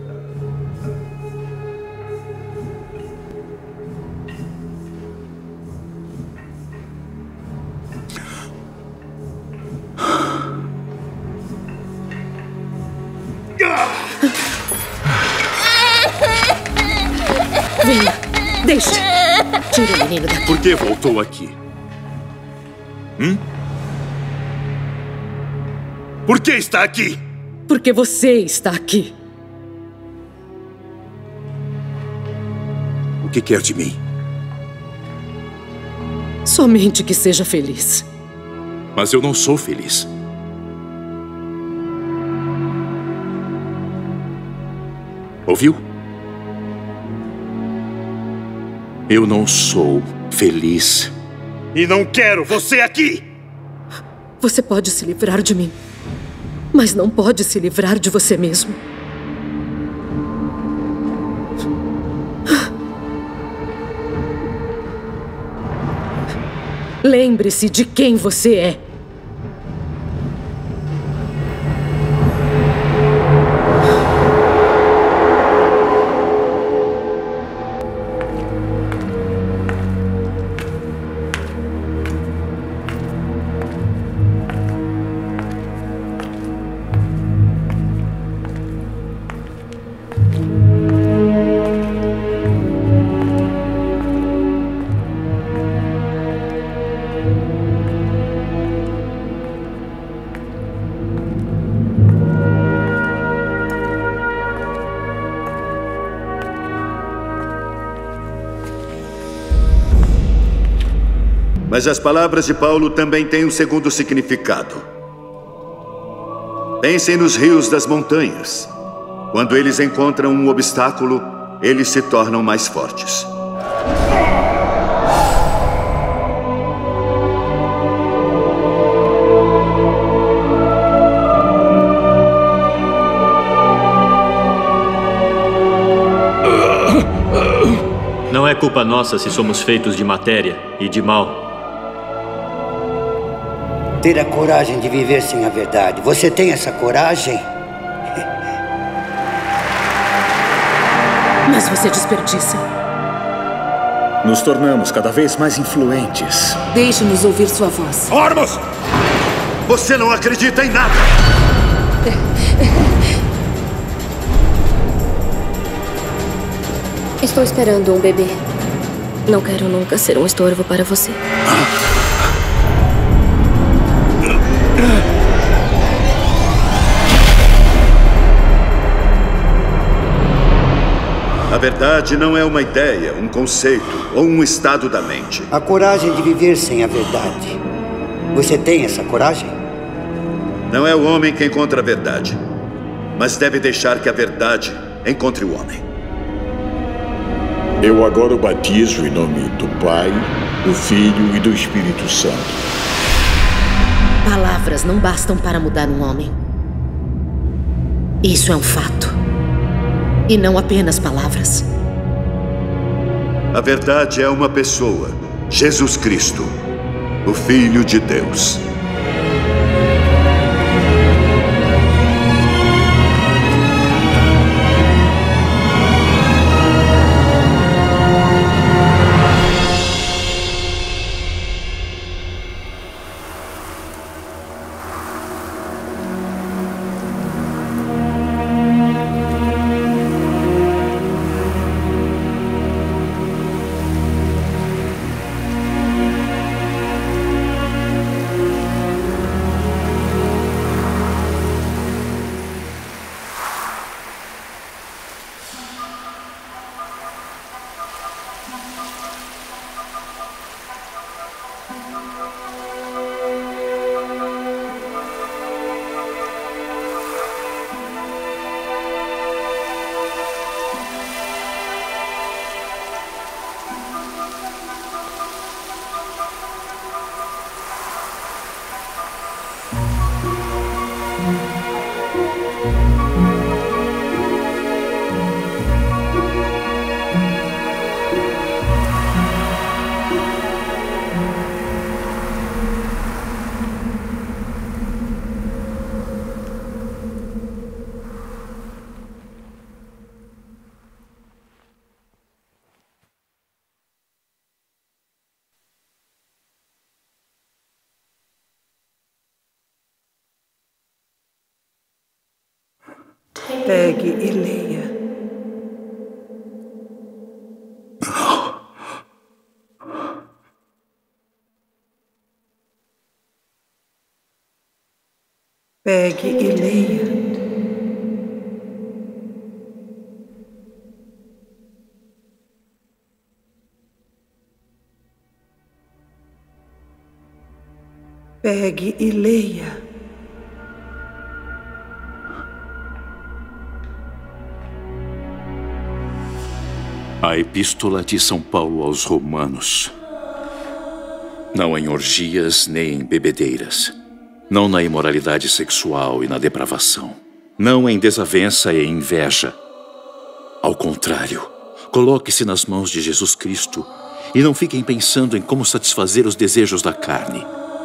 Venha, deixe. Tire o menino daqui. Por que voltou aqui? Por que está aqui? Porque você está aqui. O que quer de mim? Somente que seja feliz. Mas eu não sou feliz. Ouviu? Eu não sou feliz. E não quero você aqui! Você pode se livrar de mim, mas não pode se livrar de você mesmo. Lembre-se de quem você é. Mas as palavras de Paulo também têm um segundo significado. Pensem nos rios das montanhas. Quando eles encontram um obstáculo, eles se tornam mais fortes. Não é culpa nossa se somos feitos de matéria e de mal. Ter a coragem de viver sem a verdade. Você tem essa coragem? Mas você desperdiça. Nos tornamos cada vez mais influentes. Deixe-nos ouvir sua voz. Armas! Você não acredita em nada! Estou esperando um bebê. Não quero nunca ser um estorvo para você. A verdade não é uma ideia, um conceito ou um estado da mente. A coragem de viver sem a verdade. Você tem essa coragem? Não é o homem que encontra a verdade, mas deve deixar que a verdade encontre o homem. Eu agora o batizo em nome do Pai, do Filho e do Espírito Santo. Palavras não bastam para mudar um homem. Isso é um fato. E não apenas palavras. A verdade é uma pessoa, Jesus Cristo, o Filho de Deus. Pegue e leia. Pegue e leia. Pegue e leia. A Epístola de São Paulo aos Romanos. Não em orgias nem em bebedeiras. Não na imoralidade sexual e na depravação. Não em desavença e inveja. Ao contrário, coloque-se nas mãos de Jesus Cristo e não fiquem pensando em como satisfazer os desejos da carne.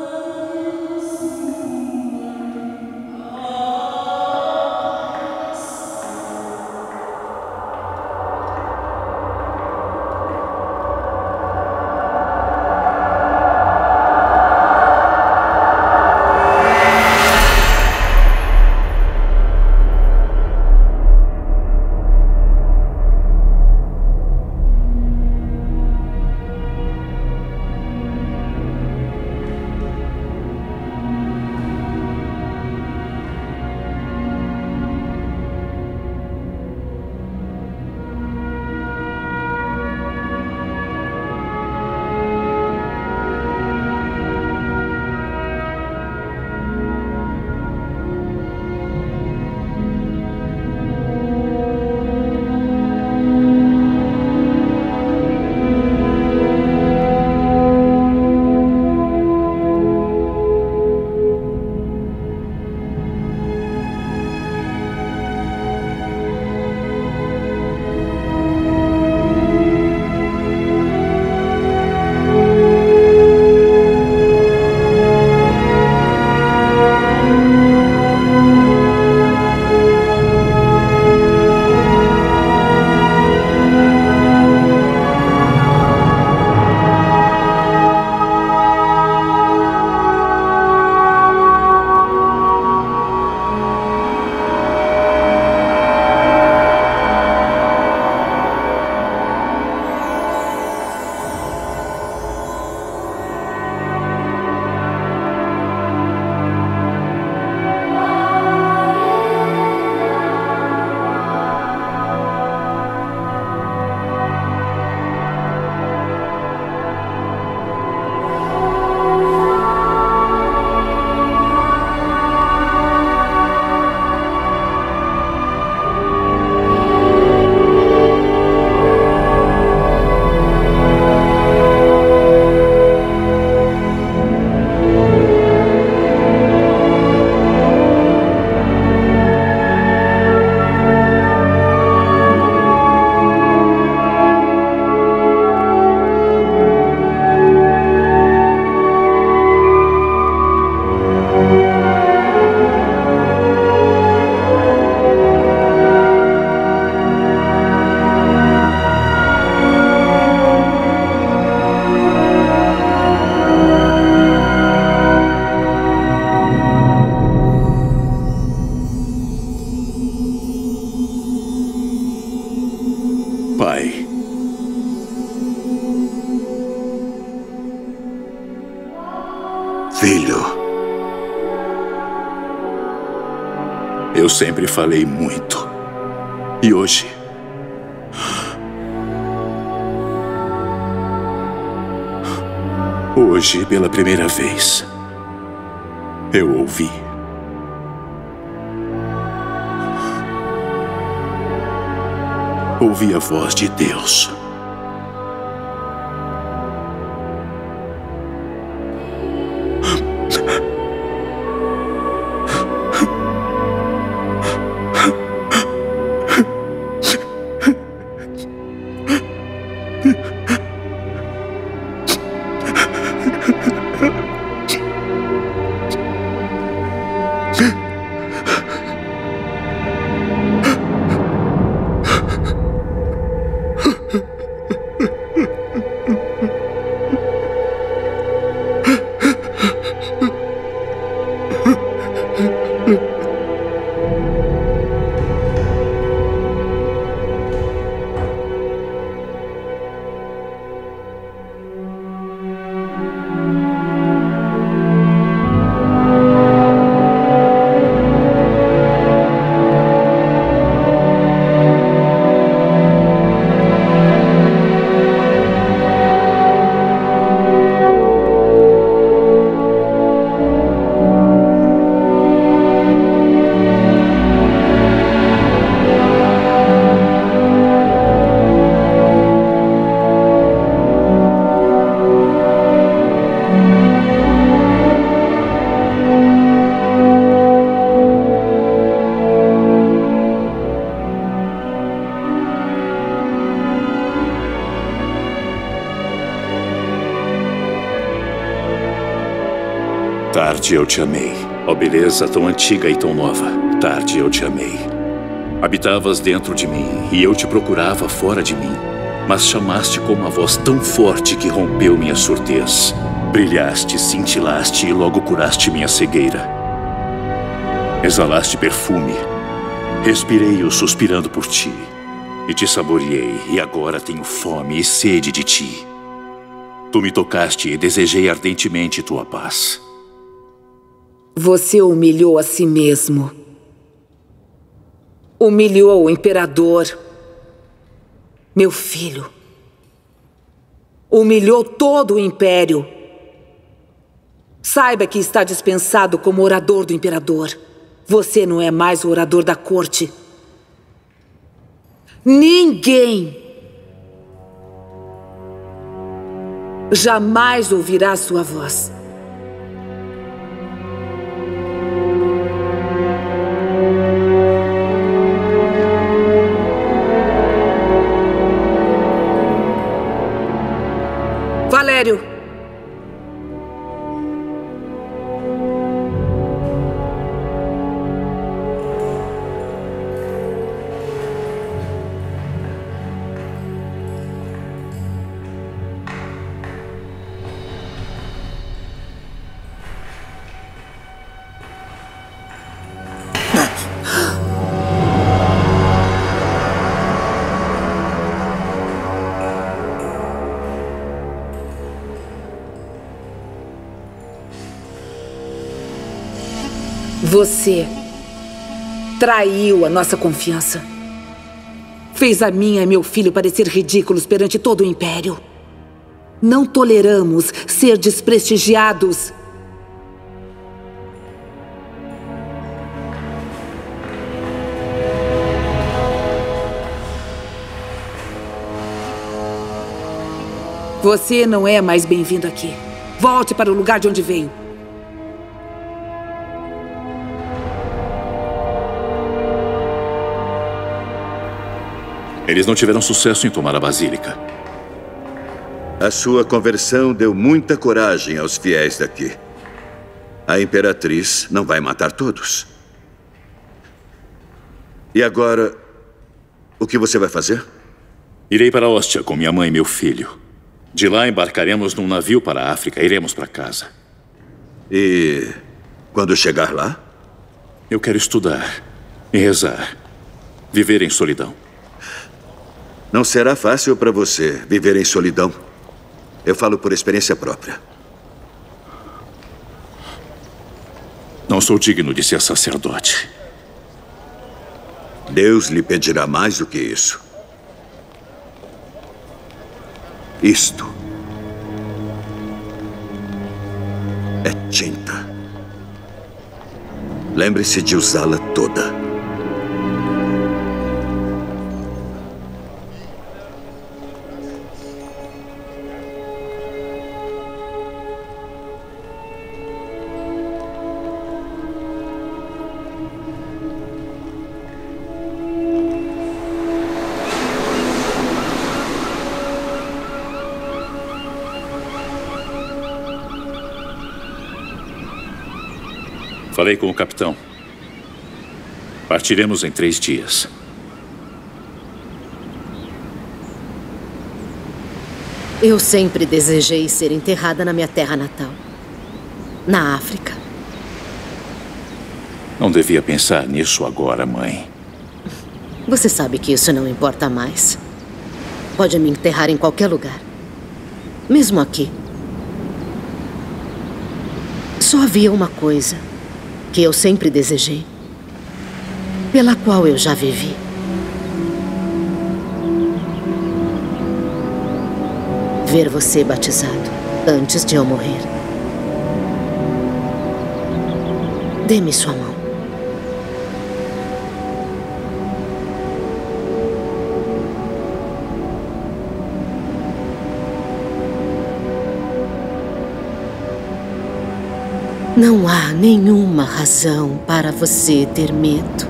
Pai, filho, eu sempre falei muito. E hoje, pela primeira vez, eu ouvi. Ouvi a voz de Deus. Tarde eu te amei. Ó beleza tão antiga e tão nova. Tarde eu te amei. Habitavas dentro de mim e eu te procurava fora de mim. Mas chamaste com uma voz tão forte que rompeu minha surdez. Brilhaste, cintilaste e logo curaste minha cegueira. Exalaste perfume. Respirei-o suspirando por ti. E te saboreei, e agora tenho fome e sede de ti. Tu me tocaste e desejei ardentemente tua paz. Você humilhou a si mesmo. Humilhou o imperador, meu filho. Humilhou todo o império. Saiba que está dispensado como orador do imperador. Você não é mais o orador da corte. Ninguém jamais ouvirá sua voz. Valério! Você traiu a nossa confiança. Fez a minha e meu filho parecer ridículos perante todo o Império. Não toleramos ser desprestigiados. Você não é mais bem-vindo aqui. Volte para o lugar de onde veio. Eles não tiveram sucesso em tomar a Basílica. A sua conversão deu muita coragem aos fiéis daqui. A Imperatriz não vai matar todos. E agora, o que você vai fazer? Irei para Ostia com minha mãe e meu filho. De lá embarcaremos num navio para a África. Iremos para casa. E quando chegar lá? Eu quero estudar e rezar. Viver em solidão. Não será fácil para você viver em solidão. Eu falo por experiência própria. Não sou digno de ser sacerdote. Deus lhe pedirá mais do que isso. Isto é tinta. Lembre-se de usá-la toda. Falei com o capitão. Partiremos em 3 dias. Eu sempre desejei ser enterrada na minha terra natal. Na África. Não devia pensar nisso agora, mãe. Você sabe que isso não importa mais. Pode me enterrar em qualquer lugar. Mesmo aqui. Só havia uma coisa que eu sempre desejei, pela qual eu já vivi. Ver você batizado antes de eu morrer. Dê-me sua mão. Não há nenhuma razão para você ter medo.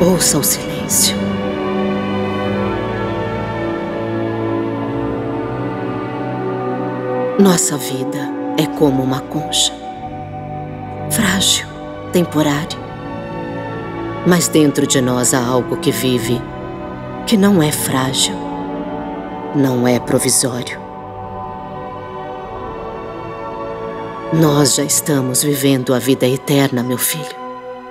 Ouça o silêncio. Nossa vida é como uma concha. Frágil, temporária. Mas dentro de nós há algo que vive, que não é frágil, não é provisório. Nós já estamos vivendo a vida eterna, meu filho.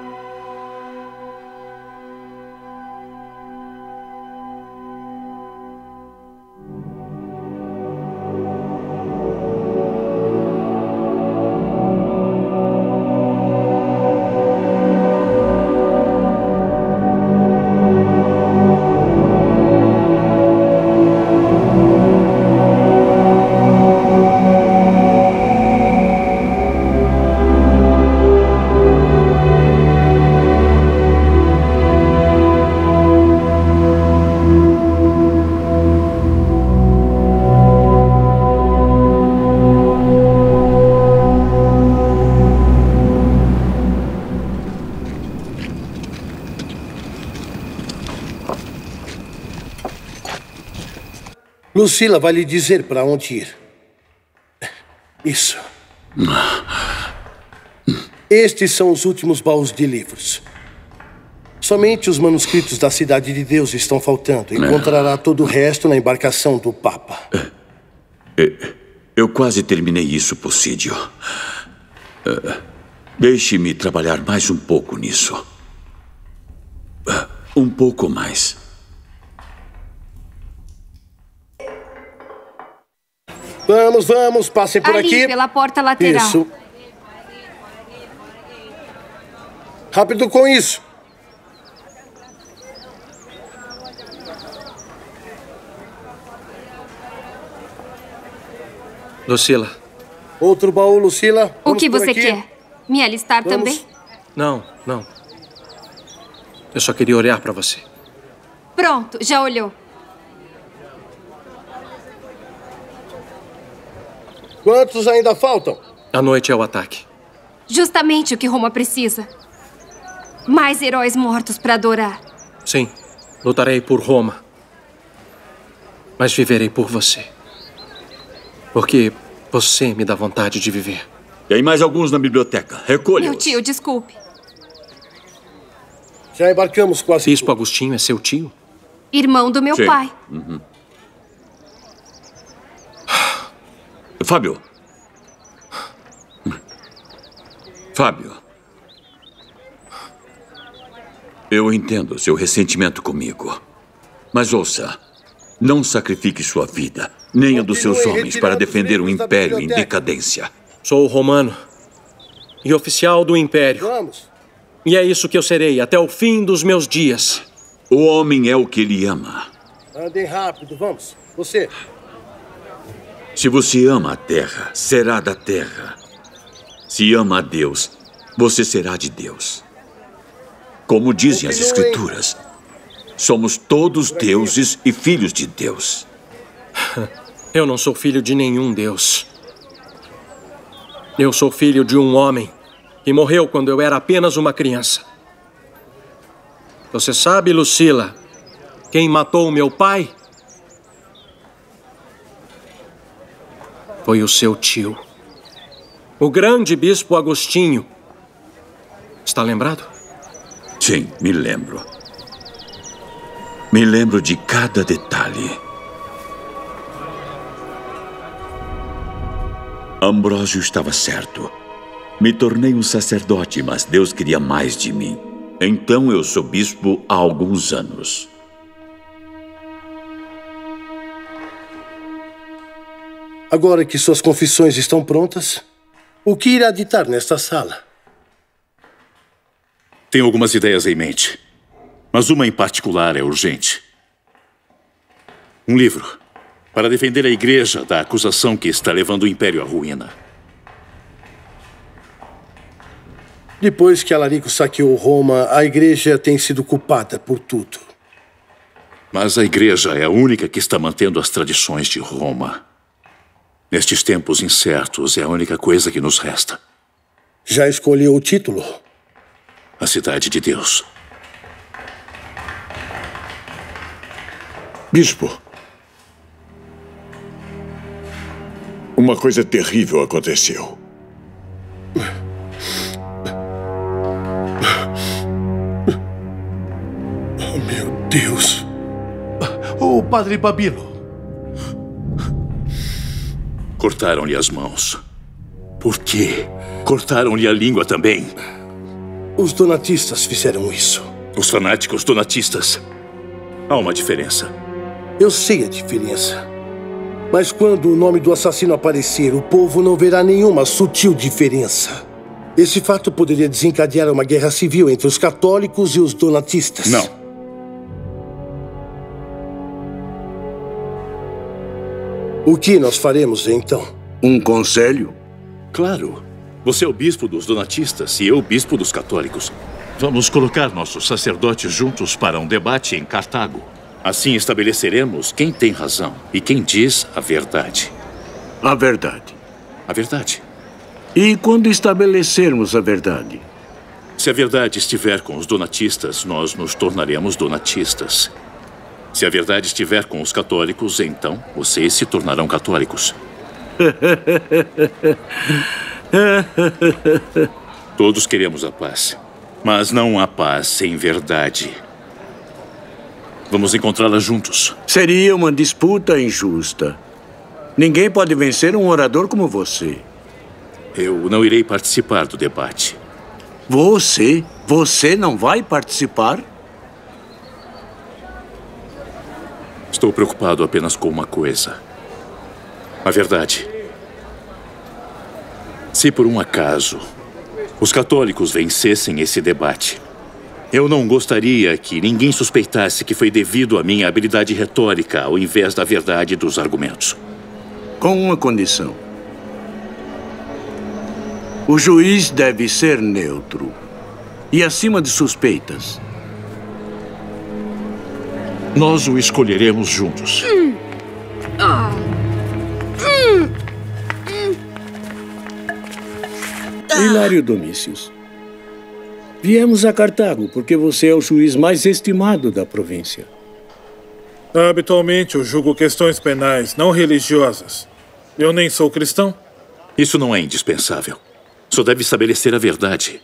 Lucila vai lhe dizer para onde ir. Isso. Estes são os últimos baús de livros. Somente os manuscritos da Cidade de Deus estão faltando. Encontrará todo o resto na embarcação do Papa. Eu quase terminei isso, Possídio. Deixe-me trabalhar mais um pouco nisso. Um pouco mais. Vamos, vamos, passem por aqui. Pela porta lateral. Isso. Rápido com isso. Lucila. Outro baú, Lucila. O que você quer? Me alistar também? Não, não. Eu só queria olhar para você. Pronto, já olhou. Quantos ainda faltam? À noite é o ataque. Justamente o que Roma precisa. Mais heróis mortos para adorar. Sim, lutarei por Roma. Mas viverei por você. Porque você me dá vontade de viver. Tem mais alguns na biblioteca. Recolha-os. Meu tio, desculpe. Já embarcamos quase. Bispo Agostinho é seu tio? Irmão do meu pai. Uhum. Fábio. Fábio. Eu entendo seu ressentimento comigo. Mas ouça, não sacrifique sua vida, nem a dos seus homens, para defender um império em decadência. Sou romano e oficial do império. Vamos. E é isso que eu serei até o fim dos meus dias. O homem é o que ele ama. Andem rápido, vamos. Você. Se você ama a terra, será da terra. Se ama a Deus, você será de Deus. Como dizem as Escrituras, somos todos deuses e filhos de Deus. Eu não sou filho de nenhum Deus. Eu sou filho de um homem que morreu quando eu era apenas uma criança. Você sabe, Lucila, quem matou meu pai? Foi o seu tio, o grande bispo Agostinho. Está lembrado? Sim, me lembro. Me lembro de cada detalhe. Ambrósio estava certo. Me tornei um sacerdote, mas Deus queria mais de mim. Então eu sou bispo há alguns anos. Agora que suas confissões estão prontas, o que irá ditar nesta sala? Tenho algumas ideias em mente, mas uma em particular é urgente. Um livro para defender a igreja da acusação que está levando o império à ruína. Depois que Alarico saqueou Roma, a igreja tem sido culpada por tudo. Mas a igreja é a única que está mantendo as tradições de Roma. Nestes tempos incertos, é a única coisa que nos resta. Já escolheu o título? A Cidade de Deus. Bispo, uma coisa terrível aconteceu. Oh, meu Deus. O Padre Babilo. Cortaram-lhe as mãos. Por quê? Cortaram-lhe a língua também. Os donatistas fizeram isso. Os fanáticos donatistas. Há uma diferença. Eu sei a diferença. Mas quando o nome do assassino aparecer, o povo não verá nenhuma sutil diferença. Esse fato poderia desencadear uma guerra civil entre os católicos e os donatistas. Não. O que nós faremos, então? Um conselho? Claro. Você é o bispo dos donatistas e eu o bispo dos católicos. Vamos colocar nossos sacerdotes juntos para um debate em Cartago. Assim estabeleceremos quem tem razão e quem diz a verdade. A verdade. A verdade. E quando estabelecermos a verdade? Se a verdade estiver com os donatistas, nós nos tornaremos donatistas. Se a verdade estiver com os católicos, então vocês se tornarão católicos. Todos queremos a paz, mas não há paz sem verdade. Vamos encontrá-la juntos. Seria uma disputa injusta. Ninguém pode vencer um orador como você. Eu não irei participar do debate. Você? Você não vai participar? Estou preocupado apenas com uma coisa. A verdade. Se por um acaso os católicos vencessem esse debate, eu não gostaria que ninguém suspeitasse que foi devido à minha habilidade retórica ao invés da verdade dos argumentos. Com uma condição. O juiz deve ser neutro e acima de suspeitas. Nós o escolheremos juntos. Hilário Domícios. Viemos a Cartago porque você é o juiz mais estimado da província. Habitualmente eu julgo questões penais, não religiosas. Eu nem sou cristão. Isso não é indispensável. Só deve estabelecer a verdade.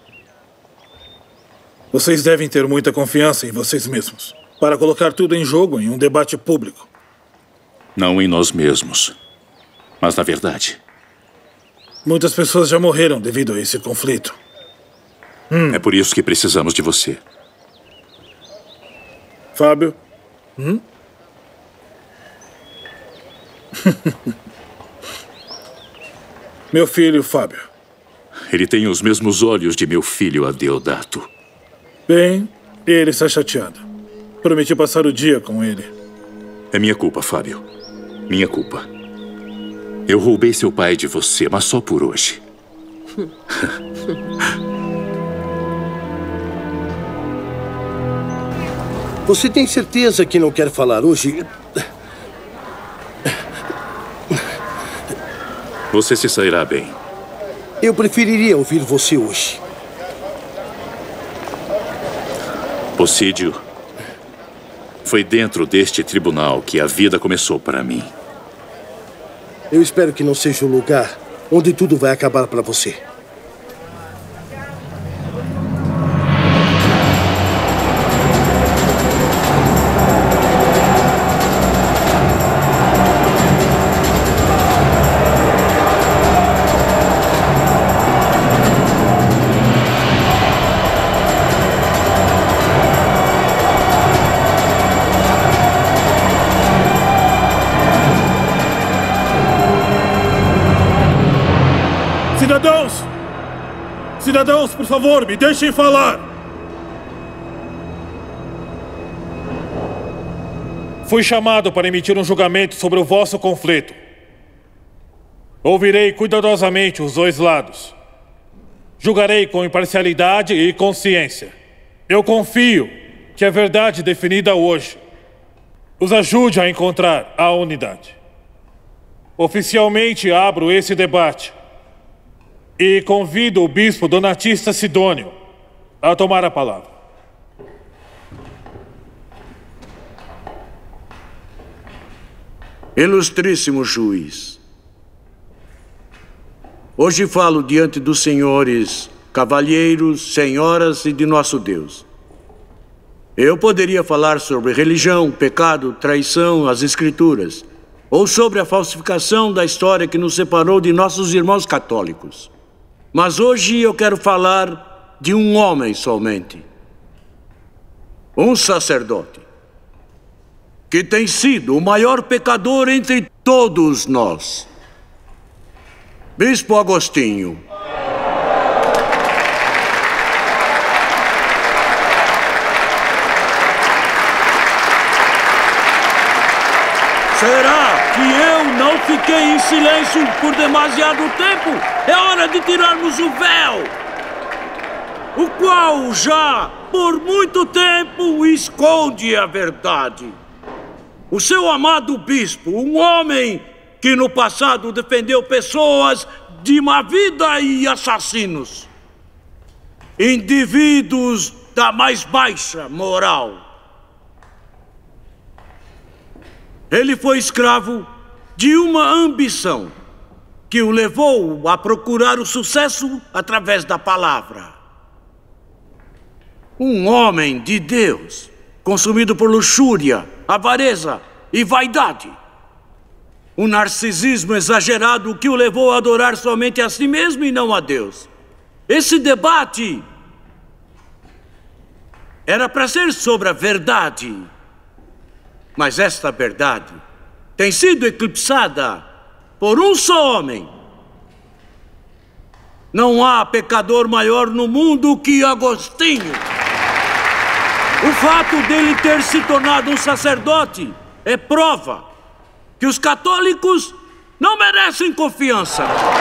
Vocês devem ter muita confiança em vocês mesmos para colocar tudo em jogo em um debate público. Não em nós mesmos, mas na verdade. Muitas pessoas já morreram devido a esse conflito. É por isso que precisamos de você. Fábio? Meu filho, Fábio. Ele tem os mesmos olhos de meu filho, Adeodato. Bem, ele está chateado. Prometi passar o dia com ele. É minha culpa, Fábio. Minha culpa. Eu roubei seu pai de você, mas só por hoje. Você tem certeza que não quer falar hoje? Você se sairá bem. Eu preferiria ouvir você hoje. Possídio, foi dentro deste tribunal que a vida começou para mim. Eu espero que não seja o lugar onde tudo vai acabar para você. Cidadãos, por favor, me deixem falar. Fui chamado para emitir um julgamento sobre o vosso conflito. Ouvirei cuidadosamente os dois lados. Julgarei com imparcialidade e consciência. Eu confio que a verdade definida hoje os ajude a encontrar a unidade. Oficialmente abro esse debate e convido o bispo donatista Sidônio a tomar a palavra. Ilustríssimo juiz, hoje falo diante dos senhores, cavalheiros, senhoras e de nosso Deus. Eu poderia falar sobre religião, pecado, traição, as escrituras, ou sobre a falsificação da história que nos separou de nossos irmãos católicos. Mas hoje eu quero falar de um homem somente. Um sacerdote, que tem sido o maior pecador entre todos nós. Bispo Agostinho. Será que eu não fiquei em silêncio por demasiado tempo? É hora de tirarmos o véu, o qual já, por muito tempo, esconde a verdade. O seu amado bispo, um homem que no passado defendeu pessoas de má vida e assassinos, indivíduos da mais baixa moral. Ele foi escravo de uma ambição que o levou a procurar o sucesso através da palavra. Um homem de Deus, consumido por luxúria, avareza e vaidade. Um narcisismo exagerado que o levou a adorar somente a si mesmo e não a Deus. Esse debate era para ser sobre a verdade. Mas esta verdade tem sido eclipsada por um só homem. Não há pecador maior no mundo que Agostinho. O fato dele ter se tornado um sacerdote é prova que os católicos não merecem confiança.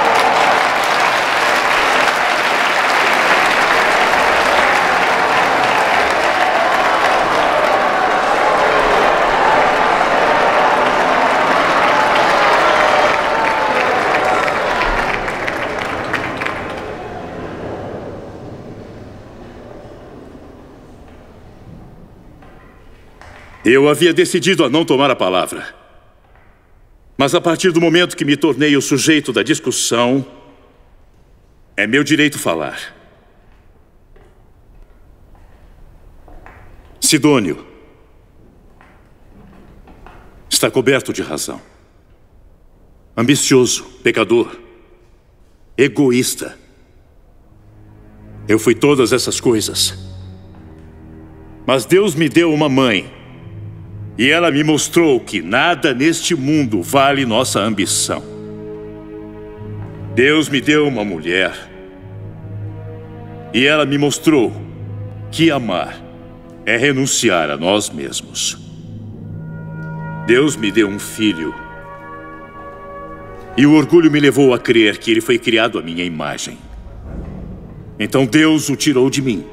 Eu havia decidido a não tomar a palavra. Mas a partir do momento que me tornei o sujeito da discussão, é meu direito falar. Sidônio está coberto de razão. Ambicioso, pecador, egoísta. Eu fui todas essas coisas. Mas Deus me deu uma mãe. E ela me mostrou que nada neste mundo vale nossa ambição. Deus me deu uma mulher. E ela me mostrou que amar é renunciar a nós mesmos. Deus me deu um filho. E o orgulho me levou a crer que ele foi criado à minha imagem. Então Deus o tirou de mim,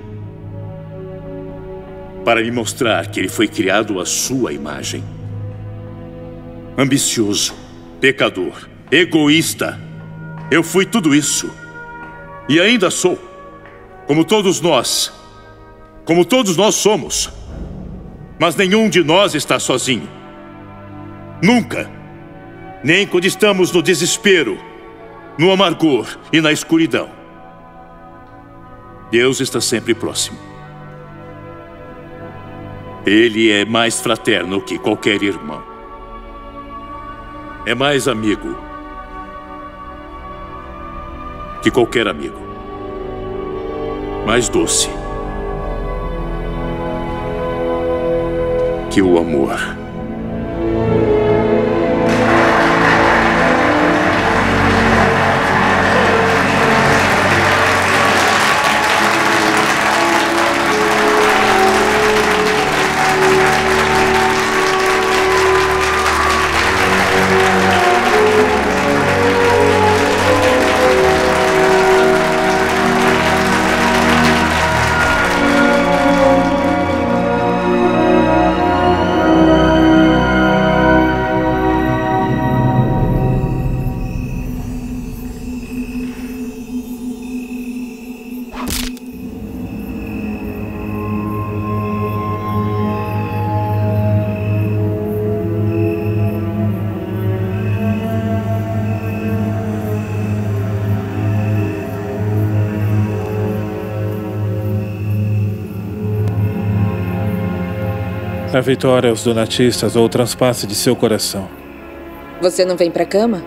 para me mostrar que ele foi criado à sua imagem. Ambicioso, pecador, egoísta. Eu fui tudo isso. E ainda sou. Como todos nós. Como todos nós somos. Mas nenhum de nós está sozinho. Nunca. Nem quando estamos no desespero, no amargor e na escuridão. Deus está sempre próximo. Ele é mais fraterno que qualquer irmão. É mais amigo que qualquer amigo. Mais doce que o amor. A vitória aos donatistas ou o transpasse de seu coração. Você não vem pra cama?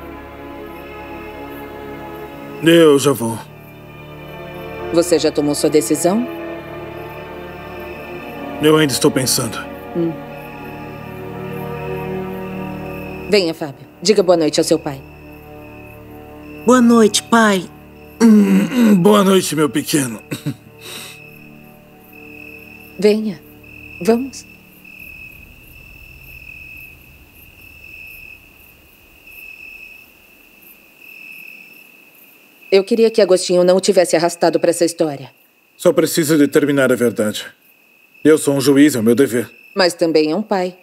Eu já vou. Você já tomou sua decisão? Eu ainda estou pensando. Venha, Fábio. Diga boa noite ao seu pai. Boa noite, pai. Boa noite, meu pequeno. Venha. Vamos. Eu queria que Agostinho não o tivesse arrastado para essa história. Só preciso determinar a verdade. Eu sou um juiz, é o meu dever. Mas também é um pai.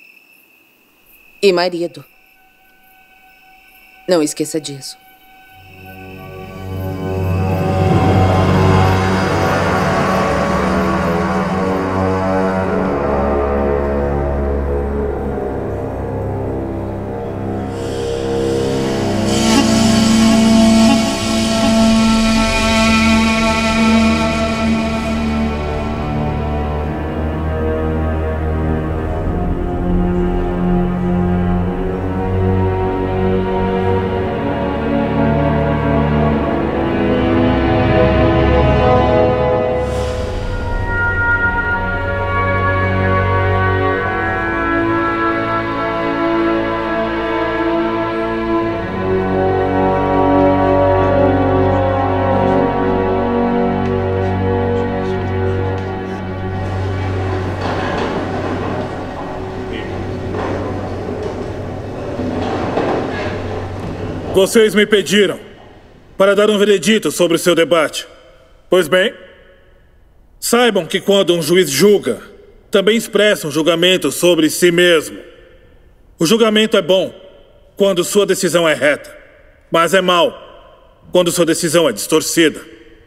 E marido. Não esqueça disso. Vocês me pediram para dar um veredito sobre o seu debate. Pois bem, saibam que quando um juiz julga, também expressa um julgamento sobre si mesmo. O julgamento é bom quando sua decisão é reta, mas é mau quando sua decisão é distorcida.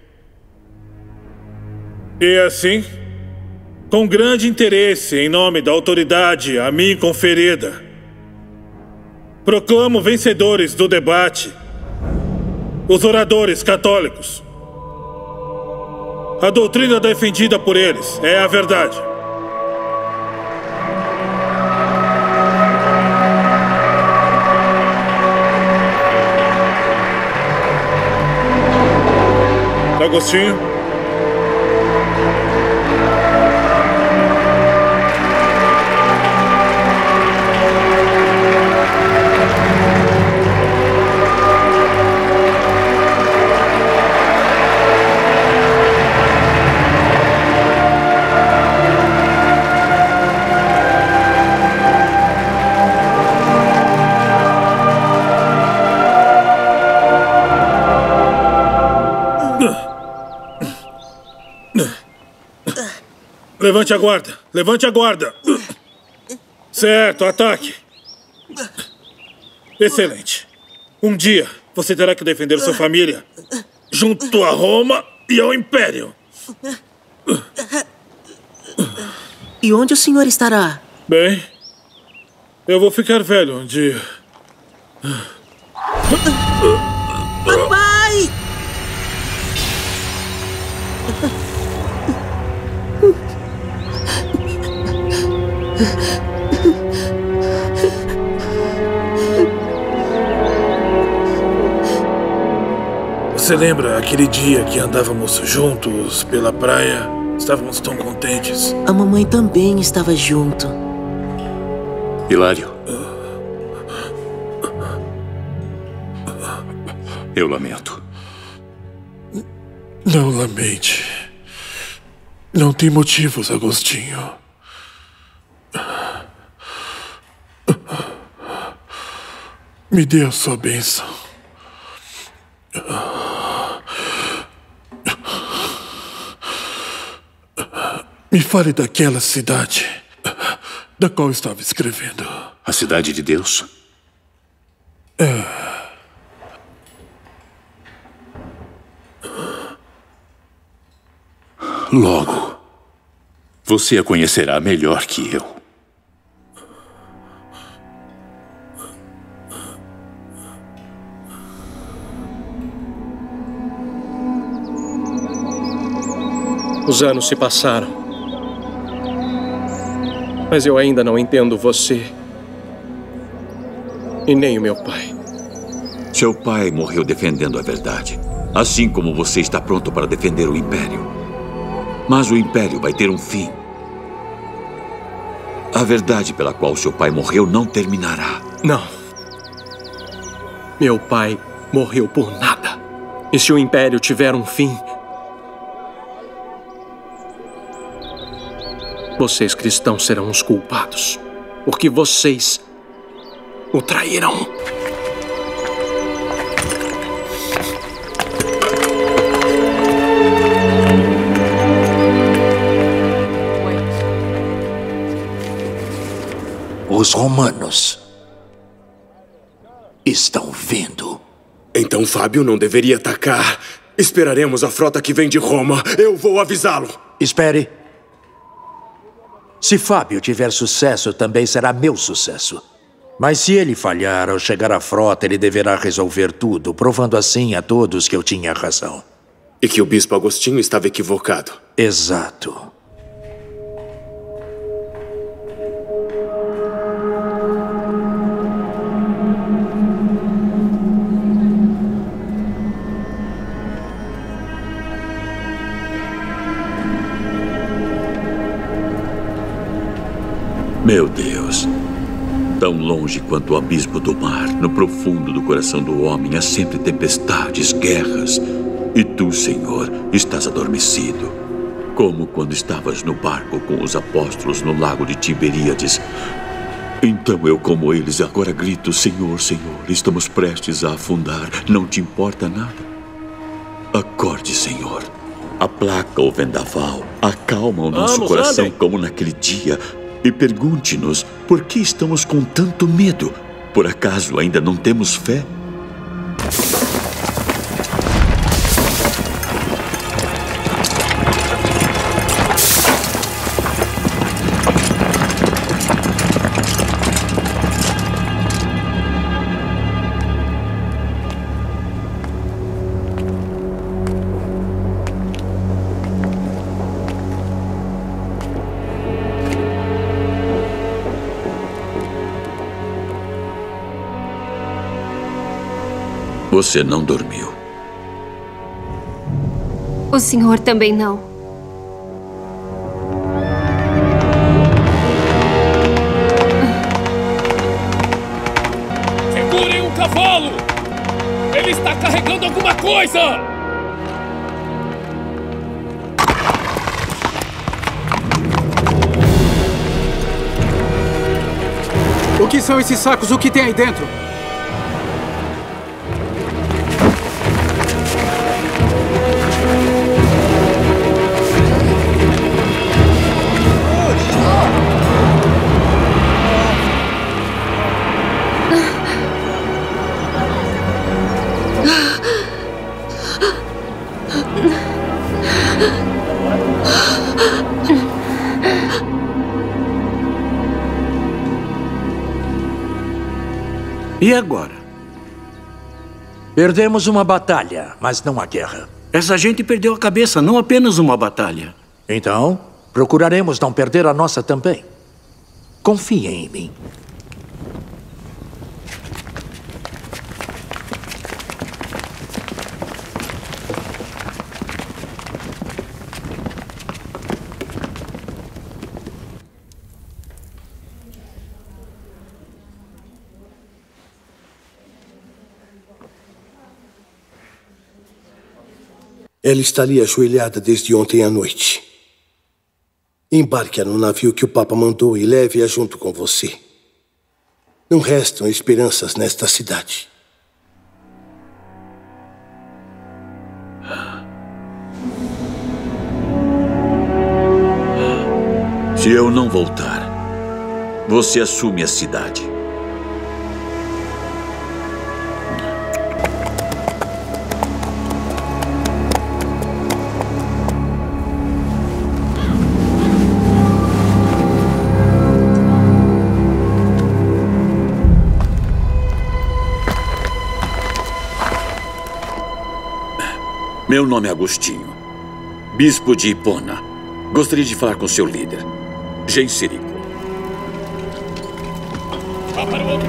E assim, com grande interesse em nome da autoridade a mim conferida, proclamo vencedores do debate os oradores católicos. A doutrina defendida por eles é a verdade. Agostinho. Levante a guarda! Levante a guarda! Certo, ataque! Excelente. Um dia, você terá que defender sua família junto a Roma e ao Império. E onde o senhor estará? Bem, eu vou ficar velho um dia. Papai! Você lembra aquele dia que andávamos juntos pela praia? Estávamos tão contentes. A mamãe também estava junto. Hilário. Eu lamento. Não lamente. Não tem motivos, Agostinho. Me dê a sua bênção. Me fale daquela cidade da qual estava escrevendo. A cidade de Deus? É. Logo, você a conhecerá melhor que eu. Os anos se passaram. Mas eu ainda não entendo você. E nem o meu pai. Seu pai morreu defendendo a verdade. Assim como você está pronto para defender o Império. Mas o Império vai ter um fim. A verdade pela qual seu pai morreu não terminará. Não. Meu pai morreu por nada. E se o Império tiver um fim, vocês cristãos serão os culpados. Porque vocês o trairão. Os romanos estão vindo. Então Fábio não deveria atacar. Esperaremos a frota que vem de Roma. Eu vou avisá-lo. Espere. Se Fábio tiver sucesso, também será meu sucesso. Mas se ele falhar ao chegar à frota, ele deverá resolver tudo, provando assim a todos que eu tinha razão. E que o bispo Agostinho estava equivocado. Exato. Meu Deus, tão longe quanto o abismo do mar, no profundo do coração do homem, há sempre tempestades, guerras. E tu, Senhor, estás adormecido. Como quando estavas no barco com os apóstolos no lago de Tiberíades. Então eu, como eles, agora grito: Senhor, Senhor, estamos prestes a afundar. Não te importa nada? Acorde, Senhor. Aplaca o vendaval. Acalma o nosso coração, andem, como naquele dia. E pergunte-nos por que estamos com tanto medo. Por acaso ainda não temos fé? Você não dormiu. O senhor também não. Segurem o cavalo! Ele está carregando alguma coisa! O que são esses sacos? O que tem aí dentro? E agora? Perdemos uma batalha, mas não a guerra. Essa gente perdeu a cabeça, não apenas uma batalha. Então, procuraremos não perder a nossa também. Confiem em mim. Ela está ali ajoelhada desde ontem à noite. Embarque-a no navio que o Papa mandou e leve-a junto com você. Não restam esperanças nesta cidade. Se eu não voltar, você assume a cidade. Meu nome é Agostinho, bispo de Hipona. Gostaria de falar com seu líder, Genserico.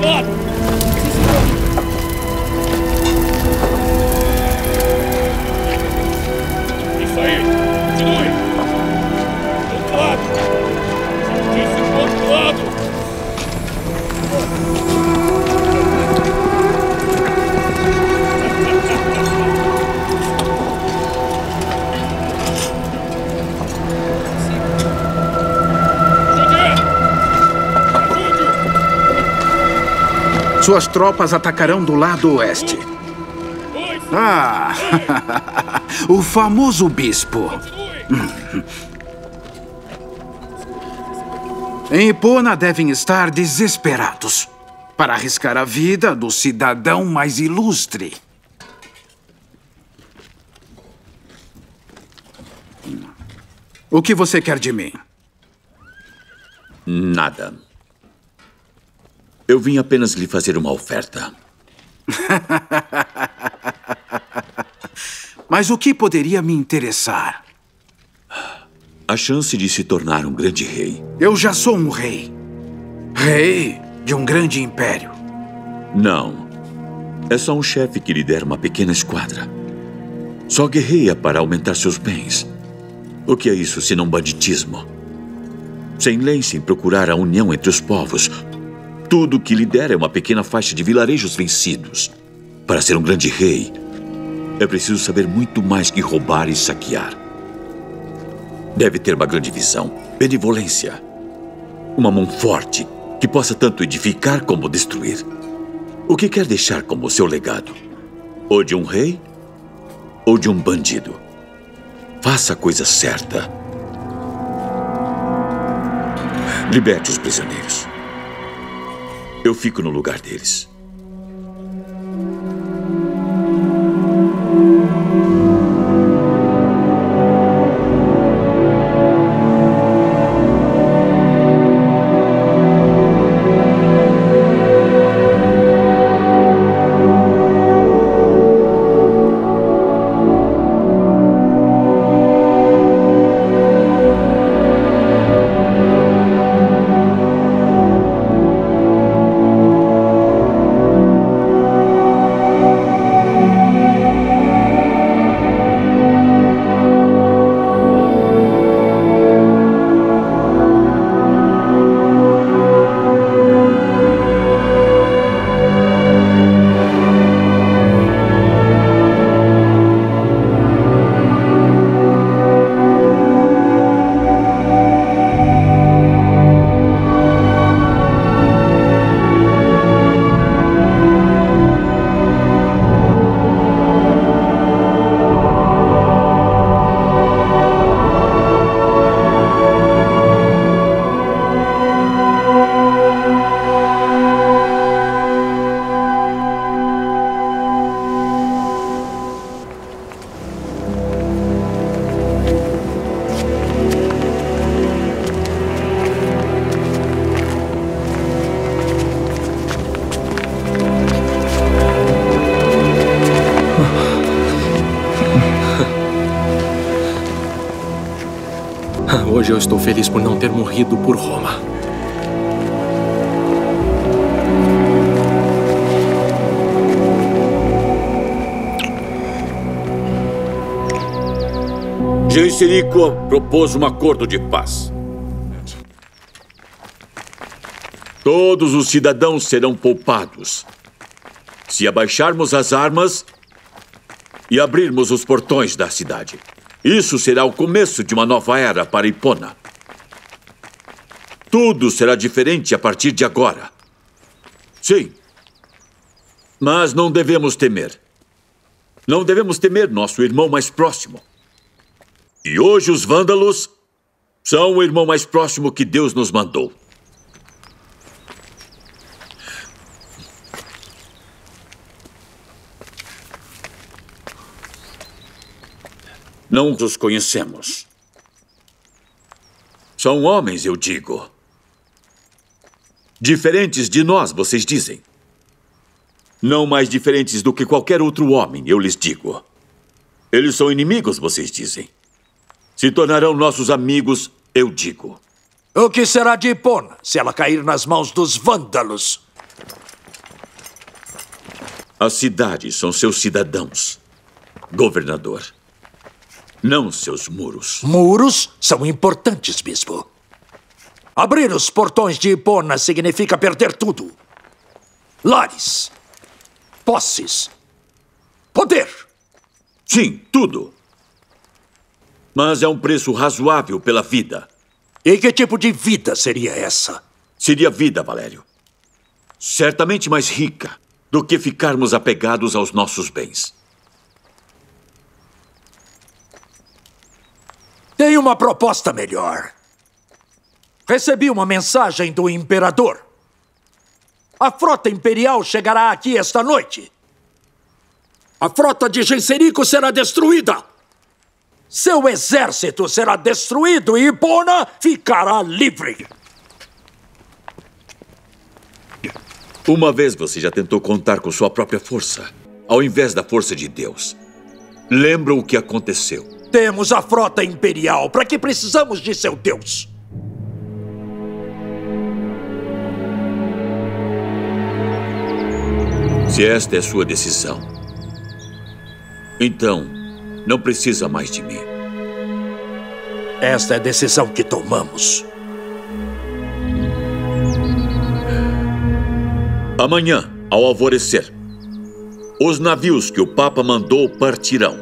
Isso aí! Continue! Do outro lado! Disse do outro lado! Suas tropas atacarão do lado oeste. Ah, o famoso bispo. Em Epona devem estar desesperados para arriscar a vida do cidadão mais ilustre. O que você quer de mim? Nada. Eu vim apenas lhe fazer uma oferta. Mas o que poderia me interessar? A chance de se tornar um grande rei. Eu já sou um rei. Rei de um grande império. Não. É só um chefe que lidera uma pequena esquadra. Só guerreia para aumentar seus bens. O que é isso senão banditismo? Sem lei, sem procurar a união entre os povos. Tudo o que lidera é uma pequena faixa de vilarejos vencidos. Para ser um grande rei, é preciso saber muito mais que roubar e saquear. Deve ter uma grande visão, benevolência. Uma mão forte que possa tanto edificar como destruir. O que quer deixar como seu legado? Ou de um rei, ou de um bandido. Faça a coisa certa. Liberte os prisioneiros. Eu fico no lugar deles. Hoje eu estou feliz por não ter morrido por Roma. Genserico propôs um acordo de paz. Todos os cidadãos serão poupados se abaixarmos as armas e abrirmos os portões da cidade. Isso será o começo de uma nova era para Epona. Tudo será diferente a partir de agora. Sim. Mas não devemos temer. Não devemos temer nosso irmão mais próximo. E hoje os vândalos são o irmão mais próximo que Deus nos mandou. Não os conhecemos. São homens, eu digo. Diferentes de nós, vocês dizem. Não mais diferentes do que qualquer outro homem, eu lhes digo. Eles são inimigos, vocês dizem. Se tornarão nossos amigos, eu digo. O que será de Epona se ela cair nas mãos dos vândalos? As cidades são seus cidadãos, governador. Não seus muros. Muros são importantes, bispo. Abrir os portões de Hipona significa perder tudo. Lares, posses, poder. Sim, tudo. Mas é um preço razoável pela vida. E que tipo de vida seria essa? Seria vida, Valério. Certamente mais rica do que ficarmos apegados aos nossos bens. Tenho uma proposta melhor. Recebi uma mensagem do imperador. A frota imperial chegará aqui esta noite. A frota de Genserico será destruída. Seu exército será destruído e Hipona ficará livre. Uma vez você já tentou contar com sua própria força, ao invés da força de Deus. Lembra o que aconteceu? Temos a frota imperial. Para que precisamos de seu Deus? Se esta é sua decisão, então não precisa mais de mim. Esta é a decisão que tomamos. Amanhã, ao alvorecer, os navios que o Papa mandou partirão.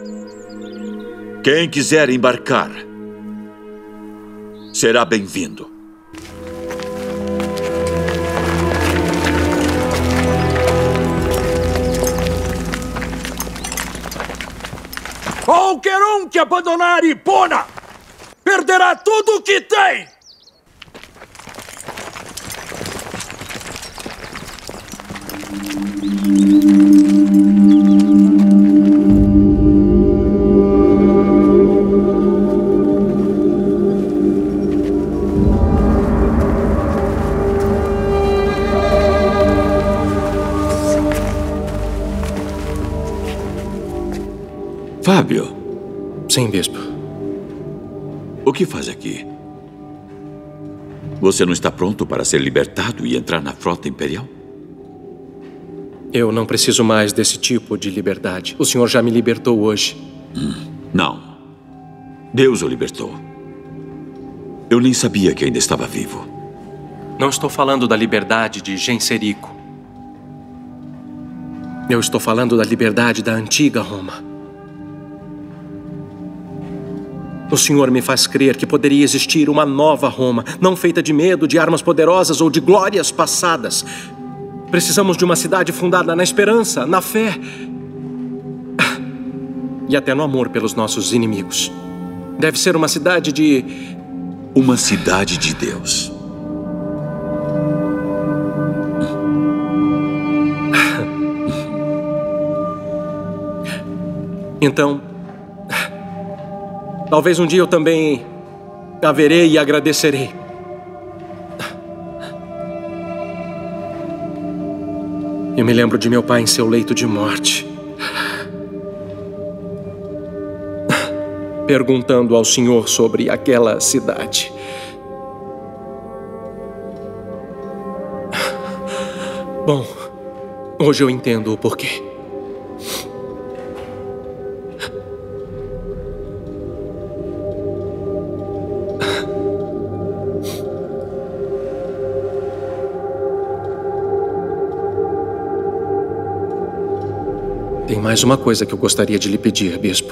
Quem quiser embarcar será bem-vindo. Qualquer um que abandonar Hipona perderá tudo o que tem! Fábio. Sim, bispo. O que faz aqui? Você não está pronto para ser libertado e entrar na frota imperial? Eu não preciso mais desse tipo de liberdade. O senhor já me libertou hoje. Não. Deus o libertou. Eu nem sabia que ainda estava vivo. Não estou falando da liberdade de Genserico. Eu estou falando da liberdade da antiga Roma. O senhor me faz crer que poderia existir uma nova Roma, não feita de medo, de armas poderosas ou de glórias passadas. Precisamos de uma cidade fundada na esperança, na fé e até no amor pelos nossos inimigos. Deve ser uma cidade de... Uma cidade de Deus. Então, talvez um dia eu também a verei e agradecerei. Eu me lembro de meu pai em seu leito de morte, perguntando ao senhor sobre aquela cidade. Bom, hoje eu entendo o porquê. Tem mais uma coisa que eu gostaria de lhe pedir, bispo.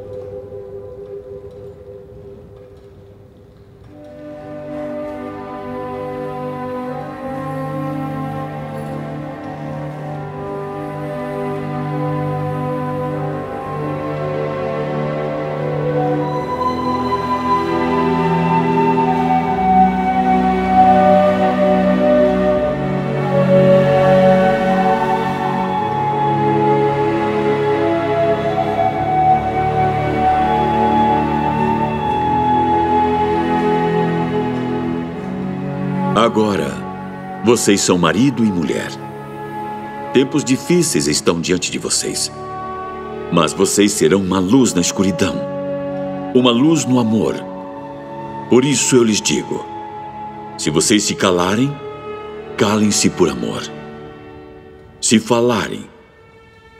Agora, vocês são marido e mulher. Tempos difíceis estão diante de vocês. Mas vocês serão uma luz na escuridão. Uma luz no amor. Por isso eu lhes digo, se vocês se calarem, calem-se por amor. Se falarem,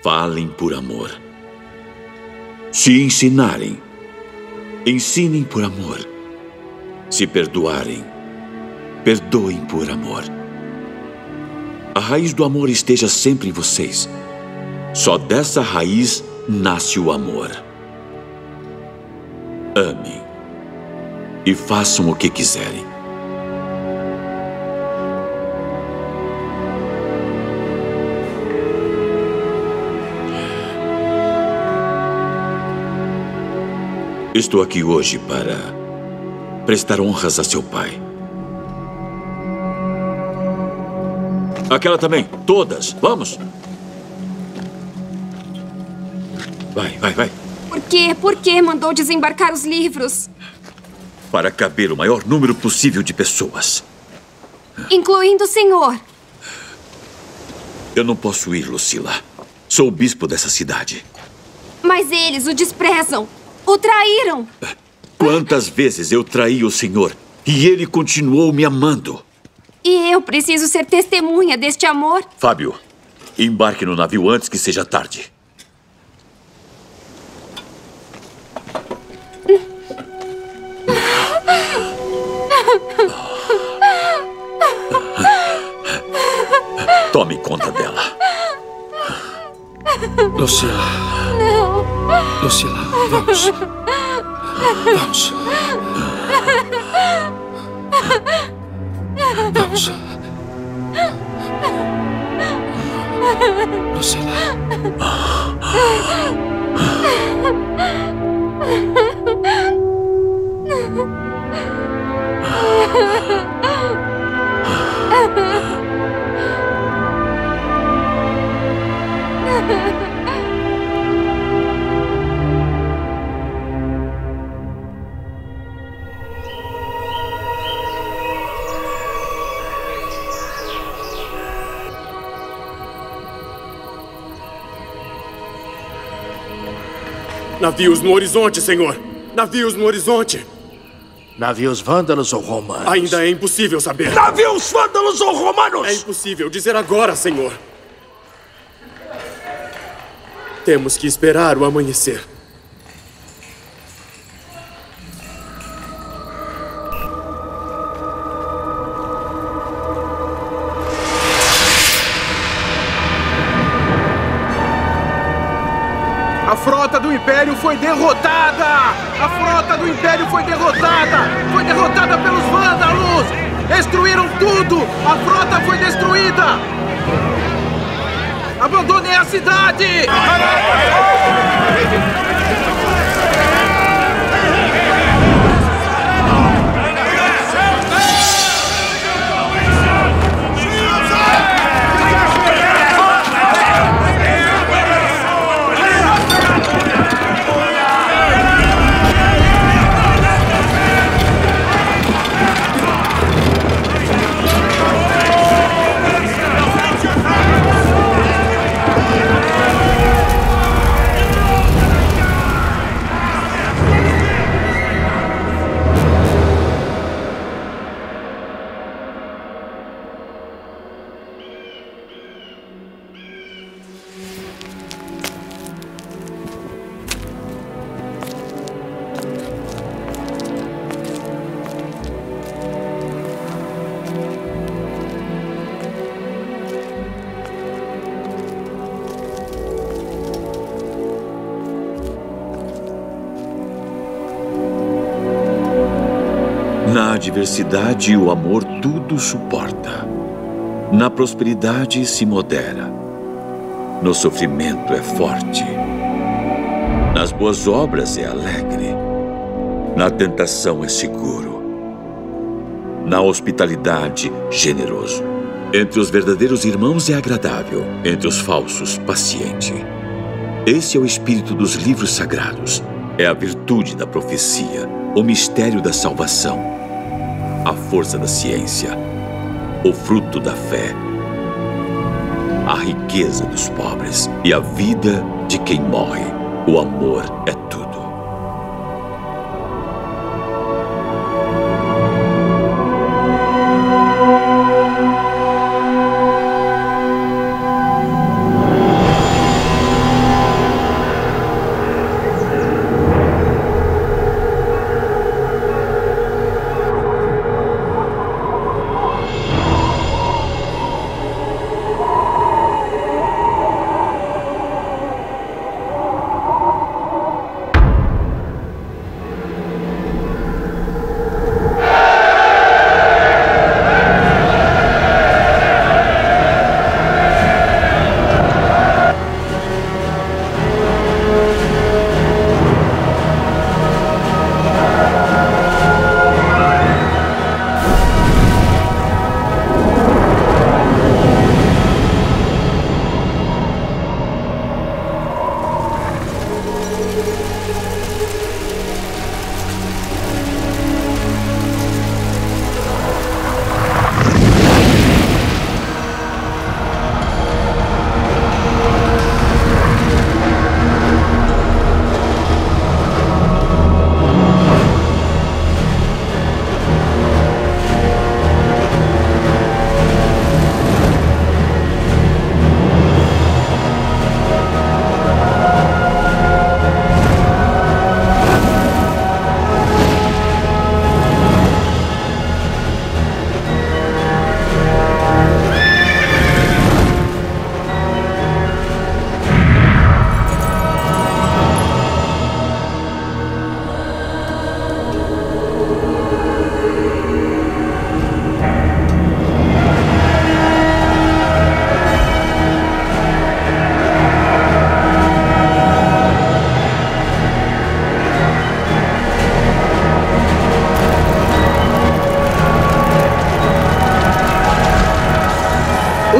falem por amor. Se ensinarem, ensinem por amor. Se perdoarem, perdoem por amor. A raiz do amor esteja sempre em vocês. Só dessa raiz nasce o amor. Amem e façam o que quiserem. Estou aqui hoje para prestar honras a seu pai. Aquela também, todas, vamos. Vai. Por que mandou desembarcar os livros? Para caber o maior número possível de pessoas. Incluindo o senhor. Eu não posso ir, Lucila. Sou o bispo dessa cidade. Mas eles o desprezam. O traíram. Quantas vezes eu traí o senhor e ele continuou me amando. E eu preciso ser testemunha deste amor. Fábio, embarque no navio antes que seja tarde. Tome conta dela. Lucila. Não. Lucila, vamos. Vamos. Vamos. Lucila. Navios no horizonte, senhor! Navios no horizonte! Navios vândalos ou romanos? Ainda é impossível saber. Navios vândalos ou romanos? É impossível dizer agora, senhor. Temos que esperar o amanhecer. A frota do Império foi derrotada! A frota do Império foi derrotada! Foi derrotada pelos vândalos! Destruíram tudo! A frota foi destruída! Abandonem a cidade! Na adversidade, o amor tudo suporta. Na prosperidade, se modera. No sofrimento, é forte. Nas boas obras, é alegre. Na tentação, é seguro. Na hospitalidade, generoso. Entre os verdadeiros irmãos, é agradável. Entre os falsos, paciente. Esse é o espírito dos livros sagrados. É a virtude da profecia, o mistério da salvação, a força da ciência, o fruto da fé, a riqueza dos pobres e a vida de quem morre. O amor é tudo.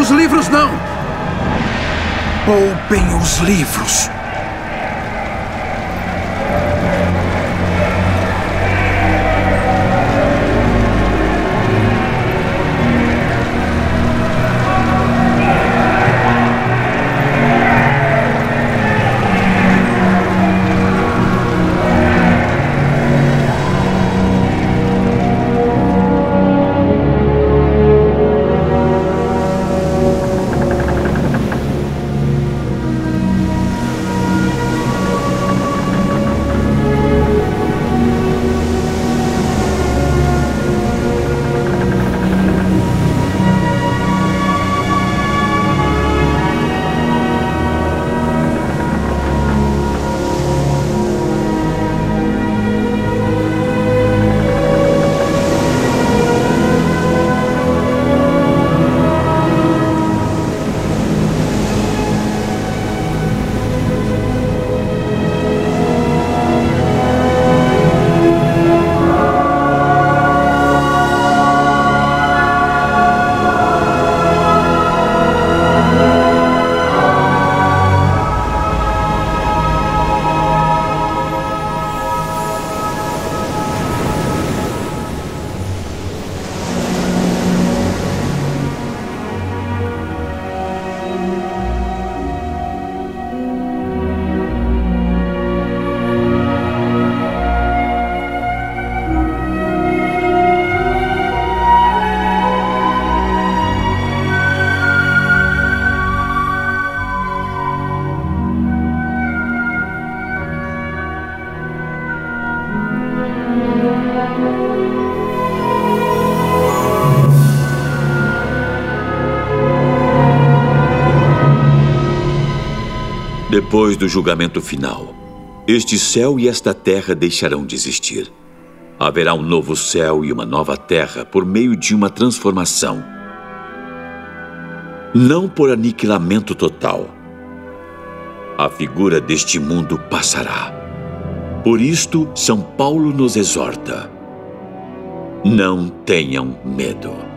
Os livros não! Poupem os livros. Depois do julgamento final, este céu e esta terra deixarão de existir. Haverá um novo céu e uma nova terra por meio de uma transformação. Não por aniquilamento total. A figura deste mundo passará. Por isto, São Paulo nos exorta: não tenham medo.